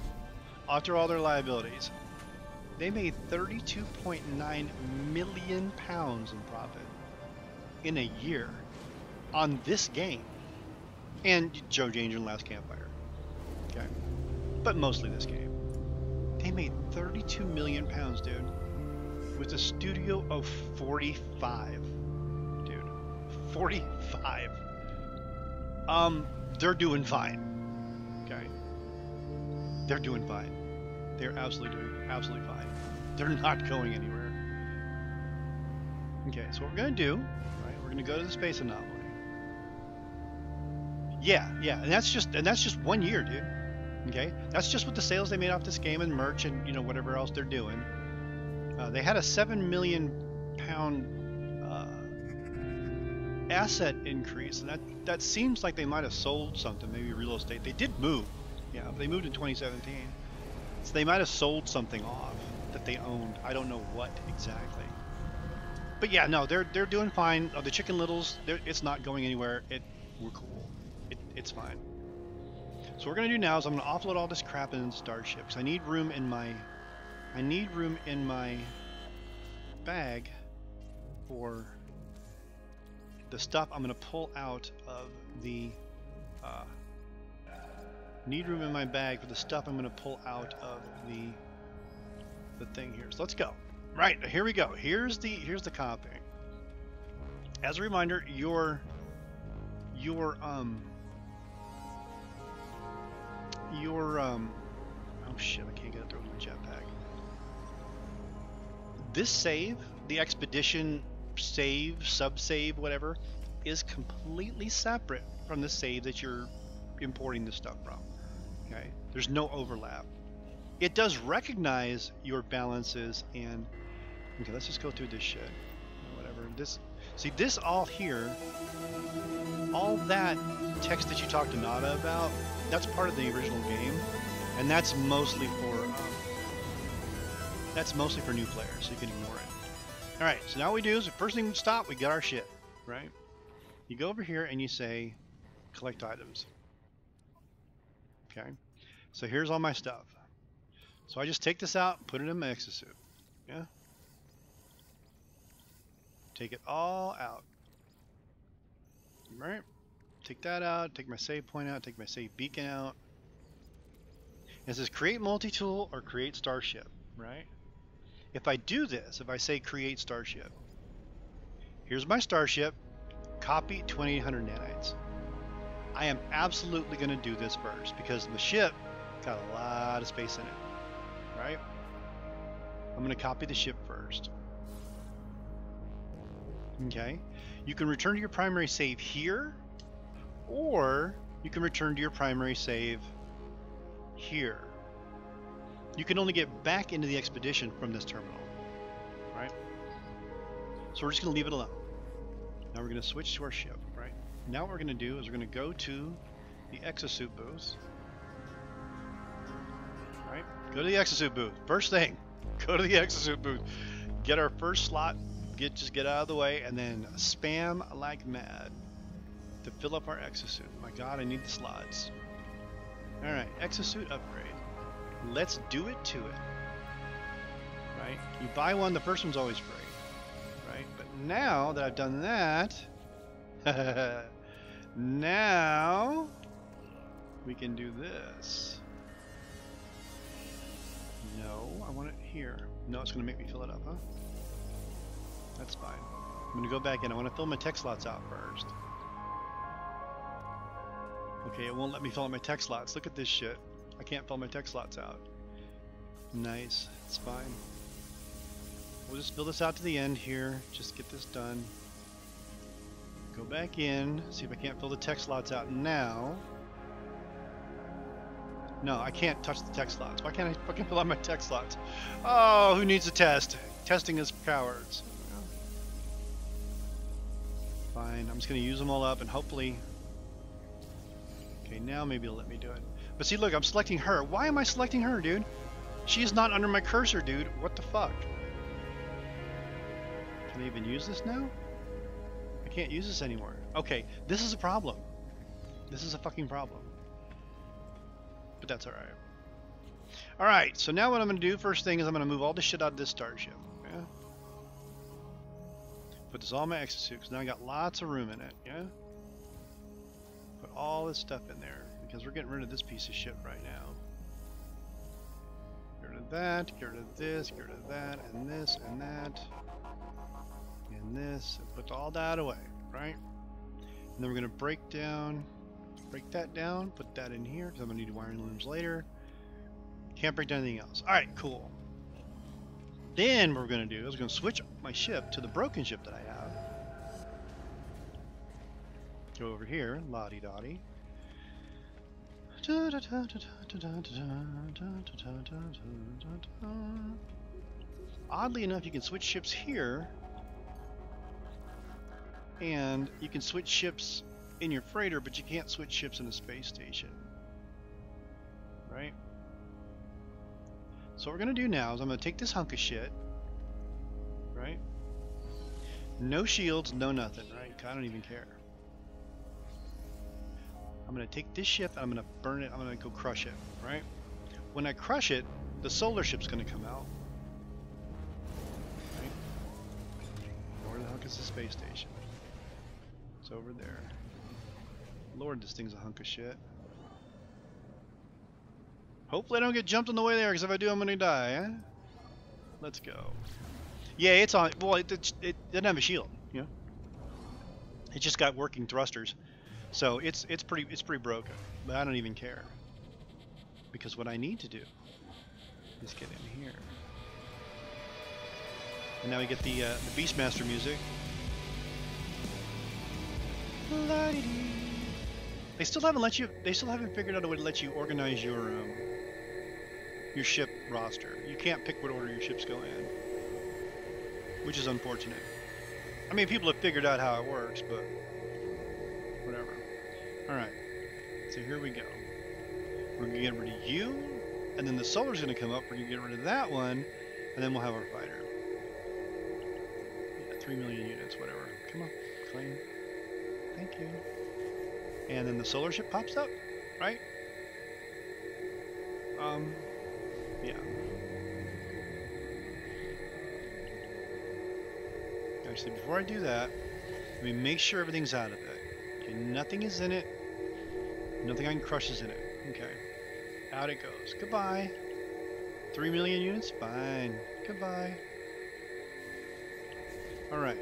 Speaker 1: after all their liabilities, they made thirty-two point nine million pounds in profit in a year on this game. And Joe Danger and Last Campfire. Okay. But mostly this game. They made thirty-two million pounds, dude. With a studio of forty-five. Dude. forty-five. Um, they're doing fine. Okay. They're doing fine. They're absolutely doing absolutely fine. They're not going anywhere. Okay, so what we're gonna do, right? We're gonna go to the space anomaly. Yeah, yeah, and that's just and that's just one year, dude. Okay, that's just with the sales they made off this game and merch and you know whatever else they're doing. Uh, they had a seven million pound uh, asset increase, and that that seems like they might have sold something, maybe real estate. They did move, yeah, they moved in twenty seventeen, so they might have sold something off that they owned. I don't know what exactly, but yeah, no, they're they're doing fine. Oh, the Chicken Littles, it's not going anywhere. It we're cool. It, it's fine. So what we're gonna do now is I'm gonna offload all this crap in Starship because I need room in my I need room in my bag for the stuff I'm gonna pull out of the uh, need room in my bag for the stuff I'm gonna pull out of the the thing here. So let's go. Right, here we go. Here's the here's the copy. As a reminder, your your um your um oh shit, I can't get it through my jetpack. This save, the expedition save, sub-save, whatever, is completely separate from the save that you're importing the stuff from. Okay? There's no overlap. It does recognize your balances and okay, let's just go through this shit. Whatever. This see this all here, all that text that you talked to Nada about, that's part of the original game, and that's mostly for um, that's mostly for new players, so you can ignore it. Alright, so now what we do is the first thing we stop, we get our shit, right? You go over here and you say collect items. Okay, so here's all my stuff. So I just take this out, put it in my exosuit. Yeah. Take it all out. Right? Take that out, take my save point out, take my save beacon out. It says create multi-tool or create starship, right? If I do this, if I say create starship, here's my starship, copy twenty-eight hundred nanites. I am absolutely going to do this first because the ship got a lot of space in it, right? I'm going to copy the ship first. Okay, you can return to your primary save here, or you can return to your primary save here. You can only get back into the expedition from this terminal, right? So we're just going to leave it alone. Now we're going to switch to our ship, right? Now what we're going to do is we're going to go to the exosuit booth, right? Go to the exosuit booth. First thing, go to the exosuit booth. Get our first slot. Get just get out of the way, and then spam like mad to fill up our exosuit. My God, I need the slots. All right, exosuit upgrade. Let's do it to it. Right? You buy one, the first one's always free. Right? But now that I've done that, now we can do this. No, I want it here. No, it's going to make me fill it up, huh? That's fine. I'm going to go back in. I want to fill my tech slots out first. Okay, it won't let me fill out my tech slots. Look at this shit. I can't fill my tech slots out. Nice. It's fine. We'll just fill this out to the end here. Just get this done. Go back in. See if I can't fill the tech slots out now. No, I can't touch the tech slots. Why can't I fucking fill out my tech slots? Oh, who needs a test? Testing is for cowards. Fine, I'm just going to use them all up and hopefully... Okay, now maybe it'll let me do it. But see, look, I'm selecting her. Why am I selecting her, dude? She is not under my cursor, dude. What the fuck? Can I even use this now? I can't use this anymore. Okay, this is a problem. This is a fucking problem. But that's alright. All right, so now what I'm going to do first thing is I'm going to move all this shit out of this starship. Yeah. Put this all in my exosuit because now I got lots of room in it. Yeah. Put all this stuff in there because we're getting rid of this piece of shit right now. Get rid of that, get rid of this, get rid of that, and this, and that, and this, and put all that away, right? And then we're going to break down, break that down, put that in here because I'm going to need wiring looms later. Can't break down anything else. All right, cool. Then what we're going to do is we're going to switch my ship to the broken ship that I have. Go over here, la-di-da-di. Oddly enough, you can switch ships here, and you can switch ships in your freighter, but you can't switch ships in a space station. Right? So what we're going to do now is I'm going to take this hunk of shit, right? No shields, no nothing, right? I don't even care. I'm going to take this ship and I'm going to burn it. I'm going to go crush it, right? When I crush it, the solar ship's going to come out. Right? Where the heck is the space station? It's over there. Lord, this thing's a hunk of shit. Hopefully I don't get jumped on the way there, because if I do, I'm going to die, eh? Let's go. Yeah, it's on. Well, it, it, it doesn't have a shield, you know? It just got working thrusters. So it's it's pretty it's pretty broken, but I don't even care. Because what I need to do is get in here. And now we get the, uh, the Beastmaster music. They still haven't let you. They still haven't figured out a way to let you organize your um, your ship roster. You can't pick what order your ships go in, which is unfortunate. I mean, people have figured out how it works, but whatever. All right. So here we go. We're gonna get rid of you, and then the solar's gonna come up. We're gonna get rid of that one, and then we'll have our fighter. Yeah, three million units, whatever. Come on, claim. Thank you. And then the solar ship pops up, right? Um, yeah. Actually, before I do that, let me make sure everything's out of it. Okay, nothing is in it. Nothing I can crush is in it. Okay. Out it goes. Goodbye. Three million units? Fine. Goodbye. Alright.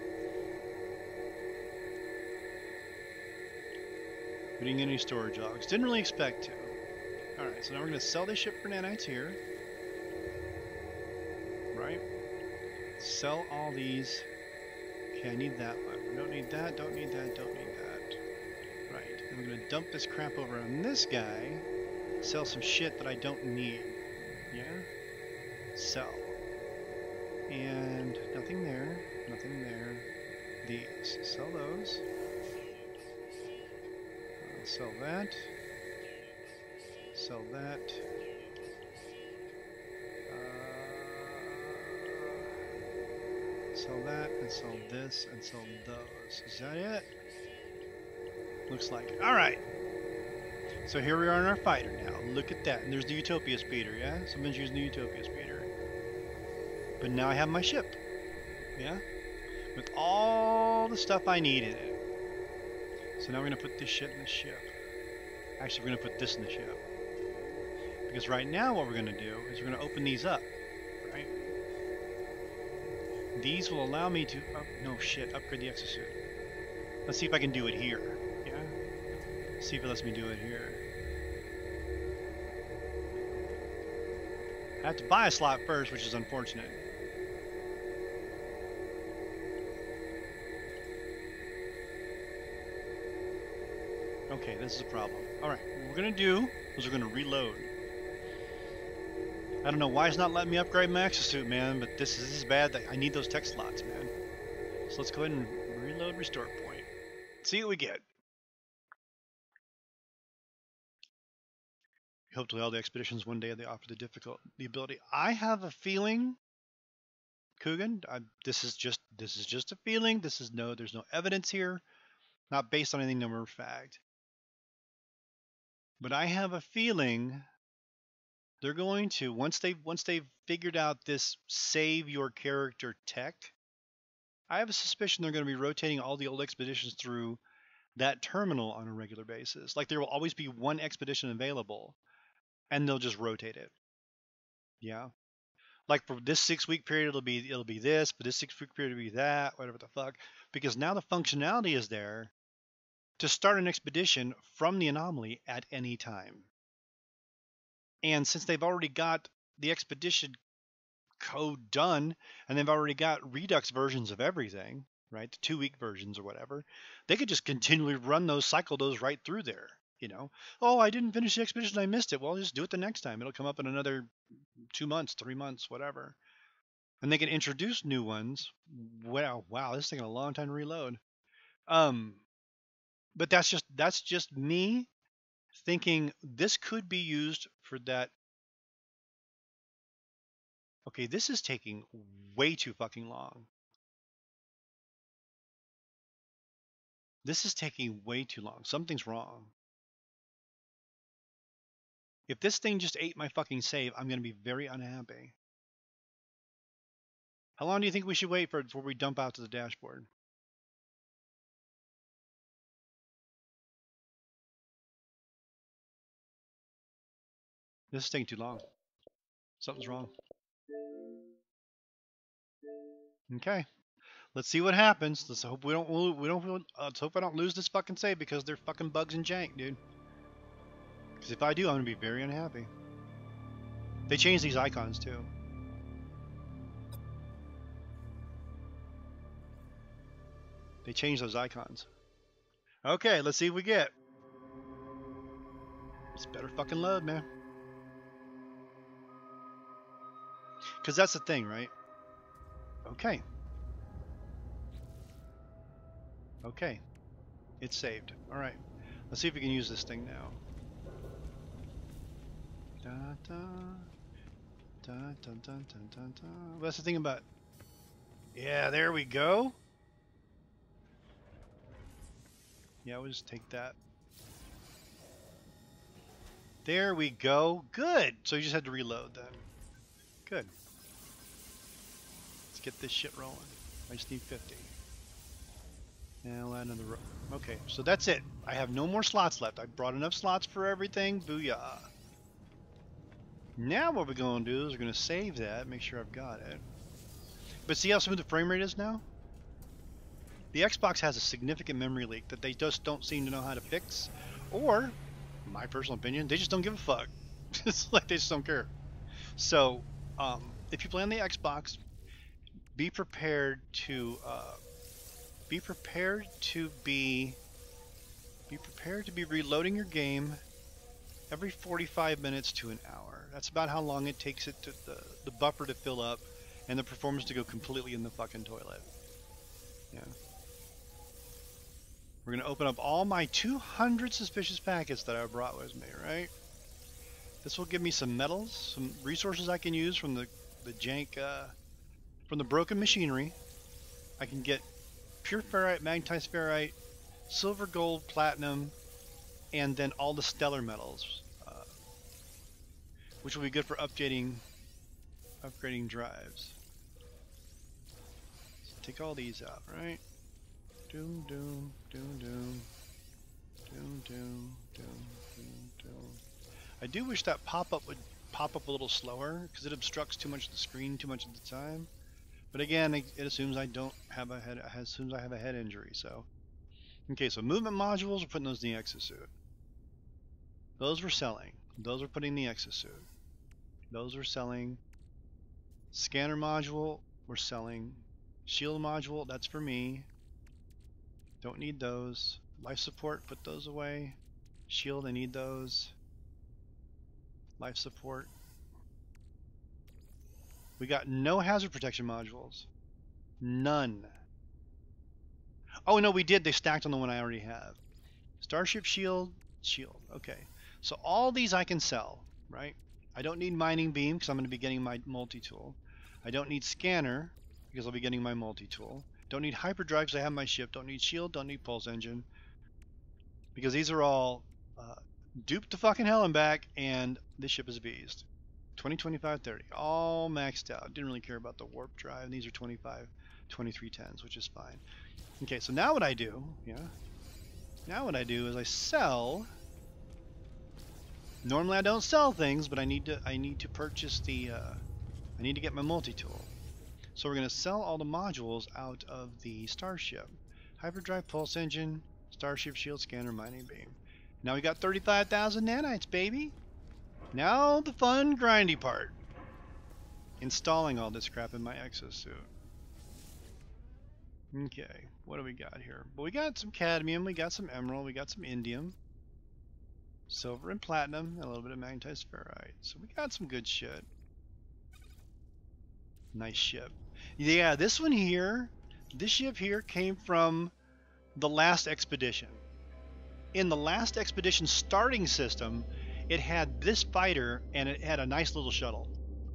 Speaker 1: We didn't get any storage logs. Didn't really expect to. Alright, so now we're going to sell this ship for nanites here. Right? Sell all these. Okay, I need that one. We don't need that, don't need that, don't need that. Right. And we're going to dump this crap over on this guy. Sell some shit that I don't need. Yeah? Sell. And nothing there. Nothing there. These. Sell those. Sell that. Sell that. Uh, sell that and sell this and sell those. Is that it? Looks like it. Alright. So here we are in our fighter now. Look at that. And there's the Utopia speeder, yeah? Someone's using the Utopia speeder. But now I have my ship. Yeah? With all the stuff I need in it. So now we're going to put this shit in the ship. Actually, we're going to put this in the ship. Because right now what we're going to do is we're going to open these up. Right? These will allow me to... Oh, no shit. Upgrade the exosuit. Let's see if I can do it here. Yeah? Let's see if it lets me do it here. I have to buy a slot first, which is unfortunate. Okay, this is a problem. Alright, what we're going to do is we're going to reload. I don't know why it's not letting me upgrade my exosuit, man, but this is, this is bad. I need those tech slots, man. So let's go ahead and reload restore point. See what we get. Hopefully all the expeditions one day they offer the difficult the ability. I have a feeling, Coogan, I, this is just this is just a feeling. This is no there's no evidence here. Not based on anything number of fact. But I have a feeling They're going to once they once they've figured out this save your character tech. I have a suspicion they're going to be rotating all the old expeditions through that terminal on a regular basis. Like there will always be one expedition available, and they'll just rotate it. Yeah. Like for this six week period, it'll be it'll be this, but this six week period will be that, whatever the fuck. Because now the functionality is there to start an expedition from the anomaly at any time. And since they've already got the expedition code done, and they've already got Redux versions of everything, right? The two week versions or whatever, they could just continually run those, cycle those right through there. You know, oh, I didn't finish the expedition, I missed it. Well, just do it the next time. It'll come up in another two months, three months, whatever. And they can introduce new ones. Wow, wow, this is taking a long time to reload. Um, but that's just that's just me thinking this could be used for that. Okay, this is taking way too fucking long. This is taking way too long. Something's wrong. If this thing just ate my fucking save, I'm going to be very unhappy. How long do you think we should wait for before we dump out to the dashboard? This is taking too long. Something's wrong. Okay. Let's see what happens. Let's hope we don't we don't uh, let's hope I don't lose this fucking save because they're fucking bugs and jank, dude. Because if I do, I'm gonna be very unhappy. They changed these icons too. They changed those icons. Okay, let's see what we get. It's better fucking load, man. Because that's the thing, right? Okay. Okay. It's saved. All right. Let's see if we can use this thing now. Da, da, da, da, da, da, da, da. That's the thing about... Yeah, there we go. Yeah, we'll just take that. There we go. Good. So you just had to reload then. Good. Let's get this shit rolling. I just need fifty. And I'll add another row. Okay, so that's it. I have no more slots left. I brought enough slots for everything. Booyah. Now what we're going to do is we're going to save that, make sure I've got it. But see how smooth the frame rate is now? The Xbox has a significant memory leak that they just don't seem to know how to fix. Or, my personal opinion, they just don't give a fuck. It's like they just don't care. So, um, if you play on the Xbox, be prepared to uh, be prepared to be be prepared to be reloading your game every forty-five minutes to an hour. That's about how long it takes it to the, the buffer to fill up and the performance to go completely in the fucking toilet. Yeah. We're going to open up all my two hundred suspicious packets that I brought with me, right? This will give me some metals, some resources I can use from the, the jank, uh, from the broken machinery. I can get pure ferrite, magnetized ferrite, silver, gold, platinum, and then all the stellar metals, uh, which will be good for updating, upgrading drives. So take all these out, right? Doom, doom, doom, doom, doom, doom, doom, doom, doom. I do wish that pop-up would pop up a little slower because it obstructs too much of the screen too much of the time. But again, it assumes I don't have a head. It assumes I have a head injury. So, okay. So movement modules, we're putting those in the exosuit. Those we're selling. Those we're putting in the exosuit. Those we're selling. Scanner module, we're selling. Shield module, that's for me. Don't need those. Life support, put those away. Shield, I need those. Life support. We got no hazard protection modules. None. Oh no, we did. They stacked on the one I already have. Starship shield, shield. Okay. So all these I can sell, right? I don't need mining beam because I'm going to be getting my multi-tool. I don't need scanner because I'll be getting my multi-tool. Don't need hyperdrive because I have my ship. Don't need shield. Don't need pulse engine. Because these are all uh, duped to fucking hell and back, and this ship is a beast. twenty, twenty-five, thirty. All maxed out. Didn't really care about the warp drive. These are twenty-five, twenty-three tens, which is fine. Okay, so now what I do, yeah. Now what I do is I sell. Normally I don't sell things, but I need to I need to purchase the uh, I need to get my multi-tool. So we're going to sell all the modules out of the Starship. Hyperdrive pulse engine, Starship shield scanner, mining beam. Now we got thirty-five thousand nanites, baby. Now the fun grindy part. Installing all this crap in my exosuit. Okay, what do we got here? Well, we got some cadmium, we got some emerald, we got some indium, silver and platinum, a little bit of magnetized ferrite. So we got some good shit. Nice ship. Yeah, this one here, this ship here came from the last expedition. In the last expedition starting system, it had this fighter and it had a nice little shuttle.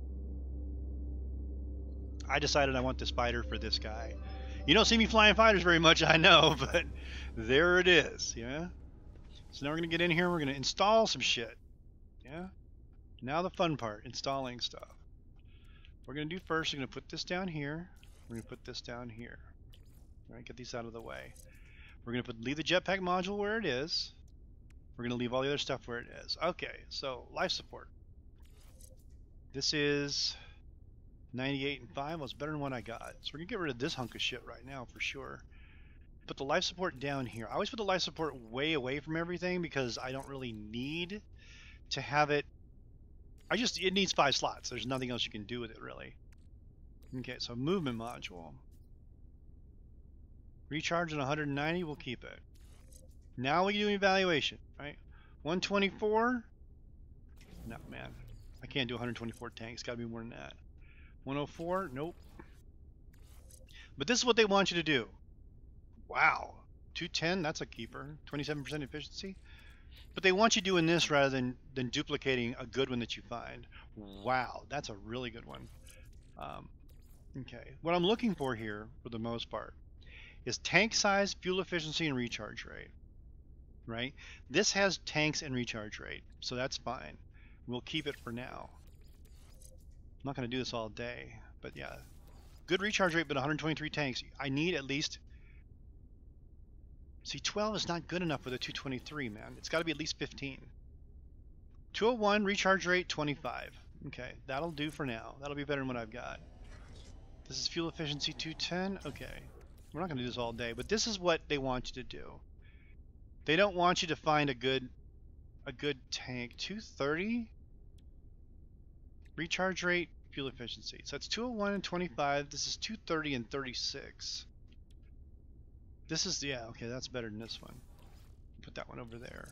Speaker 1: I decided I want this fighter for this guy. You don't see me flying fighters very much, I know, but there it is, yeah? So now we're going to get in here, we're going to install some shit, yeah? Now the fun part, installing stuff. We're going to do first, we're going to put this down here, we're going to put this down here. All right, get these out of the way. We're going to put leave the jetpack module where it is. We're going to leave all the other stuff where it is. Okay, so life support. This is ninety-eight and five. Well, it's better than what I got. So we're going to get rid of this hunk of shit right now for sure. Put the life support down here. I always put the life support way away from everything because I don't really need to have it. I just, it needs five slots. There's nothing else you can do with it really. Okay, so movement module. Recharge at one hundred ninety, we'll keep it. Now we do evaluation, right? one twenty-four? No, man. I can't do one hundred twenty-four tanks. Got to be more than that. one oh four? Nope. But this is what they want you to do. Wow. two ten? That's a keeper. twenty-seven percent efficiency? But they want you doing this rather than, than duplicating a good one that you find. Wow. That's a really good one. Um, okay. What I'm looking for here, for the most part, is tank size, fuel efficiency, and recharge rate. Right? This has tanks and recharge rate, so that's fine. We'll keep it for now. I'm not going to do this all day, but yeah. Good recharge rate, but one hundred twenty-three tanks. I need at least... See, twelve is not good enough with a two twenty-three, man. It's got to be at least fifteen. two oh one, recharge rate, twenty-five. Okay, that'll do for now. That'll be better than what I've got. This is fuel efficiency two ten. Okay. We're not going to do this all day, but this is what they want you to do. They don't want you to find a good a good tank. two thirty recharge rate, fuel efficiency. So it's two oh one and twenty-five. This is two thirty and thirty-six. This is, yeah, okay, that's better than this one. Put that one over there.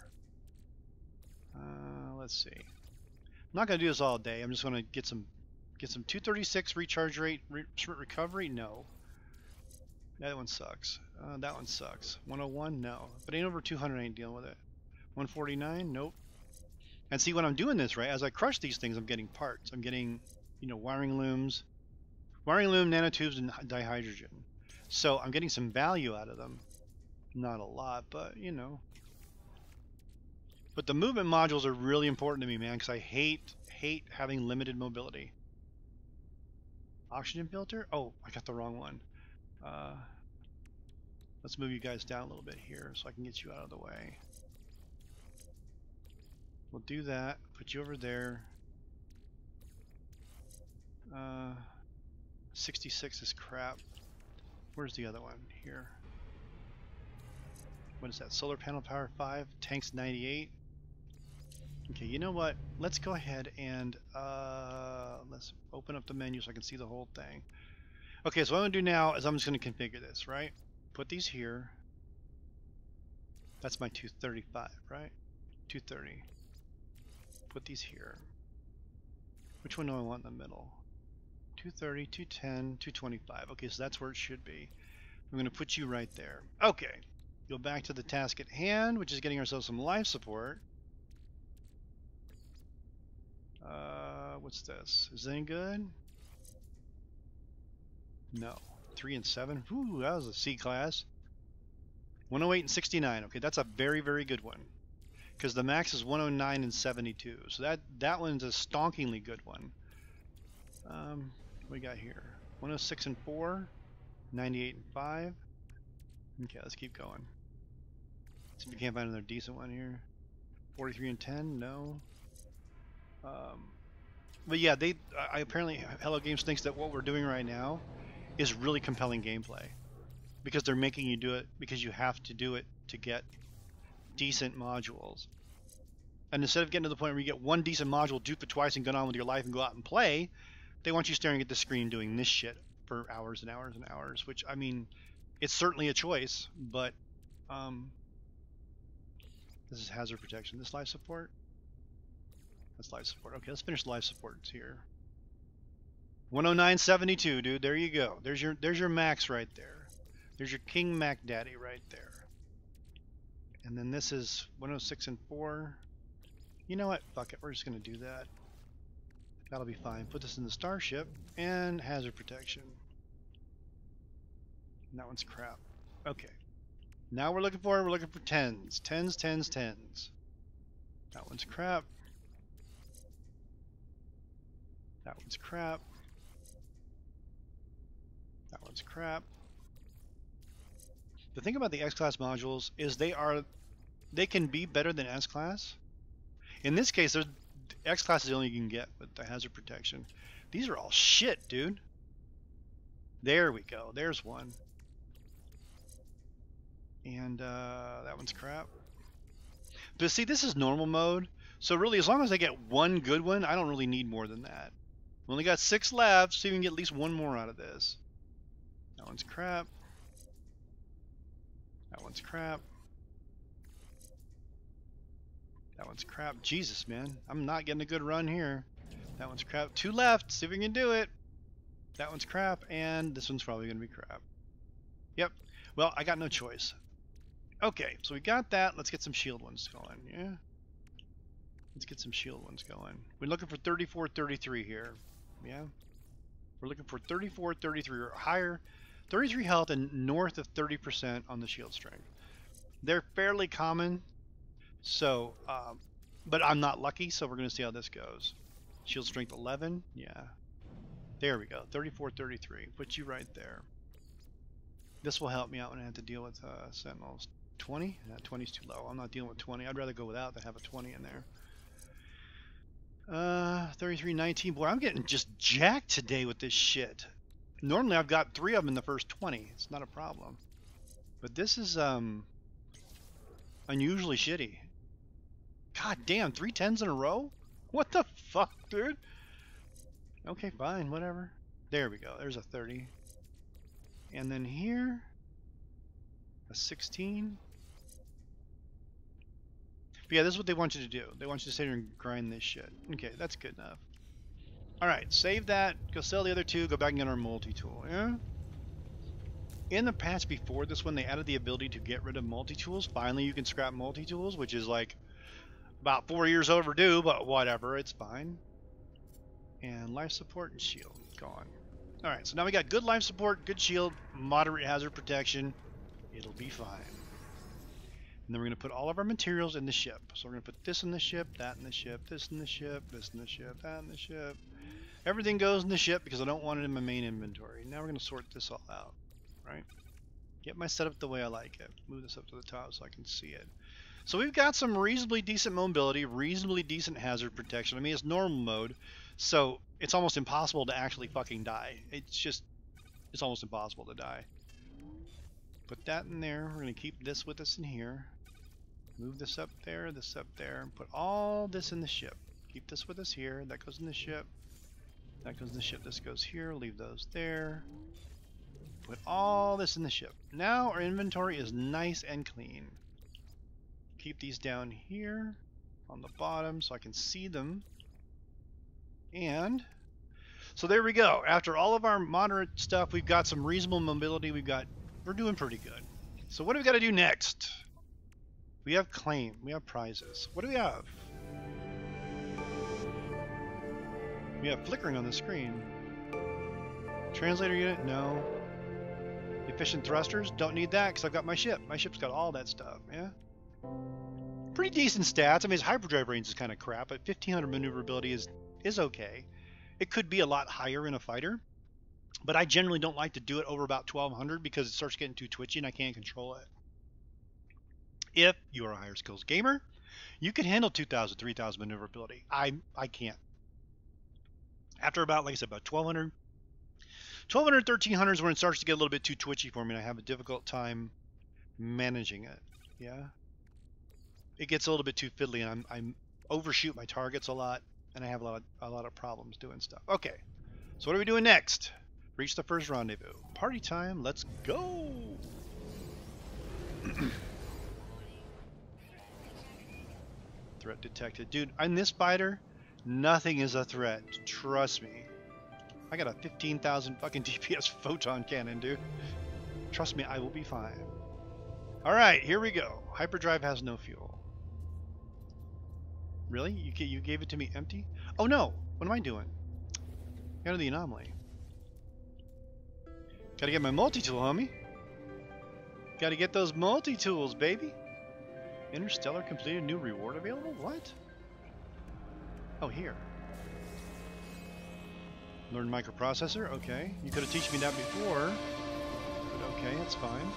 Speaker 1: Uh, let's see. I'm not going to do this all day. I'm just going to get some get some two thirty-six recharge rate re recovery. No. That one sucks. Uh, that one sucks. one oh one? No. But ain't over two hundred, I ain't dealing with it. one forty-nine? Nope. And see, when I'm doing this, right, as I crush these things, I'm getting parts. I'm getting, you know, wiring looms, wiring loom, nanotubes, and dihydrogen. So I'm getting some value out of them. Not a lot, but, you know. But the movement modules are really important to me, man, because I hate, hate having limited mobility. Oxygen filter? Oh, I got the wrong one. Uh, let's move you guys down a little bit here so I can get you out of the way. We'll do that. Put you over there. Uh, sixty-six is crap. Where's the other one? Here. What is that? Solar panel power five. Tanks ninety-eight. Okay, you know what? Let's go ahead and uh, let's open up the menu so I can see the whole thing. Okay, so what I'm going to do now is I'm just going to configure this, right? Put these here. That's my two thirty-five, right? two thirty. Put these here. Which one do I want in the middle? two thirty, two ten, two twenty-five. Okay, so that's where it should be. I'm going to put you right there. Okay. Go back to the task at hand, which is getting ourselves some life support. Uh, what's this? Is that any good? No. three and seven. Ooh, that was a C class. one oh eight and sixty-nine. Okay, that's a very, very good one. because the max is one oh nine and seventy-two. So that that one's a stonkingly good one. Um, what we got here? one oh six and four, ninety-eight and five. Okay, let's keep going. See if we can't find another decent one here. forty-three and ten, no. Um, but yeah, they I apparently Hello Games thinks that what we're doing right now is really compelling gameplay, because they're making you do it because you have to do it to get decent modules. And instead of getting to the point where you get one decent module, dupe it twice, and go on with your life and go out and play, they want you staring at the screen doing this shit for hours and hours and hours. Which, I mean, it's certainly a choice, but um, this is hazard protection. This life support. That's life support. Okay, let's finish life supports here. one oh nine seventy-two, dude. There you go. There's your there's your max right there. There's your King Mac Daddy right there. And then this is one oh six and four. You know what? Fuck it. We're just gonna do that. That'll be fine. Put this in the starship and hazard protection. And that one's crap. Okay. Now we're looking for we're looking for tens. Tens, tens, tens. That one's crap. That one's crap. That one's crap. The thing about the X-Class modules is they are, they can be better than S-Class. In this case, X-Class is the only you can get with the hazard protection. These are all shit, dude. There we go. There's one. And uh, that one's crap. But see, this is normal mode. So really, as long as I get one good one, I don't really need more than that. We only got six left, so you can get at least one more out of this. That one's crap. That one's crap. That one's crap. Jesus, man. I'm not getting a good run here. That one's crap. Two left. See if we can do it. That one's crap, and this one's probably going to be crap. Yep. Well, I got no choice. Okay, so we got that. Let's get some shield ones going, yeah? Let's get some shield ones going. We're looking for thirty-four thirty-three here. Yeah? We're looking for thirty-four thirty-three or higher. thirty-three health and north of thirty percent on the shield strength. They're fairly common, so, um, but I'm not lucky, so we're going to see how this goes. Shield strength eleven, yeah. There we go, thirty-four thirty-three. Put you right there. This will help me out when I have to deal with uh, Sentinels. twenty? Yeah, twenty is too low. I'm not dealing with twenty. I'd rather go without than have a twenty in there. Uh, thirty-three nineteen. Boy, I'm getting just jacked today with this shit. Normally I've got three of them in the first twenty. It's not a problem. But this is um unusually shitty. God damn, three tens in a row? What the fuck, dude? Okay, fine, whatever. There we go. There's a thirty. And then here, a sixteen. But yeah, this is what they want you to do. They want you to sit here and grind this shit. Okay, that's good enough. Alright, save that, go sell the other two, go back and get our multi-tool, yeah? In the patch before this one, they added the ability to get rid of multi-tools. Finally, you can scrap multi-tools, which is like about four years overdue, but whatever, it's fine. And life support and shield, gone. Alright, so now we got good life support, good shield, moderate hazard protection. It'll be fine. And then we're going to put all of our materials in the ship. So we're going to put this in the ship, that in the ship, this in the ship, this in the ship, that in the ship. Everything goes in the ship because I don't want it in my main inventory. Now we're going to sort this all out, right? Get my setup the way I like it. Move this up to the top so I can see it. So we've got some reasonably decent mobility, reasonably decent hazard protection. I mean, it's normal mode, so it's almost impossible to actually fucking die. It's just, it's almost impossible to die. Put that in there. We're going to keep this with us in here. Move this up there, this up there, and put all this in the ship. Keep this with us here. That goes in the ship. That goes in the ship. This goes here. Leave those there. Put all this in the ship. Now our inventory is nice and clean. Keep these down here on the bottom so I can see them. And so there we go. After all of our moderate stuff, we've got some reasonable mobility. We've got, we're doing pretty good. So what do we got to do next? We have claim. We have prizes. What do we have? We have flickering on the screen. Translator unit? No. Efficient thrusters? Don't need that because I've got my ship. My ship's got all that stuff, yeah? Pretty decent stats. I mean, his hyperdrive range is kind of crap, but fifteen hundred maneuverability is is okay. It could be a lot higher in a fighter, but I generally don't like to do it over about twelve hundred because it starts getting too twitchy and I can't control it. If you are a higher skills gamer, you can handle two thousand, three thousand maneuverability. I I can't. After about, like I said, about twelve hundred, twelve hundred, thirteen hundred is when it starts to get a little bit too twitchy for me and I have a difficult time managing it. Yeah. It gets a little bit too fiddly and I'm, I'm overshoot my targets a lot and I have a lot of, a lot of problems doing stuff. Okay, so what are we doing next? Reach the first rendezvous. Party time, let's go! Threat detected. Dude, in this fighter, nothing is a threat. Trust me. I got a fifteen thousand fucking D P S photon cannon, dude. Trust me, I will be fine. Alright, here we go. Hyperdrive has no fuel. Really? You, you gave it to me empty? Oh no! What am I doing? Go to the anomaly. Gotta get my multi-tool, homie. Gotta get those multi-tools, baby. Interstellar completed, new reward available? What? Oh, here. Learn microprocessor? Okay. You could have taught me that before. But okay, that's fine.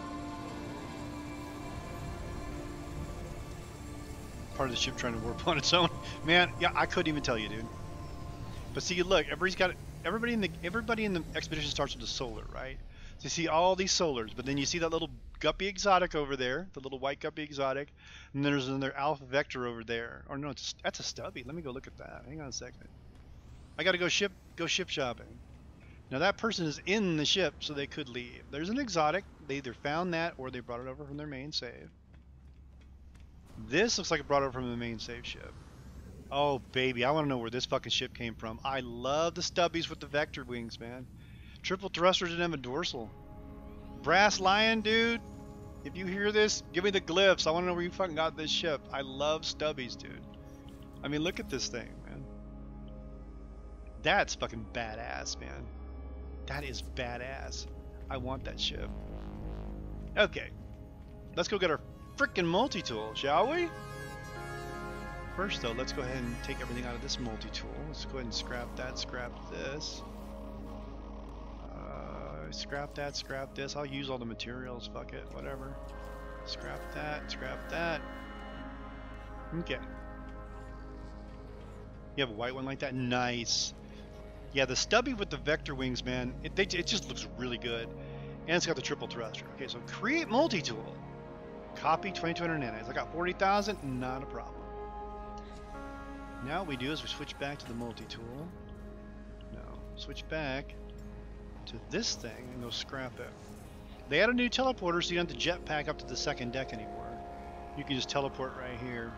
Speaker 1: Part of the ship trying to warp on its own. Man, yeah, I couldn't even tell you, dude. But see, look, everybody's got everybody in the everybody in the expedition starts with a solar, right? So you see all these solars, but then you see that little guppy exotic over there, the little white guppy exotic, and then there's another alpha vector over there. Or no, it's, that's a stubby. Let me go look at that. Hang on a second. I gotta go ship go ship shopping. Now that person is in the ship, so they could leave. There's an exotic. They either found that or they brought it over from their main save. This looks like it brought over from the main save ship. Oh, baby, I want to know where this fucking ship came from. I love the stubbies with the vector wings, man. Triple thrusters didn't have a dorsal. Brass Lion, dude. If you hear this, give me the glyphs. I want to know where you fucking got this ship. I love stubbies, dude. I mean, look at this thing, man. That's fucking badass, man. That is badass. I want that ship. Okay. Let's go get our frickin' multi-tool, shall we? First though, let's go ahead and take everything out of this multi-tool. Let's go ahead and scrap that, scrap this. Uh, scrap that, scrap this. I'll use all the materials, fuck it, whatever. Scrap that, scrap that. Okay. You have a white one like that? Nice. Yeah, the stubby with the vector wings, man, it, they, it just looks really good. And it's got the triple thruster. Okay, so create multi-tool. Copy twenty-two hundred nanites. I got forty thousand, not a problem. Now what we do is we switch back to the multi-tool. No, switch back to this thing and go scrap it. They added a new teleporter so you don't have to jetpack up to the second deck anymore. You can just teleport right here.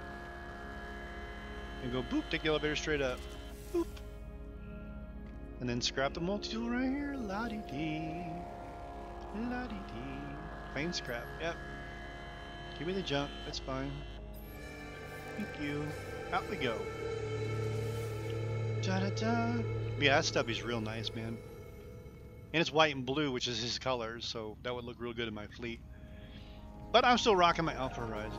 Speaker 1: And go boop, take the elevator straight up. Boop. And then scrap the multi-tool right here. La-dee-dee. La-dee-dee. Plain scrap, yep. Give me the jump, that's fine. Thank you. Out we go. Da-da-da. Yeah, that stubby's real nice, man. And it's white and blue, which is his colors, so that would look real good in my fleet. But I'm still rocking my Alpha Horizon.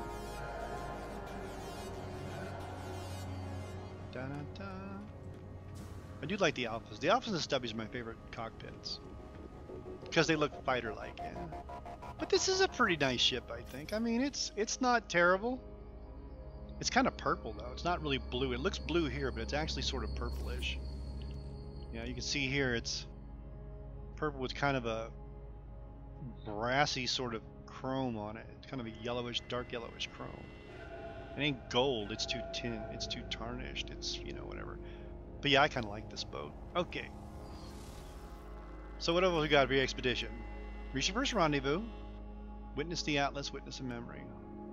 Speaker 1: Da-da-da. I do like the Alphas. The Alphas and the stubbies are my favorite cockpits. Because they look fighter-like, yeah. But this is a pretty nice ship, I think. I mean, it's it's not terrible. It's kind of purple, though. It's not really blue. It looks blue here, but it's actually sort of purplish. Yeah, you can see here it's purple with kind of a brassy sort of chrome on it. It's kind of a yellowish, dark yellowish chrome. It ain't gold. It's too tin. It's too tarnished. It's, you know, whatever. But yeah, I kind of like this boat. Okay. So what have we got for the expedition? Reach the first rendezvous. Witness the Atlas. Witness a memory.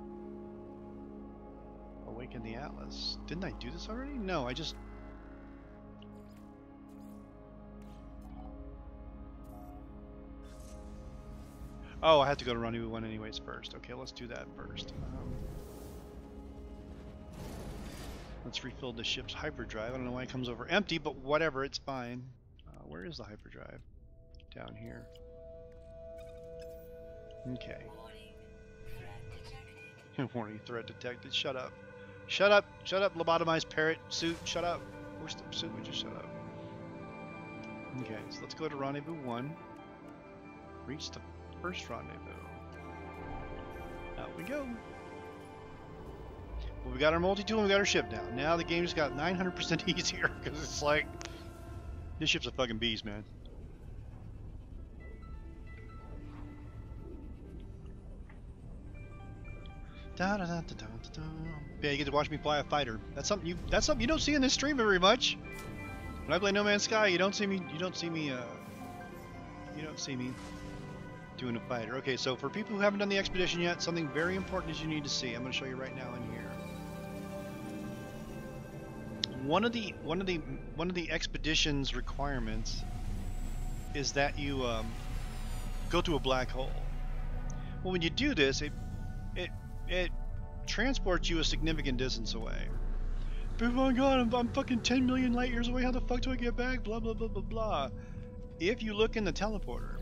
Speaker 1: Awaken the Atlas. Didn't I do this already? No, I just... Oh, I have to go to rendezvous one anyways first. Okay, let's do that first. Um, let's refill the ship's hyperdrive. I don't know why it comes over empty, but whatever, it's fine. Uh, where is the hyperdrive? Down here. Okay. Warning, threat detected. Shut up. Shut up. Shut up, lobotomized parrot suit. Shut up. Wish the suit would just shut up. Okay, so let's go to rendezvous one. Reach the first rendezvous. Out we go. Well, we got our multi-tool and we got our ship down. Now the game just got nine hundred percent easier because it's like, this ship's a fucking beast, man. Da, da, da, da, da, da. Yeah, you get to watch me fly a fighter. That's something you. That's something you don't see in this stream very much. When I play No Man's Sky, you don't see me. You don't see me. Uh, you don't see me doing a fighter. Okay, so for people who haven't done the expedition yet, something very important is you need to see. I'm going to show you right now in here. One of the one of the one of the expedition's requirements is that you um, go through a black hole. Well, when you do this, it it it transports you a significant distance away. But, oh my god, I'm, I'm fucking ten million light years away. How the fuck do I get back? Blah blah blah blah blah. If you look in the teleporter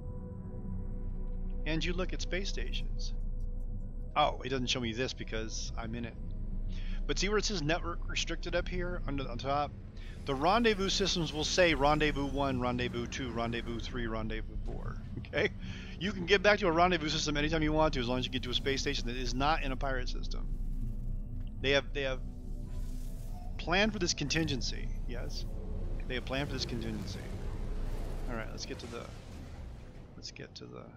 Speaker 1: and you look at space stations, oh, it doesn't show me this because I'm in it. But see where it says network restricted up here under on top? The rendezvous systems will say rendezvous one, rendezvous two, rendezvous three, rendezvous four. Okay? You can get back to a rendezvous system anytime you want to, as long as you get to a space station that is not in a pirate system. They have they have planned for this contingency. Yes, they have planned for this contingency. All right, let's get to the. Let's get to the.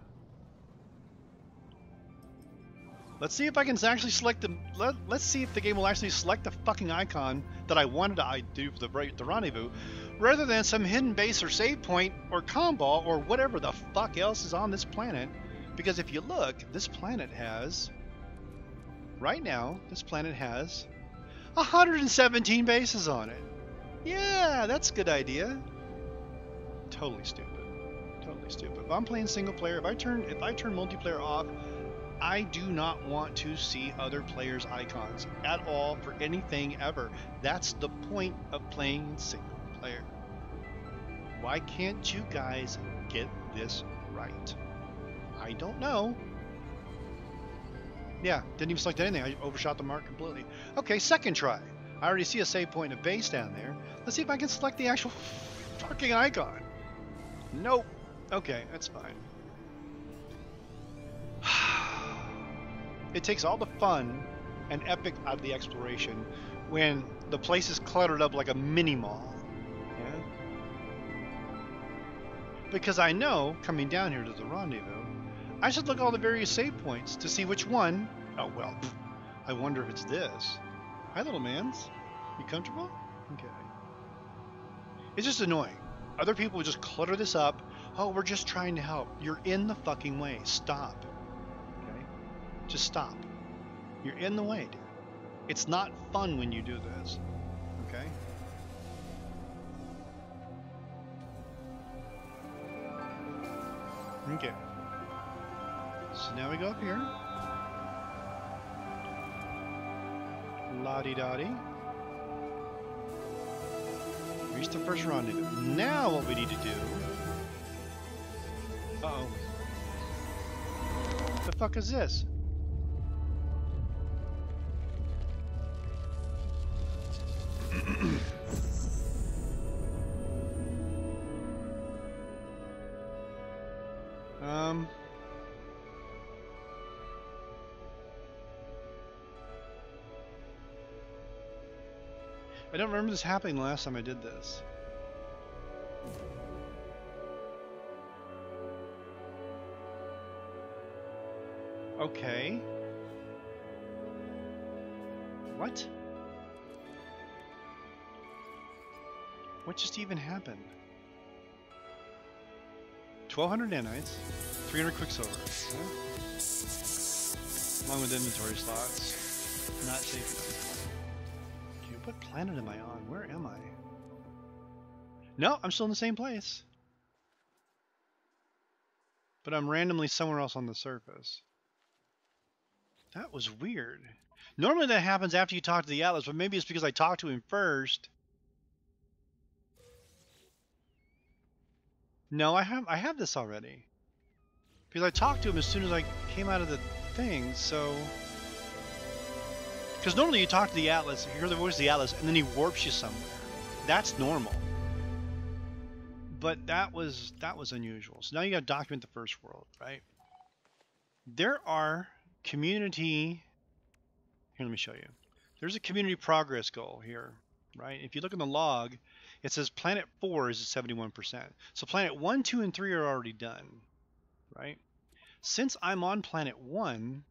Speaker 1: Let's see if I can actually select the. Let, let's see if the game will actually select the fucking icon that I wanted to I do for the the rendezvous, rather than some hidden base or save point or comball or whatever the fuck else is on this planet. Because if you look, this planet has. Right now, this planet has one hundred seventeen bases on it. Yeah, that's a good idea. Totally stupid. Totally stupid. If I'm playing single player, if I turn if I turn multiplayer off, I do not want to see other players' icons at all for anything ever. That's the point of playing single player. Why can't you guys get this right? I don't know. Yeah, didn't even select anything. I overshot the mark completely. Okay, second try. I already see a save point and a base down there. Let's see if I can select the actual fucking icon. Nope. Okay, that's fine. It takes all the fun and epic out of the exploration when the place is cluttered up like a mini mall. Yeah? Because I know, coming down here to the rendezvous, I should look at all the various save points to see which one. Oh, well, pff, I wonder if it's this. Hi, little mans. You comfortable? Okay. It's just annoying. Other people just clutter this up. Oh, we're just trying to help. You're in the fucking way. Stop. Okay? Just stop. You're in the way, dude. It's not fun when you do this. Okay? Okay. So now we go up here. La-di-da-di. Reach the first rendezvous. Now what we need to do... Uh-oh. What the fuck is this? um... I don't remember this happening the last time I did this. Okay. What? What just even happened? twelve hundred nanites, three hundred quicksilver. Huh? Along with inventory slots. Not safe enough. What planet am I on? Where am I? No, I'm still in the same place. But I'm randomly somewhere else on the surface. That was weird. Normally that happens after you talk to the Atlas, but maybe it's because I talked to him first. No, I have I have this already. Because I talked to him as soon as I came out of the thing, so... Because normally you talk to the Atlas, you hear the voice of the Atlas, and then he warps you somewhere. That's normal. But that was that was unusual. So now you got to document the first world, right? There are community. Here, let me show you. There's a community progress goal here, right? If you look in the log, it says planet four is at seventy-one percent. So planet one, two, and three are already done, right? Since I'm on planet one,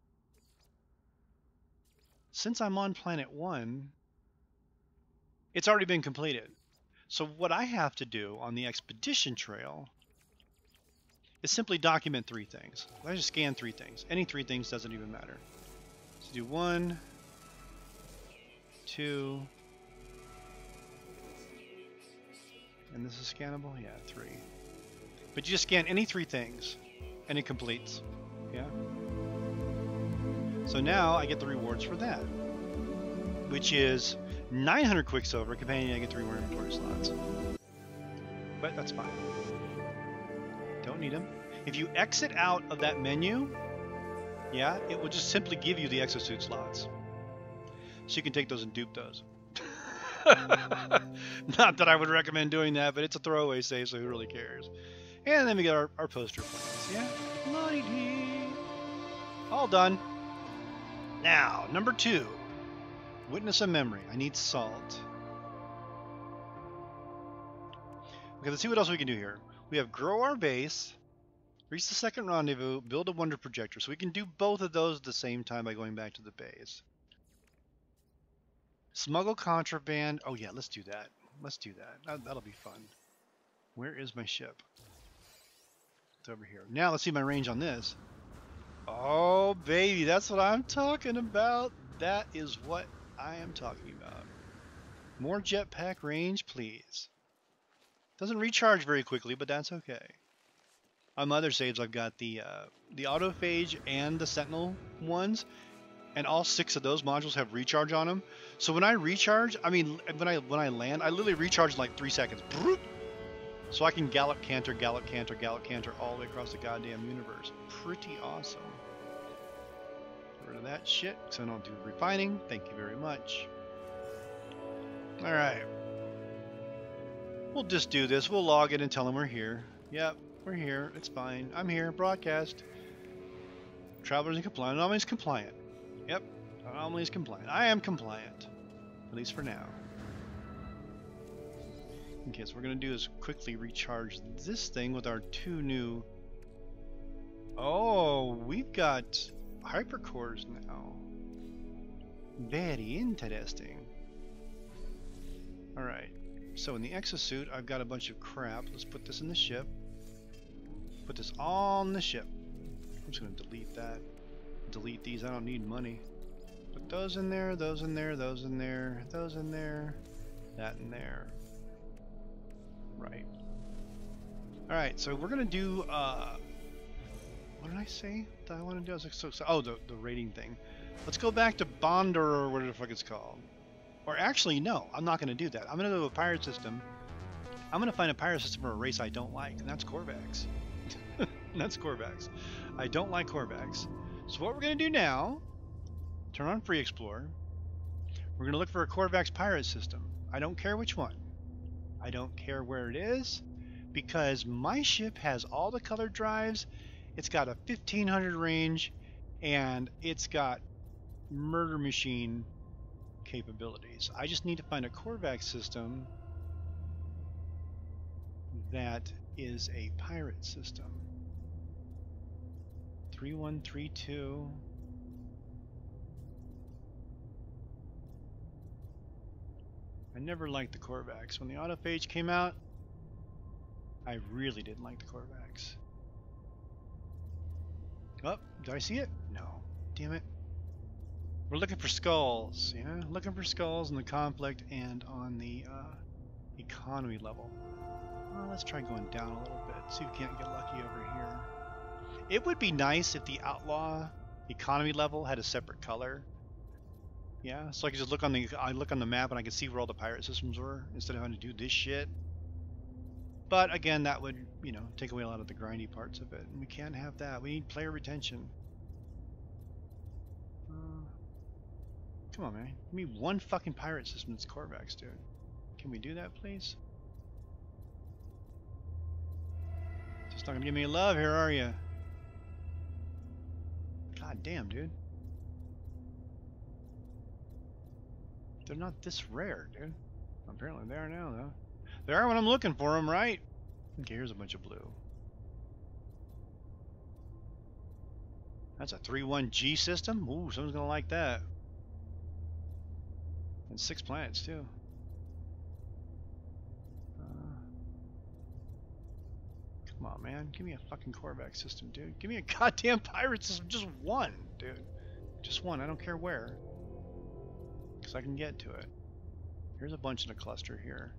Speaker 1: since I'm on planet one, it's already been completed. So what I have to do on the expedition trail is simply document three things. I just scan three things. Any three things, doesn't even matter. So do one, two, and this is scannable? Yeah, three. But you just scan any three things, and it completes. Yeah. So now I get the rewards for that, which is nine hundred Quicksilver. Companion, I get three more inventory slots. But that's fine. Don't need them. If you exit out of that menu, yeah, it will just simply give you the exosuit slots. So you can take those and dupe those. Not that I would recommend doing that, but it's a throwaway save, so who really cares? And then we got our, our poster plans. Yeah, la-dee-dee. All done. Now, number two. Witness a memory. I need salt. Okay, let's see what else we can do here. We have grow our base, reach the second rendezvous, build a wonder projector. So we can do both of those at the same time by going back to the base. Smuggle contraband. Oh yeah, let's do that. Let's do that. that that'll be fun. Where is my ship? It's over here. Now let's see my range on this. Oh baby, that's what I'm talking about. That is what I am talking about. More jetpack range, please. Doesn't recharge very quickly, but that's okay. On my other saves, I've got the uh, the autophage and the sentinel ones, and all six of those modules have recharge on them. So when I recharge, I mean, when I when I land, I literally recharge in like three seconds. So I can gallop, canter, gallop, canter, gallop, canter all the way across the goddamn universe. Pretty awesome. Get rid of that shit, so I don't do refining. Thank you very much. All right. We'll just do this. We'll log in and tell them we're here. Yep, we're here. It's fine. I'm here. Broadcast. Travelers in compliant. Anomaly's compliant. Yep. Anomaly's compliant. I am compliant. At least for now. Okay, so what we're going to do is quickly recharge this thing with our two new... Oh, we've got hypercores now. Very interesting. Alright. So in the exosuit, I've got a bunch of crap. Let's put this in the ship. Put this on the ship. I'm just going to delete that. Delete these. I don't need money. Put those in there, those in there, those in there, those in there, that in there. Right. Alright, so we're going to do... Uh, what did I say that I want to do? I was like, so, so, oh, the, the rating thing. Let's go back to Bonder or whatever the fuck it's called. Or actually, no, I'm not going to do that. I'm going to go to a pirate system. I'm going to find a pirate system or a race I don't like, and that's Korvax. That's Korvax. I don't like Korvax. So what we're going to do now, turn on Free Explorer. We're going to look for a Korvax pirate system. I don't care which one. I don't care where it is, because my ship has all the color drives. It's got a fifteen hundred range, and it's got murder machine capabilities. I just need to find a Korvax system that is a pirate system. three one three two. I never liked the Korvax. When the autophage came out, I really didn't like the Korvax. Oh, did I see it? No. Damn it. We're looking for skulls, yeah? Looking for skulls in the conflict and on the uh, economy level. Well, let's try going down a little bit, see if we can't get lucky over here. It would be nice if the outlaw economy level had a separate color. Yeah, so I could just look on the I look on the map and I could see where all the pirate systems were instead of having to do this shit. But again, that would, you know, take away a lot of the grindy parts of it. And we can't have that. We need player retention. Uh, Come on, man. Give me one fucking pirate system that's Corvax, dude. Can we do that, please? Just not gonna give me love here, are you? God damn, dude. They're not this rare, dude. Apparently they are now, though. They are when I'm looking for them, right? Okay, here's a bunch of blue. That's a three one G system? Ooh, someone's gonna like that. And six planets, too. Uh, come on, man. Give me a fucking Corvax system, dude. Give me a goddamn pirate system. Just one, dude. Just one. I don't care where. Because I can get to it. Here's a bunch in a cluster here.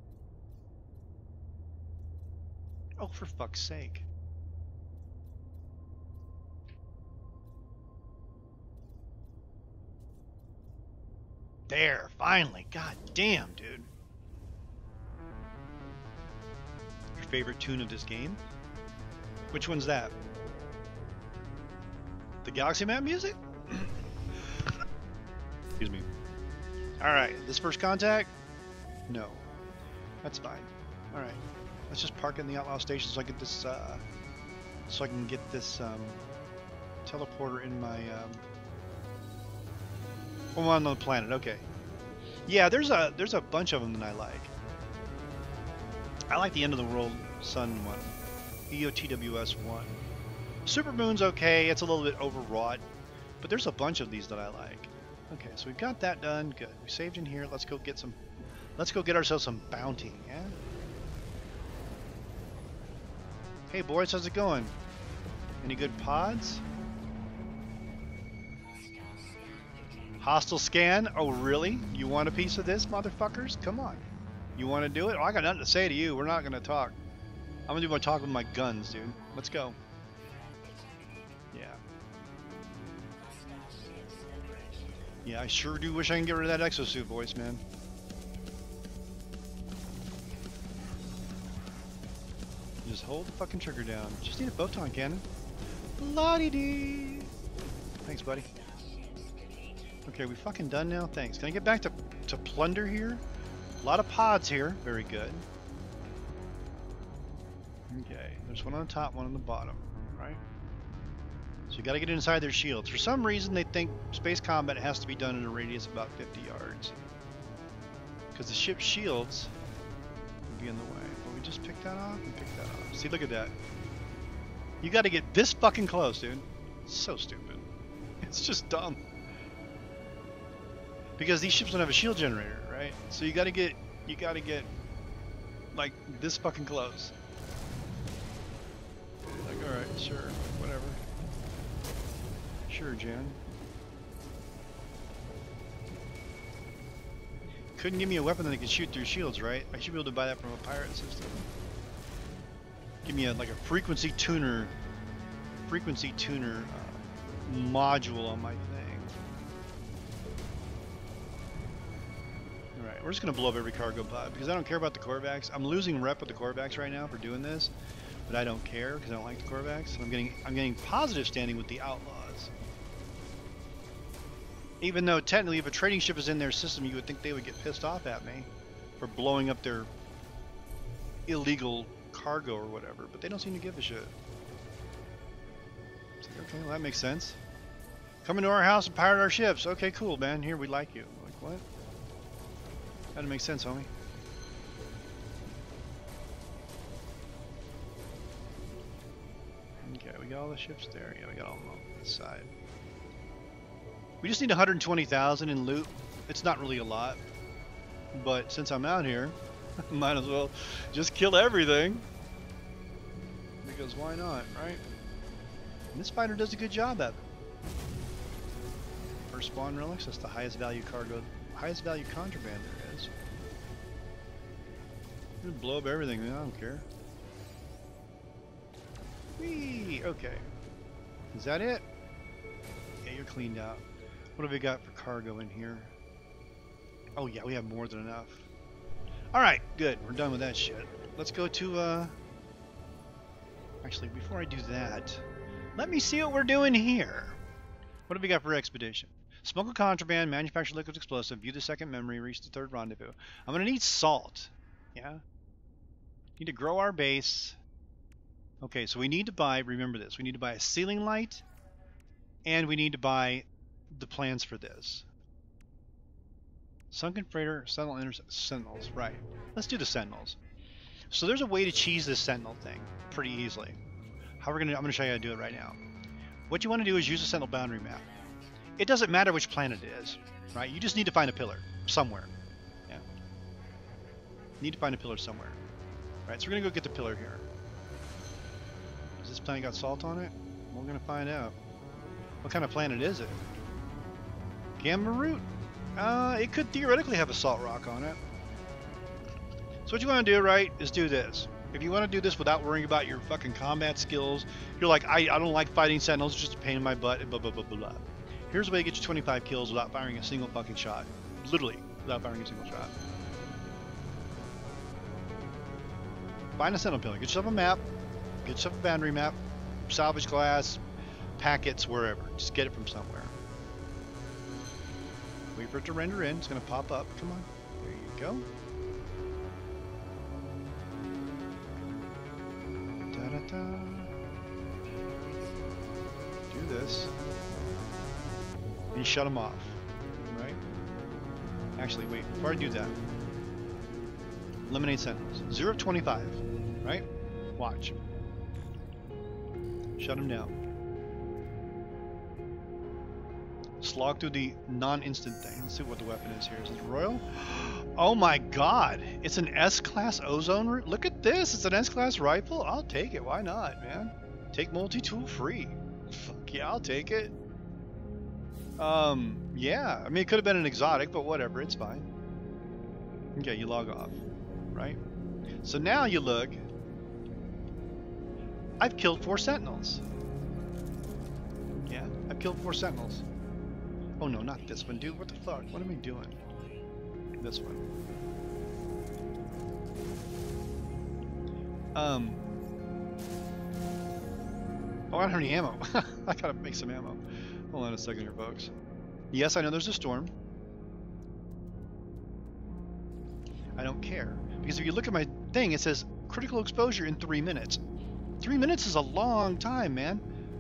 Speaker 1: Oh, for fuck's sake. There, finally. God damn, dude. Your favorite tune of this game? Which one's that? The Galaxy Map music? Excuse me. Alright, this first contact? No. That's fine. Alright. Let's just park in the outlaw station so I get this uh so I can get this um teleporter in my um oh, on the planet. Okay. Yeah, there's a there's a bunch of them that I like. I like the end of the world sun one. E O T W S one. Supermoon's okay, it's a little bit overwrought, but there's a bunch of these that I like. Okay, so we've got that done. Good. We saved in here. Let's go get some let's go get ourselves some bounty, yeah? Hey boys, how's it going? Any good pods? Hostile scan? Oh really? You want a piece of this, motherfuckers? Come on. You want to do it? Oh, I got nothing to say to you. We're not going to talk. I'm going to do my talk with my guns, dude. Let's go. Yeah. Yeah, I sure do wish I can get rid of that exosuit, boys, man. Just hold the fucking trigger down. Just need a photon cannon. La-dee-dee. Thanks, buddy. Okay, we fucking done now? Thanks. Can I get back to, to plunder here? A lot of pods here. Very good. Okay, there's one on the top, one on the bottom, right? So you gotta get inside their shields. For some reason, they think space combat has to be done in a radius of about fifty yards. Because the ship's shields would be in the way. But we just pick that off and pick that off. See, look at that. You gotta get this fucking close, dude. It's so stupid. It's just dumb. Because these ships don't have a shield generator, right? So you gotta get, you gotta get, like, this fucking close. Like, alright, sure, whatever. Sure, Jen. Couldn't give me a weapon that can shoot through shields, right? I should be able to buy that from a pirate system. Give me a, like a frequency tuner, frequency tuner uh, module on my thing. Alright, we're just going to blow up every cargo pod because I don't care about the Corvax. I'm losing rep with the Corvax right now for doing this, but I don't care because I don't like the Corvax. I'm getting I'm getting positive standing with the Outlaws. Even though technically if a trading ship is in their system, you would think they would get pissed off at me for blowing up their illegal cargo or whatever, but they don't seem to give a shit. It's like, okay, well that makes sense. Come into our house and pirate our ships. Okay, cool, man. Here, we like you. Like, what? That makes sense, homie. Okay, we got all the ships there. Yeah, we got all of them on this side. We just need one hundred twenty thousand in loot. It's not really a lot, but since I'm out here, might as well just kill everything. Because why not, right? And this fighter does a good job at it. First spawn relics, that's the highest value cargo, highest value contraband there is. I'm gonna blow up everything, man. I don't care. Whee! Okay. Is that it? Yeah, you're cleaned out. What have we got for cargo in here? Oh yeah, we have more than enough. Alright, good. We're done with that shit. Let's go to, uh... actually, before I do that, let me see what we're doing here. What have we got for expedition? Smuggle contraband, manufacture liquid explosive, view the second memory, reach the third rendezvous. I'm going to need salt. Yeah? Need to grow our base. Okay, so we need to buy, remember this, we need to buy a ceiling light, and we need to buy the plans for this. Sunken freighter, sentinel, inter sentinels, right. Let's do the sentinels. So there's a way to cheese this sentinel thing pretty easily. How we're gonna, I'm gonna show you how to do it right now. What you want to do is use a sentinel boundary map. It doesn't matter which planet it is, right? You just need to find a pillar somewhere. Yeah. You need to find a pillar somewhere. Right, so we're gonna go get the pillar here. Does this planet got salt on it? We're gonna find out. What kind of planet is it? Gamma root? Uh, it could theoretically have a salt rock on it. So what you want to do, right, is do this. If you want to do this without worrying about your fucking combat skills, you're like, I, I don't like fighting sentinels, it's just a pain in my butt, and blah, blah, blah, blah, blah. Here's a way to get you twenty-five kills without firing a single fucking shot. Literally, without firing a single shot. Find a sentinel pillar. Get yourself a map. Get yourself a boundary map. Salvage glass, packets, wherever. Just get it from somewhere. Wait for it to render in. It's going to pop up. Come on. There you go. Da-da-da. Do this. And you shut them off. Right? Actually, wait. Before I do that, eliminate sentinels. zero of twenty-five. Right? Watch. Shut them down. Slog through the non-instant thing. Let's see what the weapon is here. Is it Royal? Oh my god! It's an S-class ozone root. Look at this! It's an S-class rifle. I'll take it. Why not, man? Take multi-tool free. Fuck yeah, I'll take it. Um, yeah. I mean, it could have been an exotic, but whatever. It's fine. Okay, you log off. Right? So now you look. I've killed four sentinels. Yeah, I've killed four sentinels. Oh no, not this one, dude. What the fuck? What am I doing? This one. Um. Oh, I don't have any ammo. I gotta make some ammo. Hold on a second here, folks. Yes, I know there's a storm. I don't care. Because if you look at my thing, it says critical exposure in three minutes. Three minutes is a long time, man.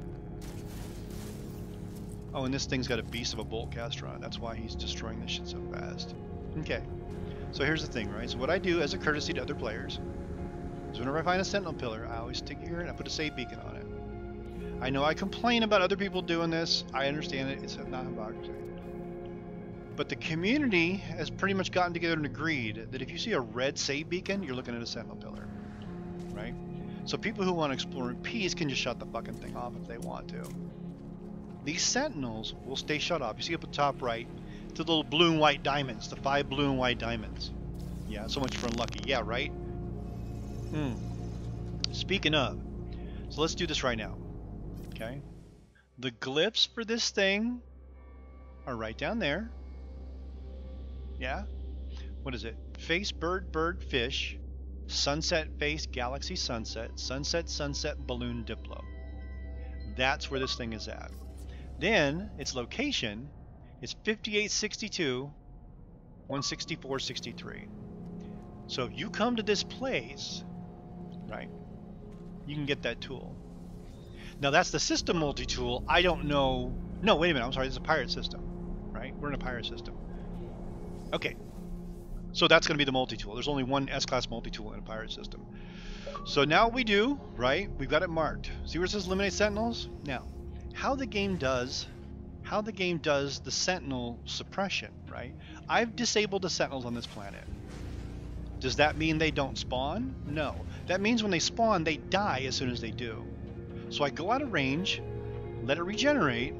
Speaker 1: Oh, and this thing's got a beast of a bolt caster on it. That's why he's destroying this shit so fast. Okay. So here's the thing, right? So what I do as a courtesy to other players is whenever I find a sentinel pillar, I always stick it here and I put a save beacon on it. I know I complain about other people doing this. I understand it. It's not hypocrisy. But the community has pretty much gotten together and agreed that if you see a red save beacon, you're looking at a sentinel pillar. Right? So people who want to explore in peace can just shut the fucking thing off if they want to. These sentinels will stay shut off. You see up at the top right, it's the little blue and white diamonds, the five blue and white diamonds. Yeah, so much for unlucky. Yeah, right? Hmm. Speaking of, so let's do this right now. Okay? The glyphs for this thing are right down there. Yeah? What is it? Face, bird, bird, fish. Sunset face, galaxy sunset. Sunset, sunset, balloon, diplo. That's where this thing is at. Then, its location is fifty-eight sixty-two, one sixty-four sixty-three. So if you come to this place, right, you can get that tool. Now that's the system multi-tool. I don't know. No, wait a minute. I'm sorry. This is a pirate system, right? We're in a pirate system. Okay. So that's going to be the multi-tool. There's only one S-class multi-tool in a pirate system. So now what we do, right, we've got it marked. See where it says eliminate sentinels? Now, how the game does, how the game does the sentinel suppression, right? I've disabled the sentinels on this planet. Does that mean they don't spawn? No. That means when they spawn, they die as soon as they do. So I go out of range, let it regenerate.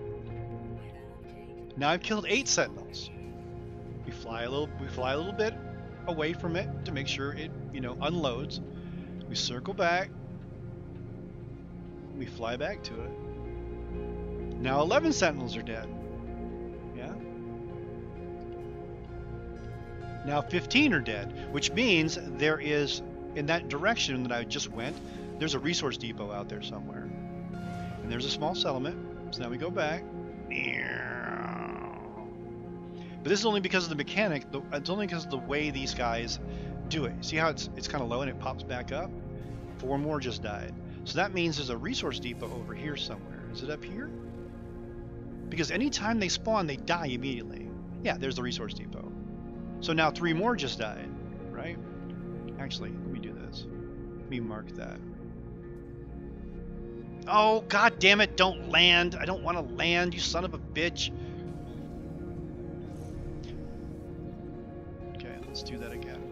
Speaker 1: Now I've killed eight sentinels. We fly a little, we fly a little bit away from it to make sure it, you know, unloads. We circle back. We fly back to it. Now eleven sentinels are dead. Yeah. Now fifteen are dead, which means there is, in that direction that I just went, there's a resource depot out there somewhere. And there's a small settlement. So now we go back. But this is only because of the mechanic. The, it's only because of the way these guys do it. See how it's it's kind of low and it pops back up? Four more just died. So that means there's a resource depot over here somewhere. Is it up here? Because anytime they spawn, they die immediately. Yeah, there's the resource depot. So now three more just died, right? Actually, let me do this. Let me mark that. Oh, god damn it, don't land. I don't want to land, you son of a bitch. Okay, let's do that again.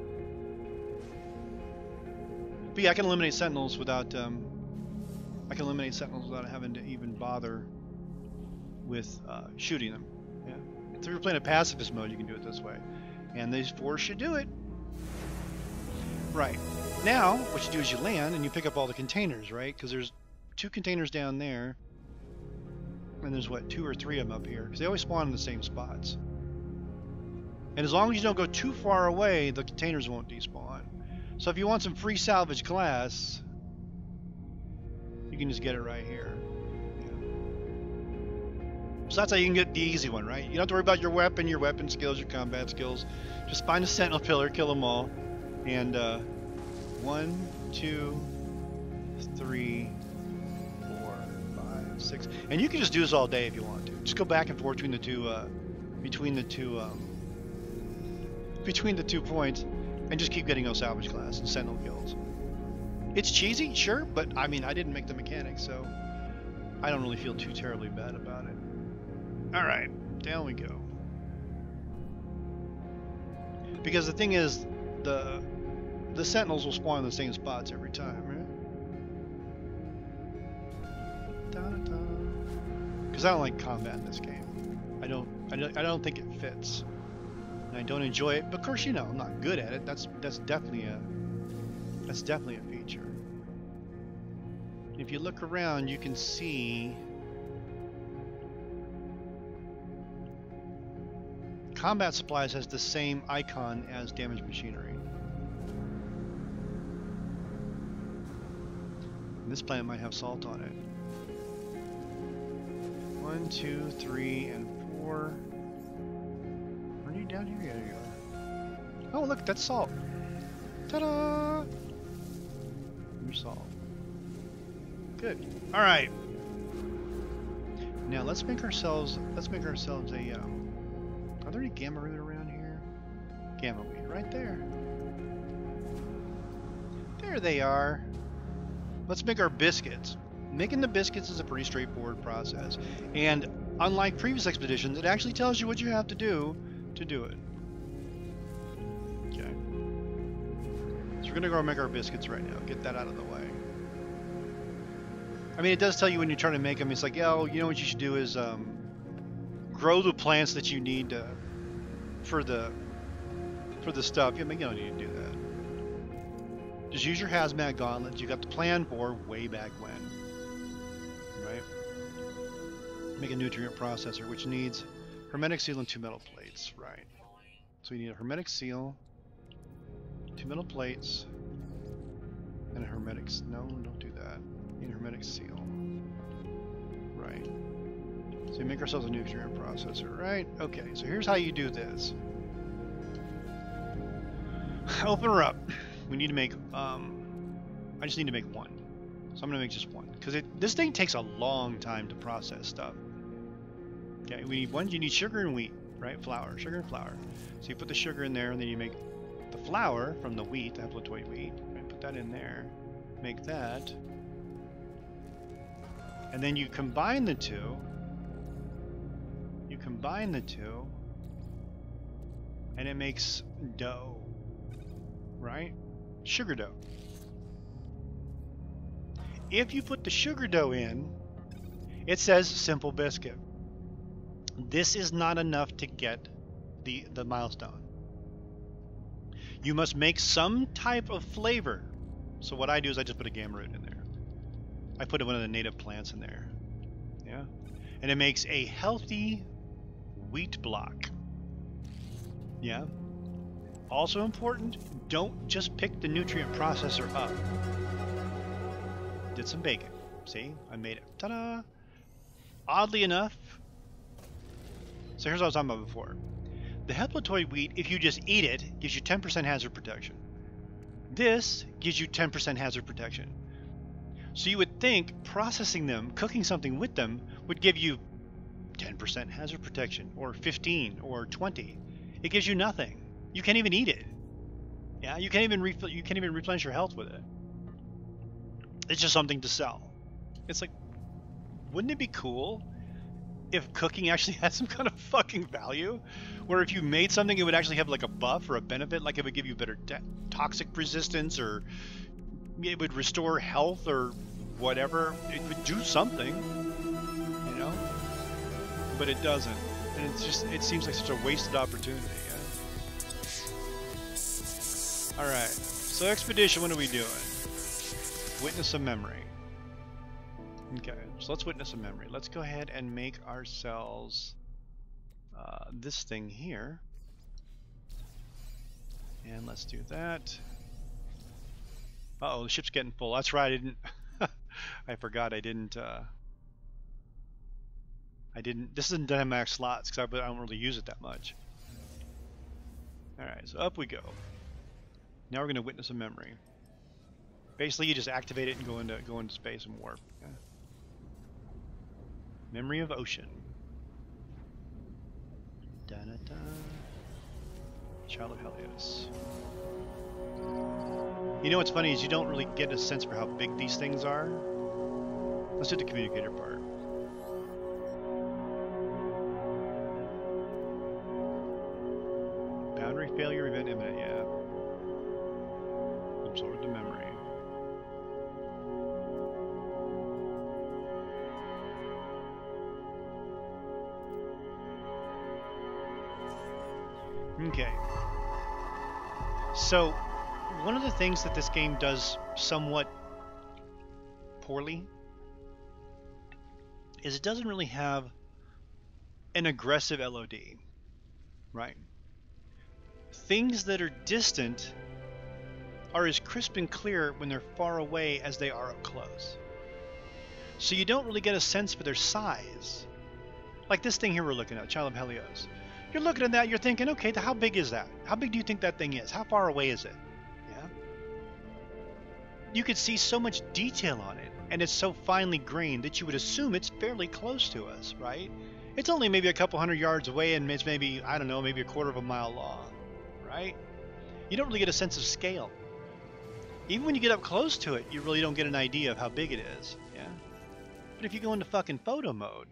Speaker 1: But yeah, I can eliminate sentinels without, um, I can eliminate sentinels without having to even bother with uh, shooting them. Yeah. So if you're playing a pacifist mode, you can do it this way. And these four should do it. Right. Now, what you do is you land and you pick up all the containers, right? Because there's two containers down there. And there's, what, two or three of them up here. Because they always spawn in the same spots. And as long as you don't go too far away, the containers won't despawn. So if you want some free salvage glass, you can just get it right here. So that's how you can get the easy one, right? You don't have to worry about your weapon, your weapon skills, your combat skills. Just find a sentinel pillar, kill them all. And uh, one, two, three, four, five, six. And you can just do this all day if you want to. Just go back and forth between the two, uh, between the two, um, between the two points, and just keep getting those salvage class and sentinel kills. It's cheesy, sure, but I mean, I didn't make the mechanics, so I don't really feel too terribly bad about it. Alright, down we go. Because the thing is, the the sentinels will spawn in the same spots every time, right? Because I don't like combat in this game. I don't, I don't, I don't think it fits. And I don't enjoy it, but of course, you know, I'm not good at it. That's that's definitely a that's definitely a feature. If you look around, you can see combat supplies has the same icon as damaged machinery. And this planet might have salt on it. One, two, three, and four. Are you down here? Yeah, there you are. Oh, look, that's salt. Ta-da! Your salt. Good. All right. Now let's make ourselves. Let's make ourselves a. Um, Are there any gamma root around here? Gamma weed, right there. There they are. Let's make our biscuits. Making the biscuits is a pretty straightforward process. And unlike previous expeditions, it actually tells you what you have to do to do it. Okay. So we're going to go make our biscuits right now. Get that out of the way. I mean, it does tell you when you're trying to make them. It's like, oh, you know what you should do is um, grow the plants that you need to, for the for the stuff. Yeah, you don't need to do that. Just use your hazmat gauntlets. You got the plan for way back when, right? Make a nutrient processor, which needs hermetic seal and two metal plates, right? So you need a hermetic seal, two metal plates, and a hermetic. No, don't do that. You need a hermetic seal, right? So we make ourselves a nutrient processor, right? Okay, so here's how you do this. Open her up. We need to make, um, I just need to make one. So I'm going to make just one. Because this thing takes a long time to process stuff. Okay, we need one, you need sugar and wheat, right? Flour, sugar and flour. So you put the sugar in there, and then you make the flour from the wheat, the haploid wheat. Right? Put that in there. Make that. And then you combine the two. You combine the two, and it makes dough, right? Sugar dough. If you put the sugar dough in, it says simple biscuit. This is not enough to get the, the milestone. You must make some type of flavor. So what I do is I just put a gamma root in there. I put one of the native plants in there. Yeah. And it makes a healthy wheat block. Yeah. Also important, don't just pick the nutrient processor up. Did some bacon. See? I made it. Ta-da! Oddly enough, so here's what I was talking about before. The haploid wheat, if you just eat it, gives you ten percent hazard protection. This gives you ten percent hazard protection. So you would think processing them, cooking something with them, would give you ten percent hazard protection, or fifteen, or twenty. It gives you nothing. You can't even eat it. Yeah, you can't even refill, you can't even replenish your health with it. It's just something to sell. It's like, wouldn't it be cool if cooking actually had some kind of fucking value? Where if you made something, it would actually have like a buff or a benefit, like it would give you better toxic resistance, or it would restore health, or whatever. It would do something, you know? But it doesn't. And it's just, it seems like such a wasted opportunity. Yeah? Alright, so expedition, what are we doing? Witness a memory. Okay, so let's witness a memory. Let's go ahead and make ourselves uh, this thing here. And let's do that. Uh-oh, the ship's getting full. That's right, I didn't... I forgot I didn't... Uh, I didn't... This isn't N M S slots, because I, I don't really use it that much. Alright, so up we go. Now we're going to witness a memory. Basically, you just activate it and go into, go into space and warp. Yeah. Memory of ocean. Da da da. Child of Helios. You know what's funny is you don't really get a sense for how big these things are. Let's do the communicator part. Boundary failure event imminent, yeah. Absorb the memory. Okay. So, one of the things that this game does somewhat poorly is it doesn't really have an aggressive L O D, right? Things that are distant are as crisp and clear when they're far away as they are up close. So you don't really get a sense for their size. Like this thing here we're looking at, Child of Helios. You're looking at that, you're thinking, okay, how big is that? How big do you think that thing is? How far away is it? Yeah. You could see so much detail on it, and it's so finely grained that you would assume it's fairly close to us, right? It's only maybe a couple hundred yards away, and it's maybe, I don't know, maybe a quarter of a mile long, right? You don't really get a sense of scale. Even when you get up close to it, you really don't get an idea of how big it is, yeah? But if you go into fucking photo mode,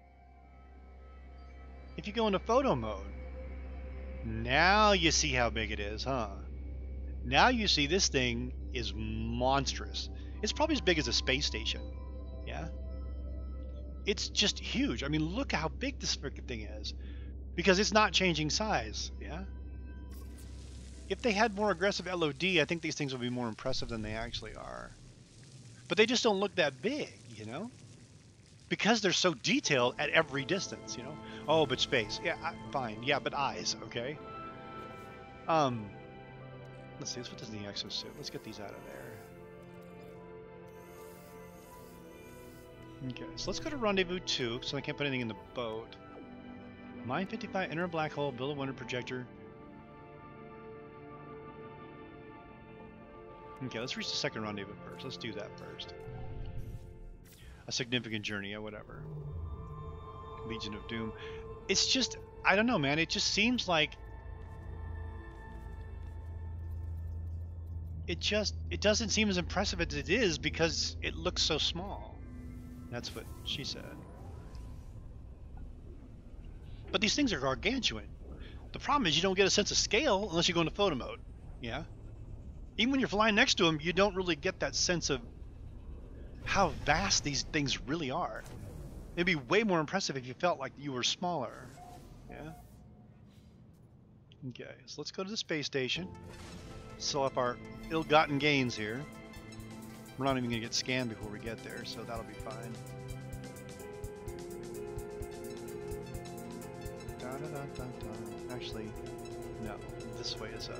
Speaker 1: if you go into photo mode, now you see how big it is, huh? Now you see this thing is monstrous. It's probably as big as a space station, yeah? It's just huge. I mean, look how big this freaking thing is. Because it's not changing size, yeah? If they had more aggressive L O D, I think these things would be more impressive than they actually are. But they just don't look that big, you know? Because they're so detailed at every distance, you know? Oh, but space. Yeah, I, fine. Yeah, but eyes, okay? Um, let's see. Let's put this in the exosuit. Let's get these out of there. Okay, so let's go to Rendezvous two, so I can't put anything in the boat. Mine fifty-five, enter a black hole, build a wonder projector. Okay, let's reach the second rendezvous first. Let's do that first. A significant journey, or whatever. Legion of Doom. It's just, I don't know, man. It just seems like it just, it doesn't seem as impressive as it is because it looks so small. That's what she said. But these things are gargantuan. The problem is you don't get a sense of scale unless you go into photo mode. Yeah? Even when you're flying next to them, you don't really get that sense of how vast these things really are. It'd be way more impressive if you felt like you were smaller. Yeah? Okay, so let's go to the space station. Sell up our ill-gotten gains here. We're not even going to get scanned before we get there, so that'll be fine. Da, da, da, da, da. Actually, no. This way is up.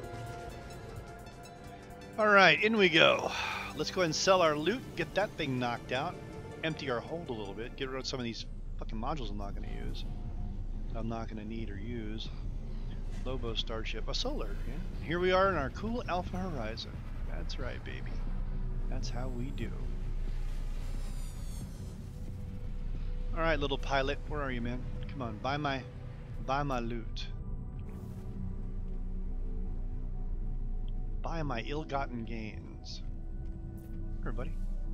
Speaker 1: Alright, in we go. Let's go ahead and sell our loot, get that thing knocked out, empty our hold a little bit, get rid of some of these fucking modules I'm not going to use. I'm not going to need or use. Lobo starship, a solar. Yeah. Here we are in our cool Alpha Horizon. That's right, baby. That's how we do. All right, little pilot, where are you, man? Come on, buy my, buy my loot. Buy my ill-gotten gains. Here, buddy.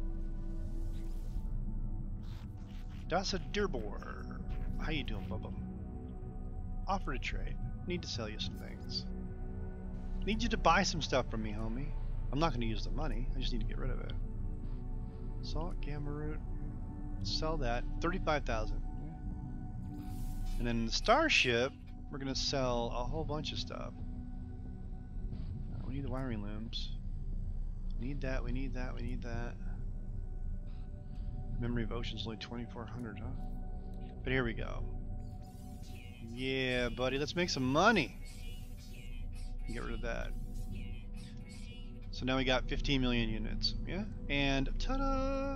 Speaker 1: Das a Derbor. How you doing, Bubba? Offer to trade. Need to sell you some things. Need you to buy some stuff from me, homie. I'm not going to use the money. I just need to get rid of it. Salt, gamma root. Sell that. thirty-five thousand. And then the starship, we're going to sell a whole bunch of stuff. Uh, we need the wiring looms. Need that, we need that, we need that. Memory of Ocean's only twenty-four hundred, huh? But here we go. Yeah, buddy, let's make some money. Get rid of that. So now we got fifteen million units. Yeah? And ta-da!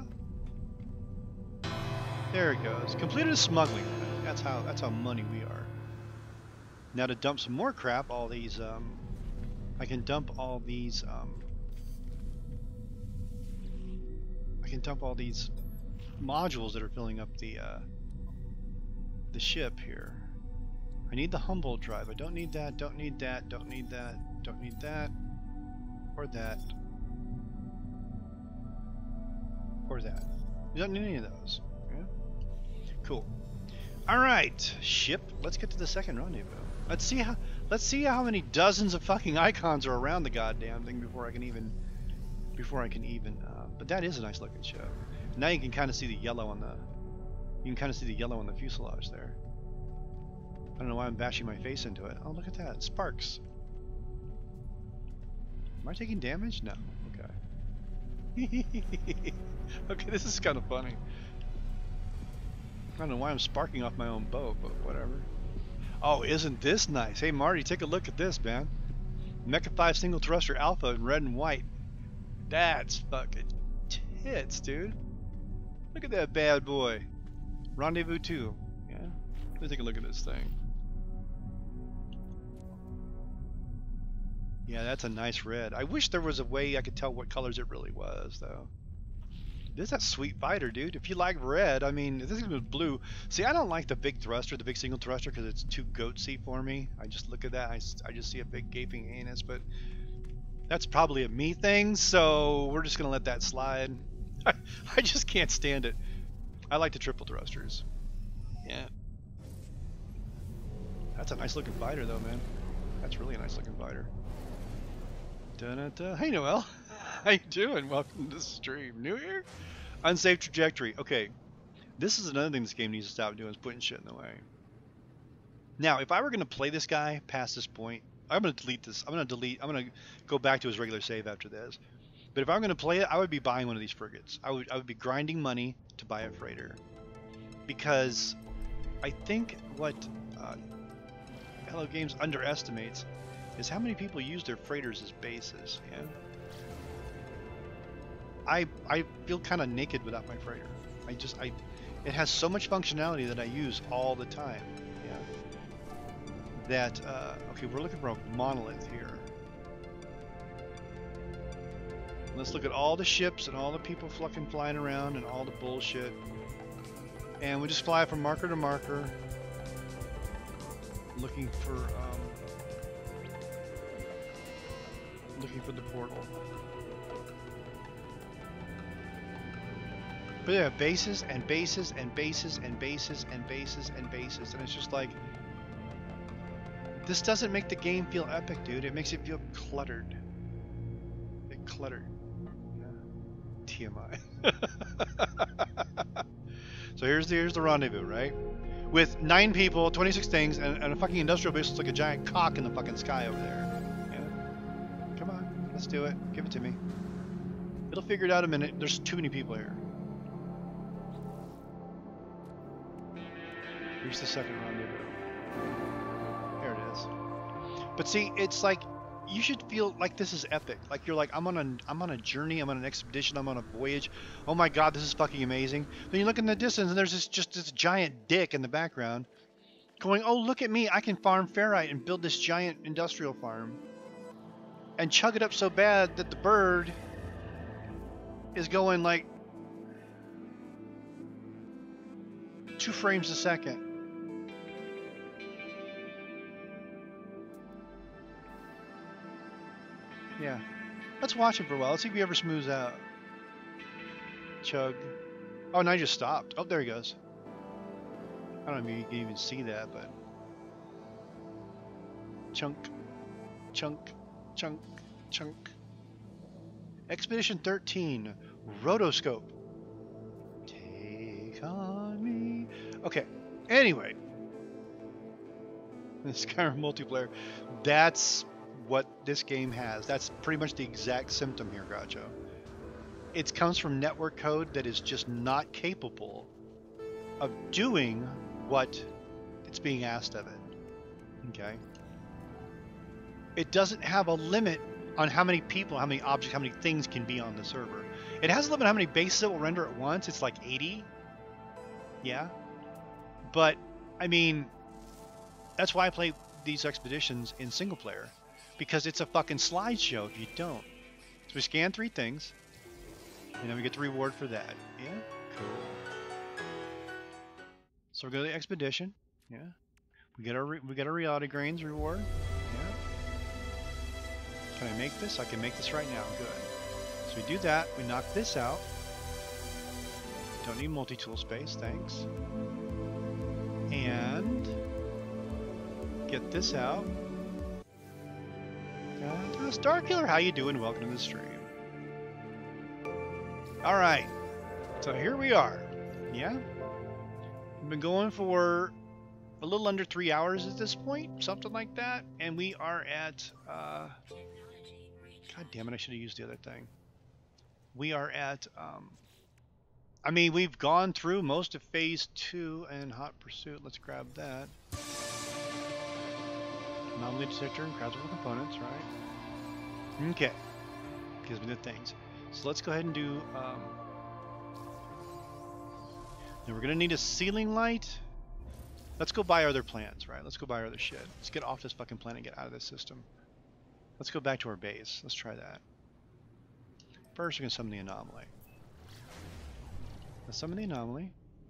Speaker 1: There it goes. Completed a smuggling. That's how that's how money we are. Now to dump some more crap, all these um I can dump all these um I can dump all these modules that are filling up the uh the ship here. I need the Humboldt drive. I don't need that, don't need that, don't need that, don't need that, or that, or that. You don't need any of those. Yeah? Cool. Alright, ship, let's get to the second rendezvous. Let's see how let's see how many dozens of fucking icons are around the goddamn thing before I can even before I can even uh, but that is a nice looking ship. Now you can kind of see the yellow on the you can kind of see the yellow on the fuselage there. I don't know why I'm bashing my face into it. Oh, look at that. Sparks. Am I taking damage? No. Okay. Okay, this is kind of funny. I don't know why I'm sparking off my own boat, but whatever. Oh, isn't this nice? Hey, Marty, take a look at this, man. Mecha five single thruster alpha in red and white. That's fucking tits, dude. Look at that bad boy. Rendezvous two. Yeah? Let me take a look at this thing. Yeah, that's a nice red. I wish there was a way I could tell what colors it really was, though. This is a sweet fighter, dude. If you like red, I mean, if this was blue. See, I don't like the big thruster, the big single thruster, because it's too goatsy for me. I just look at that, I, I just see a big gaping anus, but that's probably a me thing, so we're just going to let that slide. I, I just can't stand it. I like the triple thrusters. Yeah. That's a nice looking fighter, though, man. That's really a nice looking fighter. Da-da-da. Hey, Noel. How you doing? Welcome to the stream. New here? Unsafe trajectory. Okay. This is another thing this game needs to stop doing, is putting shit in the way. Now, if I were going to play this guy past this point, I'm going to delete this. I'm going to delete. I'm going to go back to his regular save after this. But if I'm going to play it, I would be buying one of these frigates. I would, I would be grinding money to buy a freighter. Because I think what uh, Hello Games underestimates is how many people use their freighters as bases. Yeah. I I feel kind of naked without my freighter. I just I it has so much functionality that I use all the time. Yeah. That uh, okay, we're looking for a monolith here. Let's look at all the ships and all the people fucking flying around and all the bullshit. And we just fly from marker to marker, looking for um, looking for the portal. But yeah, bases and bases and bases and bases and bases and bases, and it's just like, this doesn't make the game feel epic, dude. It makes it feel cluttered. It cluttered. Yeah. T M I. So here's the here's the rendezvous, right? With nine people, twenty-six things, and, and a fucking industrial base looks like a giant cock in the fucking sky over there. Yeah. Come on, let's do it. Give it to me. It'll figure it out in a minute. There's too many people here. Here's the second rendezvous. There it is. But see, it's like, you should feel like this is epic. Like you're like, I'm on a, I'm on a journey, I'm on an expedition, I'm on a voyage. Oh my god, this is fucking amazing. Then you look in the distance and there's this just this giant dick in the background. going, oh, look at me, I can farm ferrite and build this giant industrial farm. And chug it up so bad that the bird is going like two frames a second. Yeah. Let's watch it for a while. Let's see if he ever smooths out. Chug. Oh, now he just stopped. Oh, there he goes. I don't know if you can even see that, but... Chunk. Chunk. Chunk. Chunk. Expedition thirteen. Rotoscope. Take on me. Okay. Anyway. This kind of multiplayer. That's what this game has. That's pretty much the exact symptom here, Groucho. It comes from network code that is just not capable of doing what it's being asked of it. Okay? It doesn't have a limit on how many people, how many objects, how many things can be on the server. It has a limit on how many bases it will render at once. It's like eighty. Yeah. But, I mean, that's why I play these expeditions in single player. Because it's a fucking slideshow if you don't. So we scan three things. And then we get the reward for that. Yeah? Cool. So we go to the expedition. Yeah. We get our, we get our reality grains reward. Yeah. Can I make this? I can make this right now. Good. So we do that. We knock this out. Don't need multi-tool space. Thanks. And get this out. Uh, Starkiller, how you doing? Welcome to the stream. All right. So here we are. Yeah. We've been going for a little under three hours at this point, something like that, and we are at. Uh, God damn it! I should have used the other thing. We are at. Um, I mean, we've gone through most of phase two and hot pursuit. Let's grab that. Anomaly detector and crowdable components, right? Okay. Gives me the things. So let's go ahead and do. Um, now we're gonna need a ceiling light. Let's go buy our other plans, right? Let's go buy our other shit. Let's get off this fucking planet and get out of this system. Let's go back to our base. Let's try that. First, we're gonna summon the anomaly. Let's summon the anomaly.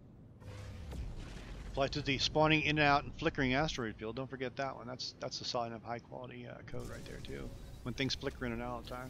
Speaker 1: Apply to the spawning in and out and flickering asteroid field. Don't forget that one. That's that's a solid enough high quality uh, code right there too. When things flicker in and out all the time.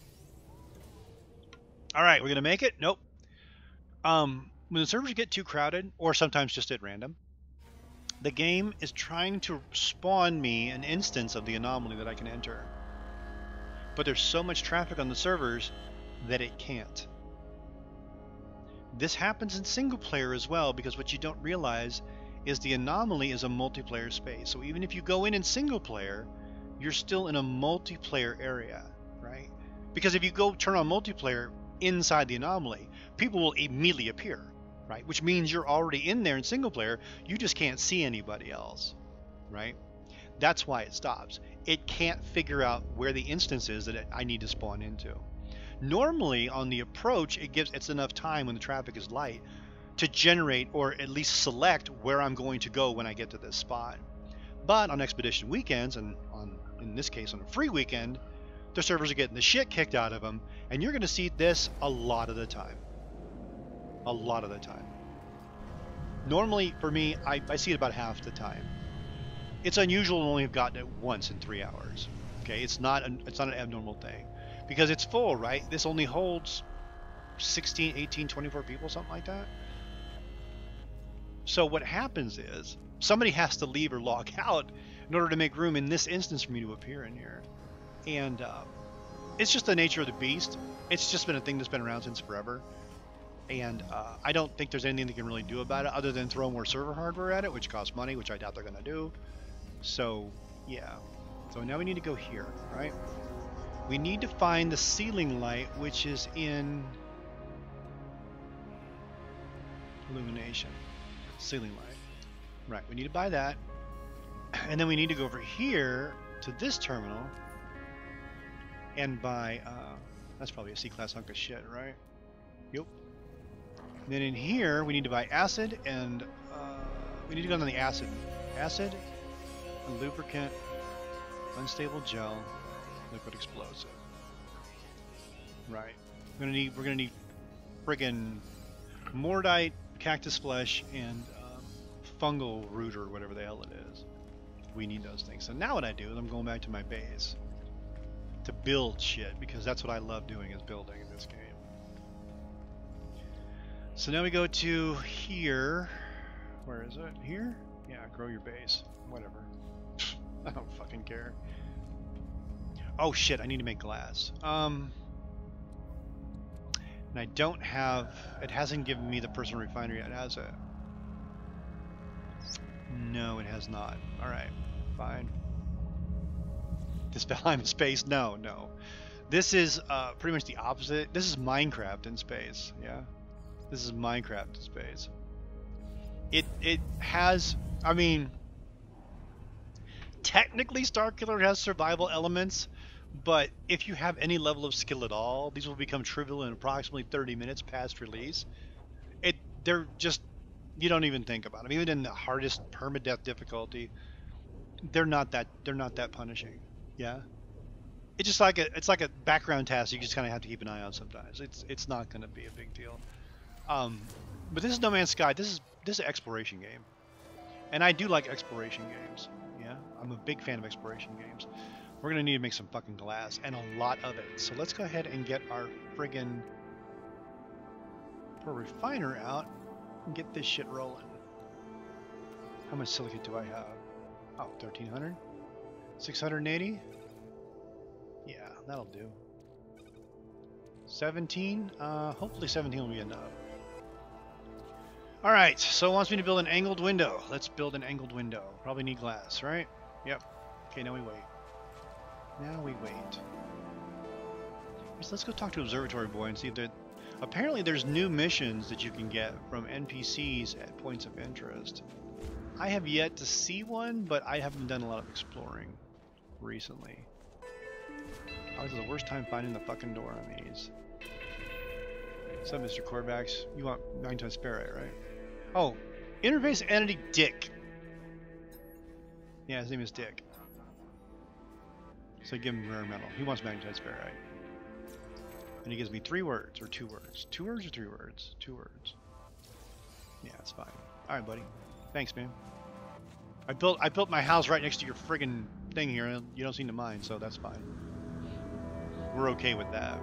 Speaker 1: All right, we're gonna make it. Nope. Um, when the servers get too crowded, or sometimes just at random, the game is trying to spawn me an instance of the anomaly that I can enter. But there's so much traffic on the servers that it can't. This happens in single player as well, because what you don't realize is the anomaly is a multiplayer space. So even if you go in in single player, you're still in a multiplayer area, right? Because if you go turn on multiplayer inside the anomaly, people will immediately appear, right? Which means you're already in there in single player, you just can't see anybody else, right? That's why it stops. It can't figure out where the instance is that it, I need to spawn into. Normally on the approach, it gives it's enough time when the traffic is light to generate or at least select where I'm going to go when I get to this spot. But on expedition weekends, and on in this case on a free weekend, the servers are getting the shit kicked out of them, and you're going to see this a lot of the time. A lot of the time. Normally, for me, I, I see it about half the time. It's unusual to only have gotten it once in three hours. Okay, it's not an, it's not an abnormal thing. Because it's full, right? This only holds sixteen, eighteen, twenty-four people, something like that. So what happens is, somebody has to leave or log out in order to make room in this instance for me to appear in here. And uh, it's just the nature of the beast. It's just been a thing that's been around since forever. And uh, I don't think there's anything they can really do about it other than throw more server hardware at it, which costs money, which I doubt they're going to do. So, yeah. So now we need to go here, right? We need to find the ceiling light, which is in illumination. Ceiling light. Right, we need to buy that. And then we need to go over here to this terminal and buy, uh, that's probably a C-class hunk of shit, right? Yep. And then in here, we need to buy acid and, uh, we need to go on the acid acid, a lubricant, unstable gel, liquid explosive. Right. We're gonna need. We're gonna need friggin' mordite, cactus flesh, and um, fungal root or whatever the hell it is. We need those things. So now what I do is I'm going back to my base to build shit, because that's what I love doing, is building in this game. So now we go to here. Where is it? Here? Yeah, grow your base. Whatever. I don't fucking care. Oh shit, I need to make glass. Um, and I don't have, it hasn't given me the personal refiner yet, has it? No, it has not. Alright, fine. This Valheim in space? No, no. This is uh, pretty much the opposite. This is Minecraft in space, yeah? This is Minecraft in space. It, it has, I mean, technically Starkiller has survival elements, but if you have any level of skill at all, these will become trivial in approximately thirty minutes past release. It, they're just, you don't even think about them. Even in the hardest permadeath difficulty, they're not that, they're not that punishing. Yeah. It's just like a, it's like a background task you just kind of have to keep an eye on sometimes. It's, it's not going to be a big deal. Um, but this is No Man's Sky. This is, this is an exploration game. And I do like exploration games. Yeah. I'm a big fan of exploration games. We're going to need to make some fucking glass, and a lot of it. So let's go ahead and get our friggin' pearl refiner out and get this shit rolling. How much silicate do I have? Oh, thirteen hundred? six hundred eighty? Yeah, that'll do. seventeen? Uh, hopefully seventeen will be enough. Alright, so it wants me to build an angled window. Let's build an angled window. Probably need glass, right? Yep. Okay, now we wait. Now we wait. So let's go talk to Observatory Boy and see if there... Apparently there's new missions that you can get from N P Cs at points of interest. I have yet to see one, but I haven't done a lot of exploring recently. Always the worst time finding the fucking door on these. What's up, Mister Quarterbacks? You want magnetite sparite, right? Oh, interface entity Dick. Yeah, his name is Dick. So I give him rare metal. He wants magnetite sparite. And he gives me three words, or two words. Two words or three words? Two words. Yeah, it's fine. Alright, buddy. Thanks, man. I built I built my house right next to your friggin' thing here, and you don't seem to mind, so that's fine. We're okay with that.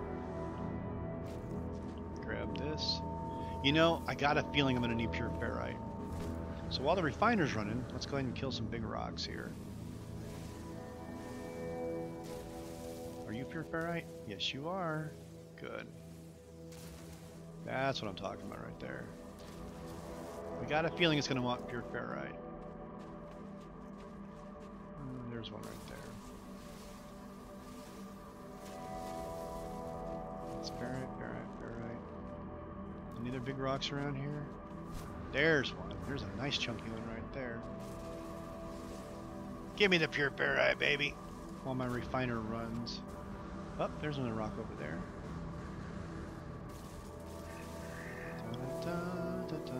Speaker 1: Grab this. You know, I got a feeling I'm gonna need pure ferrite. So while the refiner's running, let's go ahead and kill some big rocks here. Are you pure ferrite? Yes, you are. Good. That's what I'm talking about right there. We got a feeling it's going to want pure ferrite. Mm, there's one right there. It's ferrite, ferrite, ferrite. Any other big rocks around here? There's one. There's a nice chunky one right there. Give me the pure ferrite, baby. While my refiner runs. Oh, there's another rock over there. Da, da, da, da.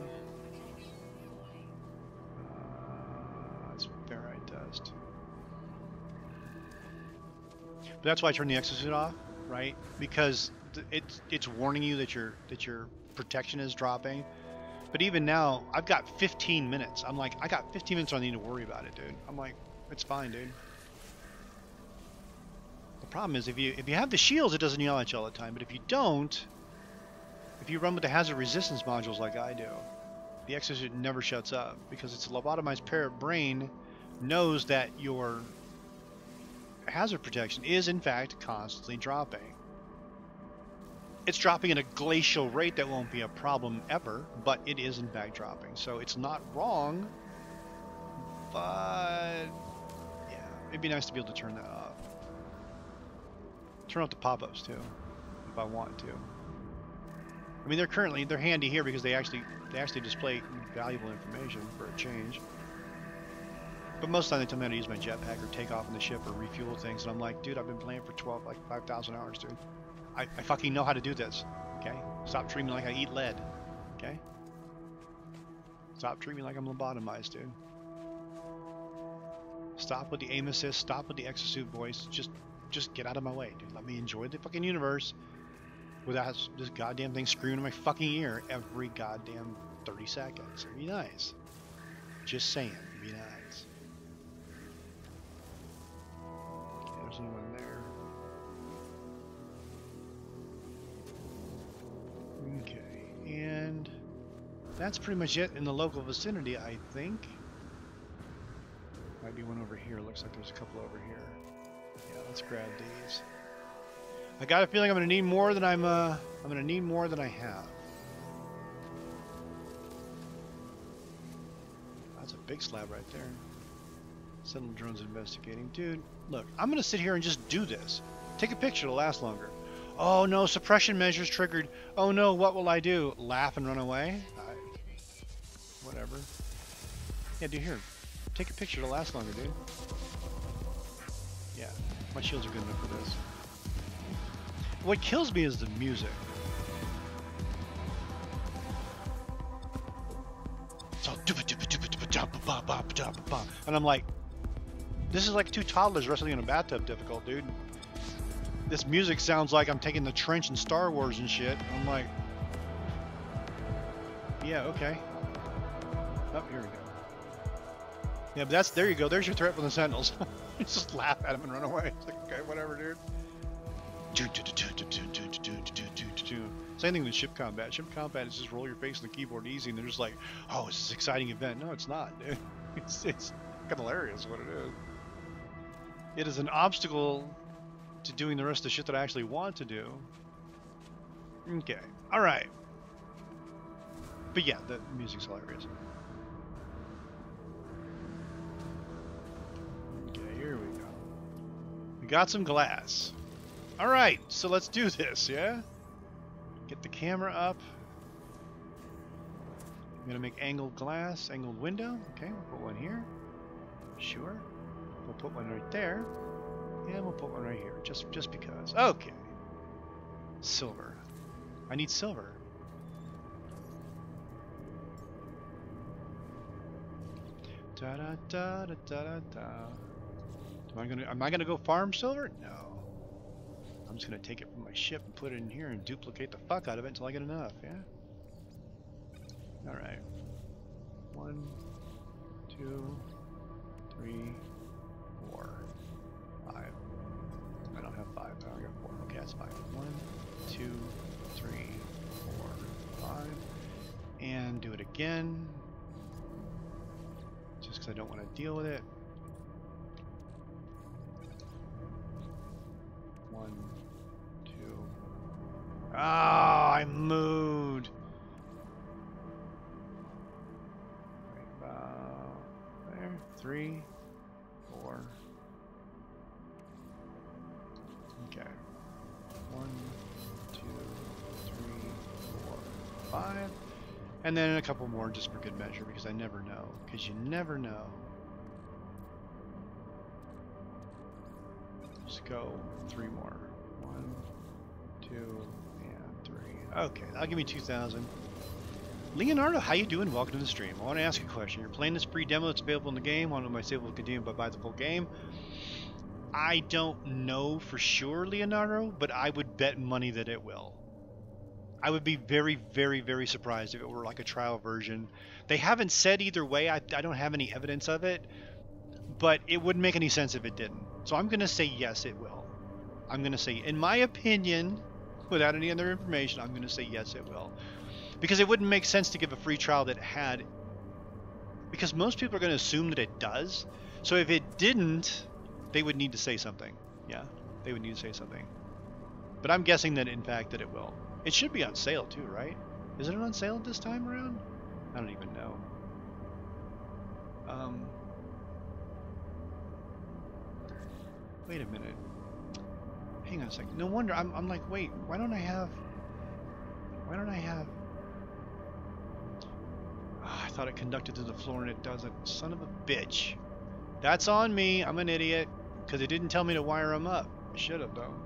Speaker 1: Uh, that's ferrite dust. But that's why I turned the exosuit off, right? Because it's it's warning you that your that your protection is dropping. But even now, I've got fifteen minutes. I'm like, I got fifteen minutes. I don't need to worry about it, dude. I'm like, it's fine, dude. The problem is if you if you have the shields, it doesn't yell at you all the time. But if you don't, if you run with the hazard resistance modules like I do, the exosuit never shuts up because its lobotomized parrot brain knows that your hazard protection is in fact constantly dropping. It's dropping at a glacial rate that won't be a problem ever, but it is in fact dropping. So it's not wrong, but yeah, it'd be nice to be able to turn that off. Turn off the pop-ups too, if I want to. I mean, they're currently they're handy here because they actually they actually display valuable information for a change. But most of the time they tell me how to use my jetpack or take off in the ship or refuel things, and I'm like, dude, I've been playing for twelve, like five thousand hours, dude. I, I fucking know how to do this. Okay, stop treating me like I eat lead. Okay, stop treating me like I'm lobotomized, dude. Stop with the aim assist. Stop with the exosuit voice. Just, just get out of my way, dude. Let me enjoy the fucking universe without this goddamn thing screaming in my fucking ear every goddamn thirty seconds. It'd be nice. Just saying. It'd be nice. Okay, there's no one there. Okay, and that's pretty much it in the local vicinity, I think. Might be one over here. Looks like there's a couple over here. Yeah, let's grab these. I got a feeling I'm gonna need more than I'm uh I'm gonna need more than I have. That's a big slab right there. Sentinel drones investigating. Dude, look, I'm gonna sit here and just do this. Take a picture to last longer. Oh no, suppression measures triggered. Oh no, what will I do? Laugh and run away? I, whatever. Yeah, dude, here. Take a picture to last longer, dude. Yeah, my shields are good enough for this. What kills me is the music. It's all and I'm like, this is like two toddlers wrestling in a bathtub difficult, dude. This music sounds like I'm taking the trench in Star Wars and shit. I'm like, yeah, okay. Oh, here we go. Yeah, but that's, there you go. There's your threat from the Sentinels. You just laugh at them and run away. It's like, okay, whatever, dude. Same thing with ship combat. Ship combat is just roll your face on the keyboard easy, and they're just like, oh, it's this exciting event. No, it's not, dude. It's, it's fucking hilarious what it is. It is an obstacle to doing the rest of the shit that I actually want to do. Okay. Alright. But yeah, the music's hilarious. Okay, here we go. We got some glass. Alright, so let's do this, yeah? Get the camera up. I'm gonna make angled glass, angled window. Okay, we'll put one here. Sure. We'll put one right there. And we'll put one right here, just just because. Okay. Silver. I need silver. Da da da da da da da. Am I gonna am I gonna go farm silver? No. I'm just gonna take it from my ship and put it in here and duplicate the fuck out of it until I get enough, yeah? Alright. One, two, three, four, five. I don't have five, I got four. Okay, that's fine. One, two, three, four, five. And do it again. Just because I don't want to deal with it. One, two. Ah, oh, I moved. Right about there. Three, four. Okay. One, two, three, four, five. And then a couple more just for good measure, because I never know. Because you never know. Just go three more. One, two, and three. Okay, that'll give me two thousand. Leonardo, how you doing? Welcome to the stream. I want to ask you a question. You're playing this free demo that's available in the game. I don't know if my save will continue, but buy the full game. I don't know for sure, Leonardo, but I would bet money that it will. I would be very, very, very surprised if it were like a trial version. They haven't said either way. I, I don't have any evidence of it, but it wouldn't make any sense if it didn't. So I'm going to say yes, it will. I'm going to say, in my opinion, without any other information, I'm going to say yes, it will. Because it wouldn't make sense to give a free trial that had... Because most people are going to assume that it does. So if it didn't, they would need to say something. Yeah, they would need to say something. But I'm guessing that, in fact, that it will. It should be on sale too, right? Is it on sale this time around? I don't even know. Um, wait a minute. Hang on a second. No wonder. I'm, I'm like, wait, why don't I have... Why don't I have... Oh, I thought it conducted to the floor and it doesn't. Son of a bitch. That's on me. I'm an idiot. Because it didn't tell me to wire them up. I should have, though.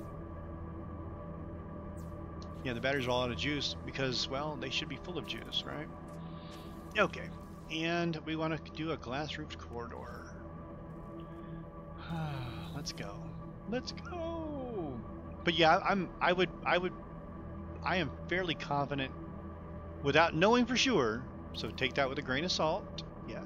Speaker 1: Yeah, the batteries are all out of juice because, well, they should be full of juice, right? Okay, and we want to do a glass-roofed corridor. Let's go. Let's go. But yeah, I'm. I would. I would. I am fairly confident, without knowing for sure. So take that with a grain of salt. Yeah.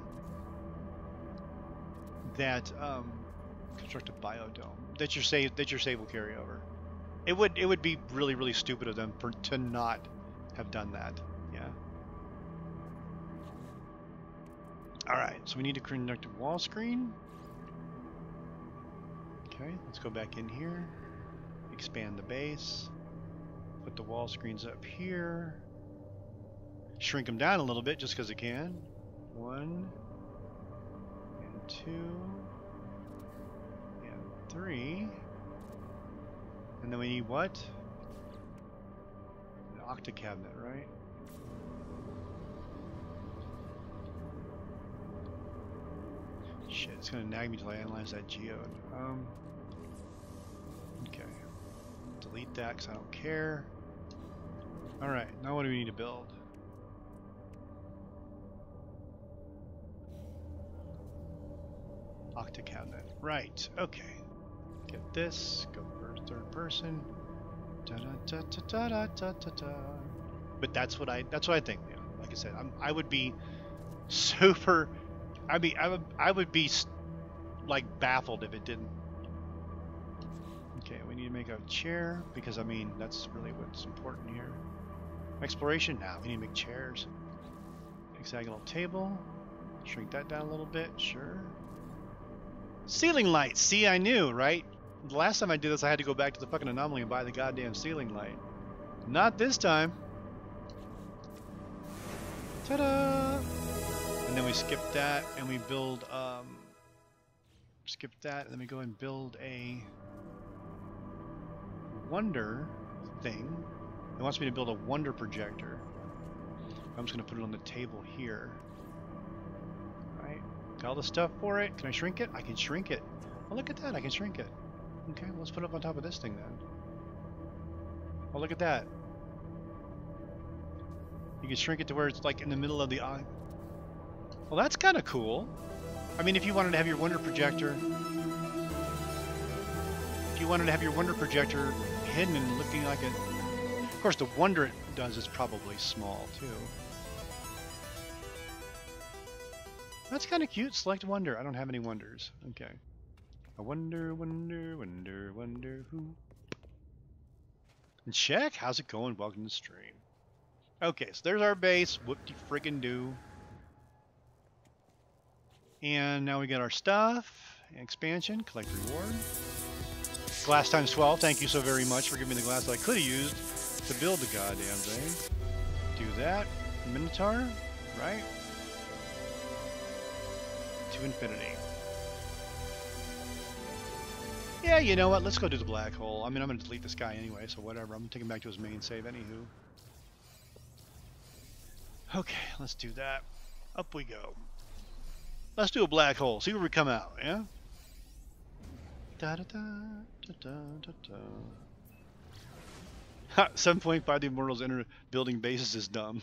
Speaker 1: That um, construct a biodome. That your save. That your save will carry over. It would. It would be really, really stupid of them for to not have done that. Yeah. All right. So we need to conduct a wall screen. Okay, let's go back in here, expand the base, put the wall screens up here, shrink them down a little bit just because it can. One, and two, and three. And then we need what? An octa cabinet, right? Shit, it's gonna nag me till I analyze that geode. Um, okay. Delete that because I don't care. Alright, now what do we need to build? Octa cabinet. Right, okay. Get this, go for third person. Da da da da da da da da. But that's what I that's what I think, you know. Like I said, I'm I would be super I'd be I would I would be like baffled if it didn't. Okay, we need to make a chair because I mean that's really what's important here. Exploration now. We need to make chairs. Hexagonal table. Shrink that down a little bit. Sure. Ceiling lights. See, I knew, right? The last time I did this, I had to go back to the fucking anomaly and buy the goddamn ceiling light. Not this time. Ta-da! And then we skip that and we build, um, skip that and then we go and build a wonder thing. It wants me to build a wonder projector. I'm just going to put it on the table here. Alright, got all the stuff for it. Can I shrink it? I can shrink it. Oh, look at that, I can shrink it. Okay, well, let's put it up on top of this thing then. Oh, look at that. You can shrink it to where it's like in the middle of the eye. Well, that's kind of cool. I mean, if you wanted to have your wonder projector, if you wanted to have your wonder projector hidden and looking like it, of course, the wonder it does is probably small too. That's kind of cute. Select wonder. I don't have any wonders. Okay. I wonder, wonder, wonder, wonder who. And check. How's it going? Welcome to the stream. Okay, so there's our base. Whoop-de-friggin' do. And now we got our stuff. Expansion. Collect reward. Glass times twelve. Thank you so very much for giving me the glass that I could have used to build the goddamn thing. Do that. Minotaur. Right? To infinity. Yeah, you know what? Let's go do the black hole. I mean, I'm going to delete this guy anyway, so whatever. I'm going to take him back to his main save anywho. Okay, let's do that. Up we go. Let's do a black hole. See where we come out, yeah? Da da da da da da da. Ha! seven point five the Immortals enter building bases is dumb.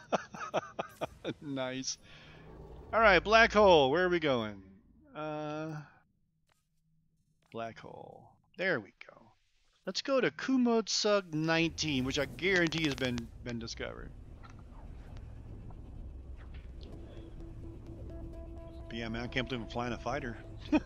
Speaker 1: Nice. Alright, black hole. Where are we going? Uh... Black hole. There we go. Let's go to Kumotsug nineteen, which I guarantee has been been discovered. But yeah, man, I can't believe I'm flying a fighter.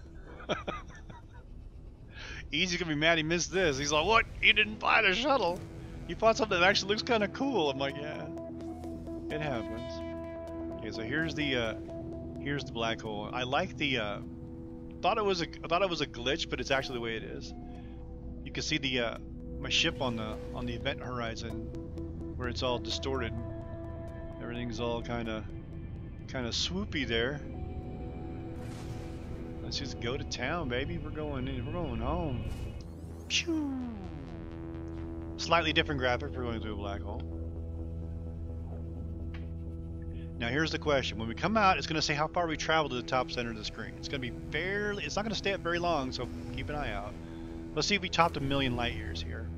Speaker 1: Easy's gonna be mad he missed this. He's like, what? You didn't fly the shuttle. You fought something that actually looks kind of cool. I'm like, yeah, it happens. Okay, so here's the uh, here's the black hole. I like the. Uh, Thought it was a I thought it was a glitch, but it's actually the way it is. You can see the uh, my ship on the on the event horizon, where it's all distorted. Everything's all kind of kind of swoopy there. Let's just go to town, baby. We're going in. We're going home. Pew! Slightly different graphic for going through a black hole. Now here's the question. When we come out, it's going to say how far we traveled to the top center of the screen. It's going to be fairly... It's not going to stay up very long, so keep an eye out. Let's see if we topped a million light years here.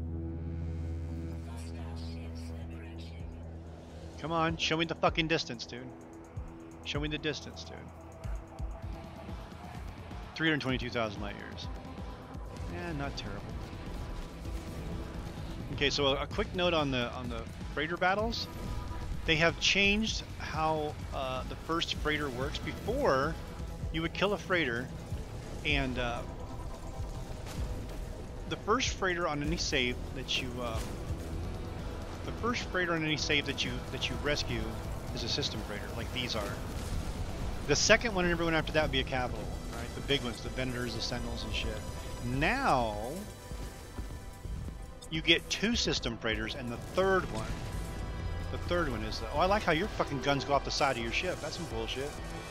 Speaker 1: Come on, show me the fucking distance, dude. Show me the distance, dude. three hundred twenty-two thousand light years. Yeah, not terrible. Okay, so a, a quick note on the on the freighter battles. They have changed how uh, the first freighter works. Before, you would kill a freighter, and uh, the first freighter on any save that you uh, the first freighter on any save that you that you rescue is a system freighter, like these are. The second one and everyone after that would be a capital one, right? The big ones, the Venators, the Sentinels, and shit. Now you get two system freighters, and the third one, the third one is the, oh, I like how your fucking guns go off the side of your ship. That's some bullshit.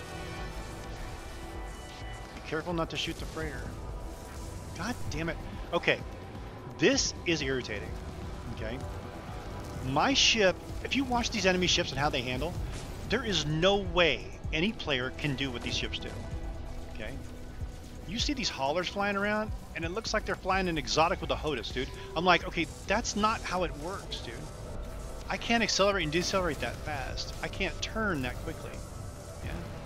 Speaker 1: Be careful not to shoot the freighter. God damn it. Okay, this is irritating. Okay, my ship, if you watch these enemy ships and how they handle, there is no way any player can do what these ships do. Okay, you see these haulers flying around, and it looks like they're flying an exotic with a H O T U S, dude. I'm like, okay, that's not how it works, dude. I can't accelerate and decelerate that fast. I can't turn that quickly. Yeah.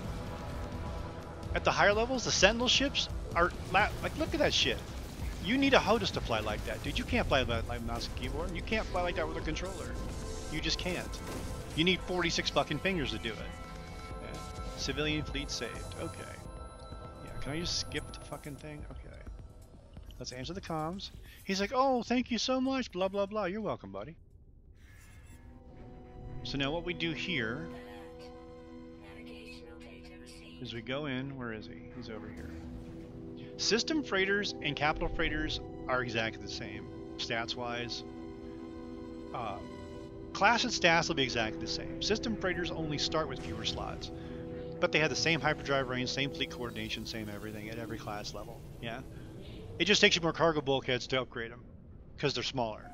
Speaker 1: At the higher levels, the Sentinel ships are like, look at that shit. You need a H O T U S to fly like that, dude. You can't fly like, like mouse and keyboard. You can't fly like that with a controller. You just can't. You need forty-six fucking fingers to do it. Yeah. Civilian fleet saved. Okay. Yeah, can I just skip the fucking thing? Okay. Let's answer the comms. He's like, oh, thank you so much, blah, blah, blah. You're welcome, buddy. So now what we do here is we go in, where is he? He's over here. System freighters and capital freighters are exactly the same, stats-wise. Uh, class and stats will be exactly the same. System freighters only start with fewer slots, but they have the same hyperdrive range, same fleet coordination, same everything at every class level. Yeah, it just takes you more cargo bulkheads to upgrade them because they're smaller.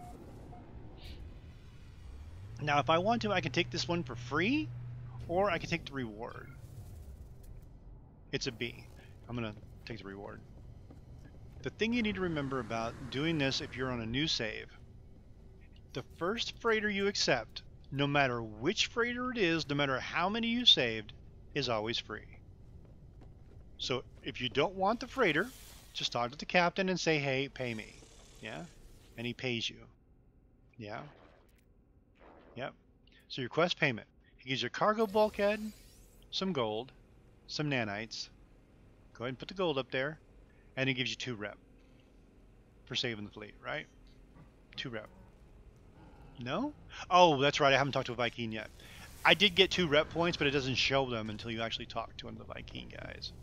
Speaker 1: Now, if I want to, I can take this one for free, or I can take the reward. It's a B. I'm gonna take the reward. The thing you need to remember about doing this if you're on a new save, the first freighter you accept, no matter which freighter it is, no matter how many you saved, is always free. So if you don't want the freighter, just talk to the captain and say, hey, pay me. Yeah? And he pays you. Yeah? Yep. So you request payment. He gives you a cargo bulkhead, some gold, some nanites. Go ahead and put the gold up there. And he gives you two rep for saving the fleet, right? Two rep. No? Oh, that's right. I haven't talked to a Viking yet. I did get two rep points, but it doesn't show them until you actually talk to one of the Viking guys.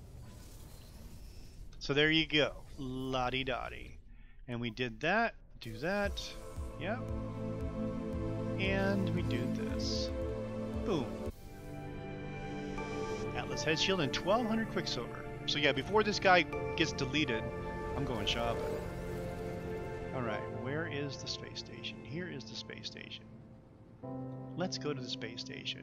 Speaker 1: So there you go. La-di-da-di. And we did that. Do that. Yep. And we do this. Boom. Atlas head shield and twelve hundred quicksilver. So yeah, before this guy gets deleted, I'm going shopping. Alright, where is the space station? Here is the space station. Let's go to the space station.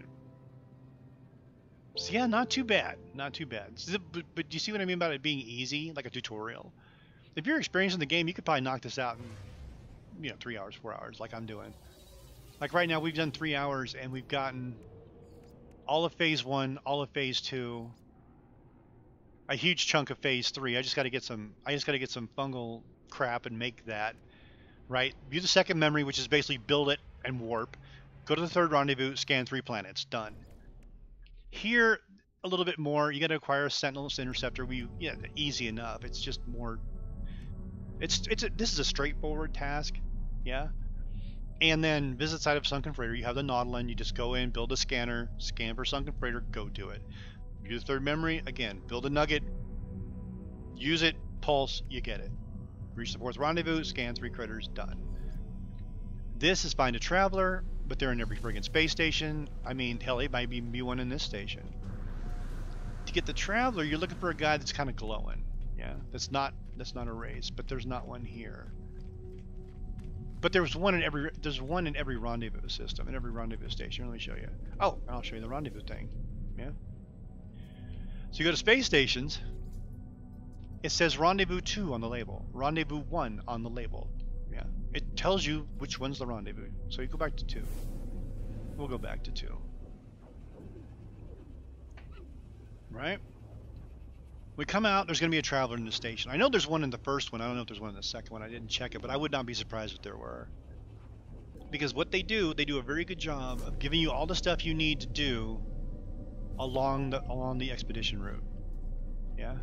Speaker 1: So yeah, not too bad. Not too bad. But, but do you see what I mean about it being easy? Like a tutorial? If you're experienced in the game, you could probably knock this out in, you know, three hours, four hours, like I'm doing. Like right now, we've done three hours and we've gotten all of phase one, all of phase two, a huge chunk of phase three. I just got to get some. I just got to get some fungal crap and make that. Right. View the second memory, which is basically build it and warp. Go to the third rendezvous. Scan three planets. Done. Here, a little bit more. You got to acquire a Sentinel's interceptor. We yeah, easy enough. It's just more. It's it's a, this is a straightforward task. Yeah. And then visit site of sunken freighter. You have the Nautilin. You just go in, build a scanner, scan for sunken freighter, go do it. Use third memory, again, build a nugget, use it, pulse, you get it. Reach the fourth rendezvous, scan three critters, done. This is find a traveler, but they're in every friggin' space station. I mean, hell, it might even be one in this station. To get the traveler, you're looking for a guy that's kind of glowing. Yeah, that's not that's not a race, but there's not one here. But there's one in every there's one in every rendezvous system, in every rendezvous station. Let me show you. Oh, I'll show you the rendezvous thing. Yeah. So you go to space stations, it says rendezvous two on the label, rendezvous one on the label. Yeah, it tells you which one's the rendezvous. So you go back to two. We'll go back to two. Right? We come out, there's going to be a traveler in the station. I know there's one in the first one. I don't know if there's one in the second one. I didn't check it, but I would not be surprised if there were. Because what they do, they do a very good job of giving you all the stuff you need to do along the along the expedition route. Yeah.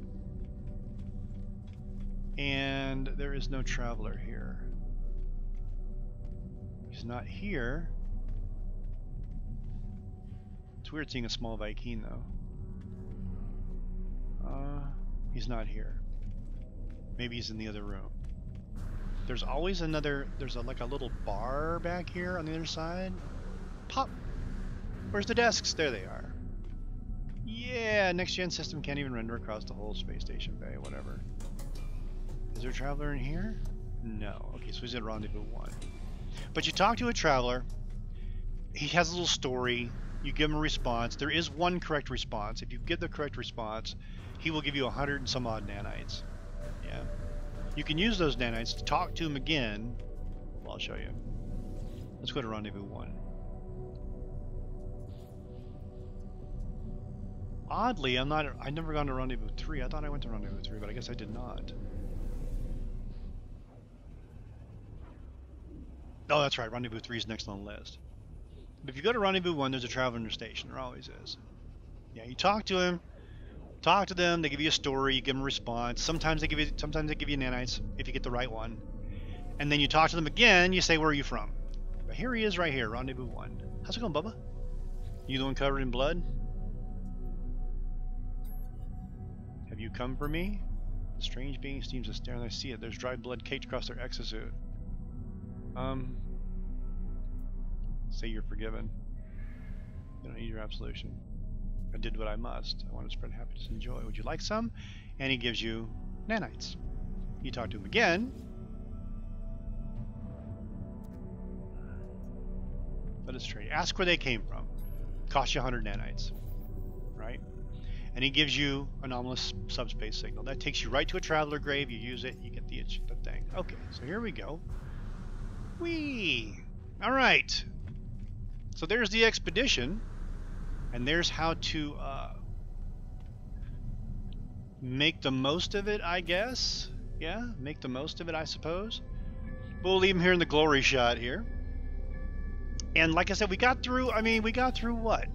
Speaker 1: And there is no traveler here. He's not here. It's weird seeing a small Viking though. Uh, he's not here. Maybe he's in the other room. There's always another, there's a, like a little bar back here on the other side. Pop! Where's the desks? There they are. Yeah, next gen system can't even render across the whole space station bay, whatever. Is there a traveler in here? No. Okay, so he's at rendezvous one. But you talk to a traveler, he has a little story, you give him a response. There is one correct response. If you give the correct response, he will give you a hundred and some odd nanites. Yeah. You can use those nanites to talk to him again. Well, I'll show you. Let's go to rendezvous one. Oddly, I'm not. I've never gone to rendezvous three. I thought I went to rendezvous three, but I guess I did not. Oh, that's right. Rendezvous three is next on the list. But if you go to rendezvous one, there's a traveler in your station. There always is. Yeah, you talk to him. Talk to them, they give you a story, you give them a response. Sometimes they give you sometimes they give you nanites if you get the right one. And then you talk to them again, you say, where are you from? But here he is right here, rendezvous one. How's it going, Bubba? You the one covered in blood? Have you come for me? The strange being seems to stare and I see it. There's dried blood caked across their exosuit. Um say you're forgiven. You don't need your absolution. I did what I must. I want to spread happiness and joy. Would you like some? And he gives you nanites. You talk to him again. Let us trade. Ask where they came from. Cost you one hundred nanites. Right? And he gives you anomalous subspace signal. That takes you right to a traveler grave. You use it, you get the, the thing. Okay, so here we go. Whee! Alright. So there's the expedition. And there's how to uh, make the most of it, I guess. Yeah, make the most of it, I suppose. But we'll leave him here in the glory shot here. And like I said, we got through, I mean, we got through what?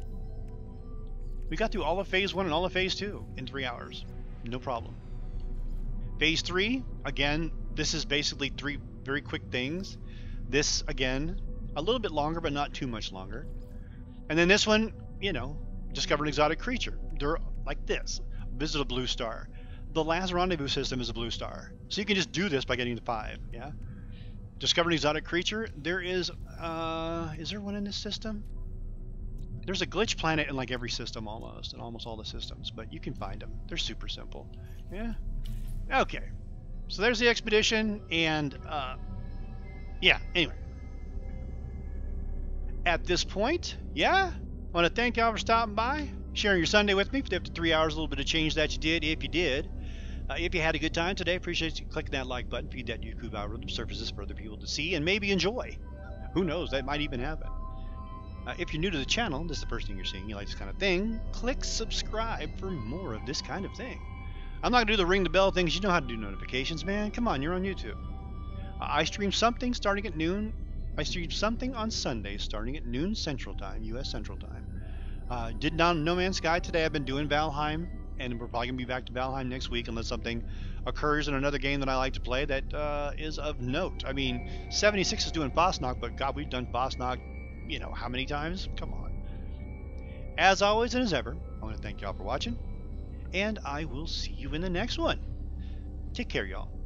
Speaker 1: We got through all of phase one and all of phase two in three hours. No problem. Phase three, again, this is basically three very quick things. This, again, a little bit longer, but not too much longer. And then this one, you know, discover an exotic creature. They're like this. Visit a blue star. The last rendezvous system is a blue star. So you can just do this by getting the five, yeah? Discover an exotic creature. There is, uh, is there one in this system? There's a glitch planet in like every system almost, in almost all the systems, but you can find them. They're super simple, yeah? Okay, so there's the expedition, and, uh, yeah, anyway. At this point, yeah, I want to thank y'all for stopping by, sharing your Sunday with me for the three hours, a little bit of change that you did, if you did. Uh, if you had a good time today, appreciate you clicking that like button. Feed that YouTube algorithm, surfaces for other people to see and maybe enjoy. Who knows, that might even happen. Uh, if you're new to the channel, this is the first thing you're seeing, you like this kind of thing, click subscribe for more of this kind of thing. I'm not going to do the ring the bell thing because you know how to do notifications, man. Come on, you're on YouTube. Uh, I stream something starting at noon. I stream something on Sundays starting at noon Central Time, U S Central Time. Uh, did not No Man's Sky today. I've been doing Valheim, and we're probably going to be back to Valheim next week unless something occurs in another game that I like to play that uh, is of note. I mean, seventy-six is doing Fosnock, but God, we've done Fosnock, you know, how many times? Come on. As always and as ever, I want to thank y'all for watching, and I will see you in the next one. Take care, y'all.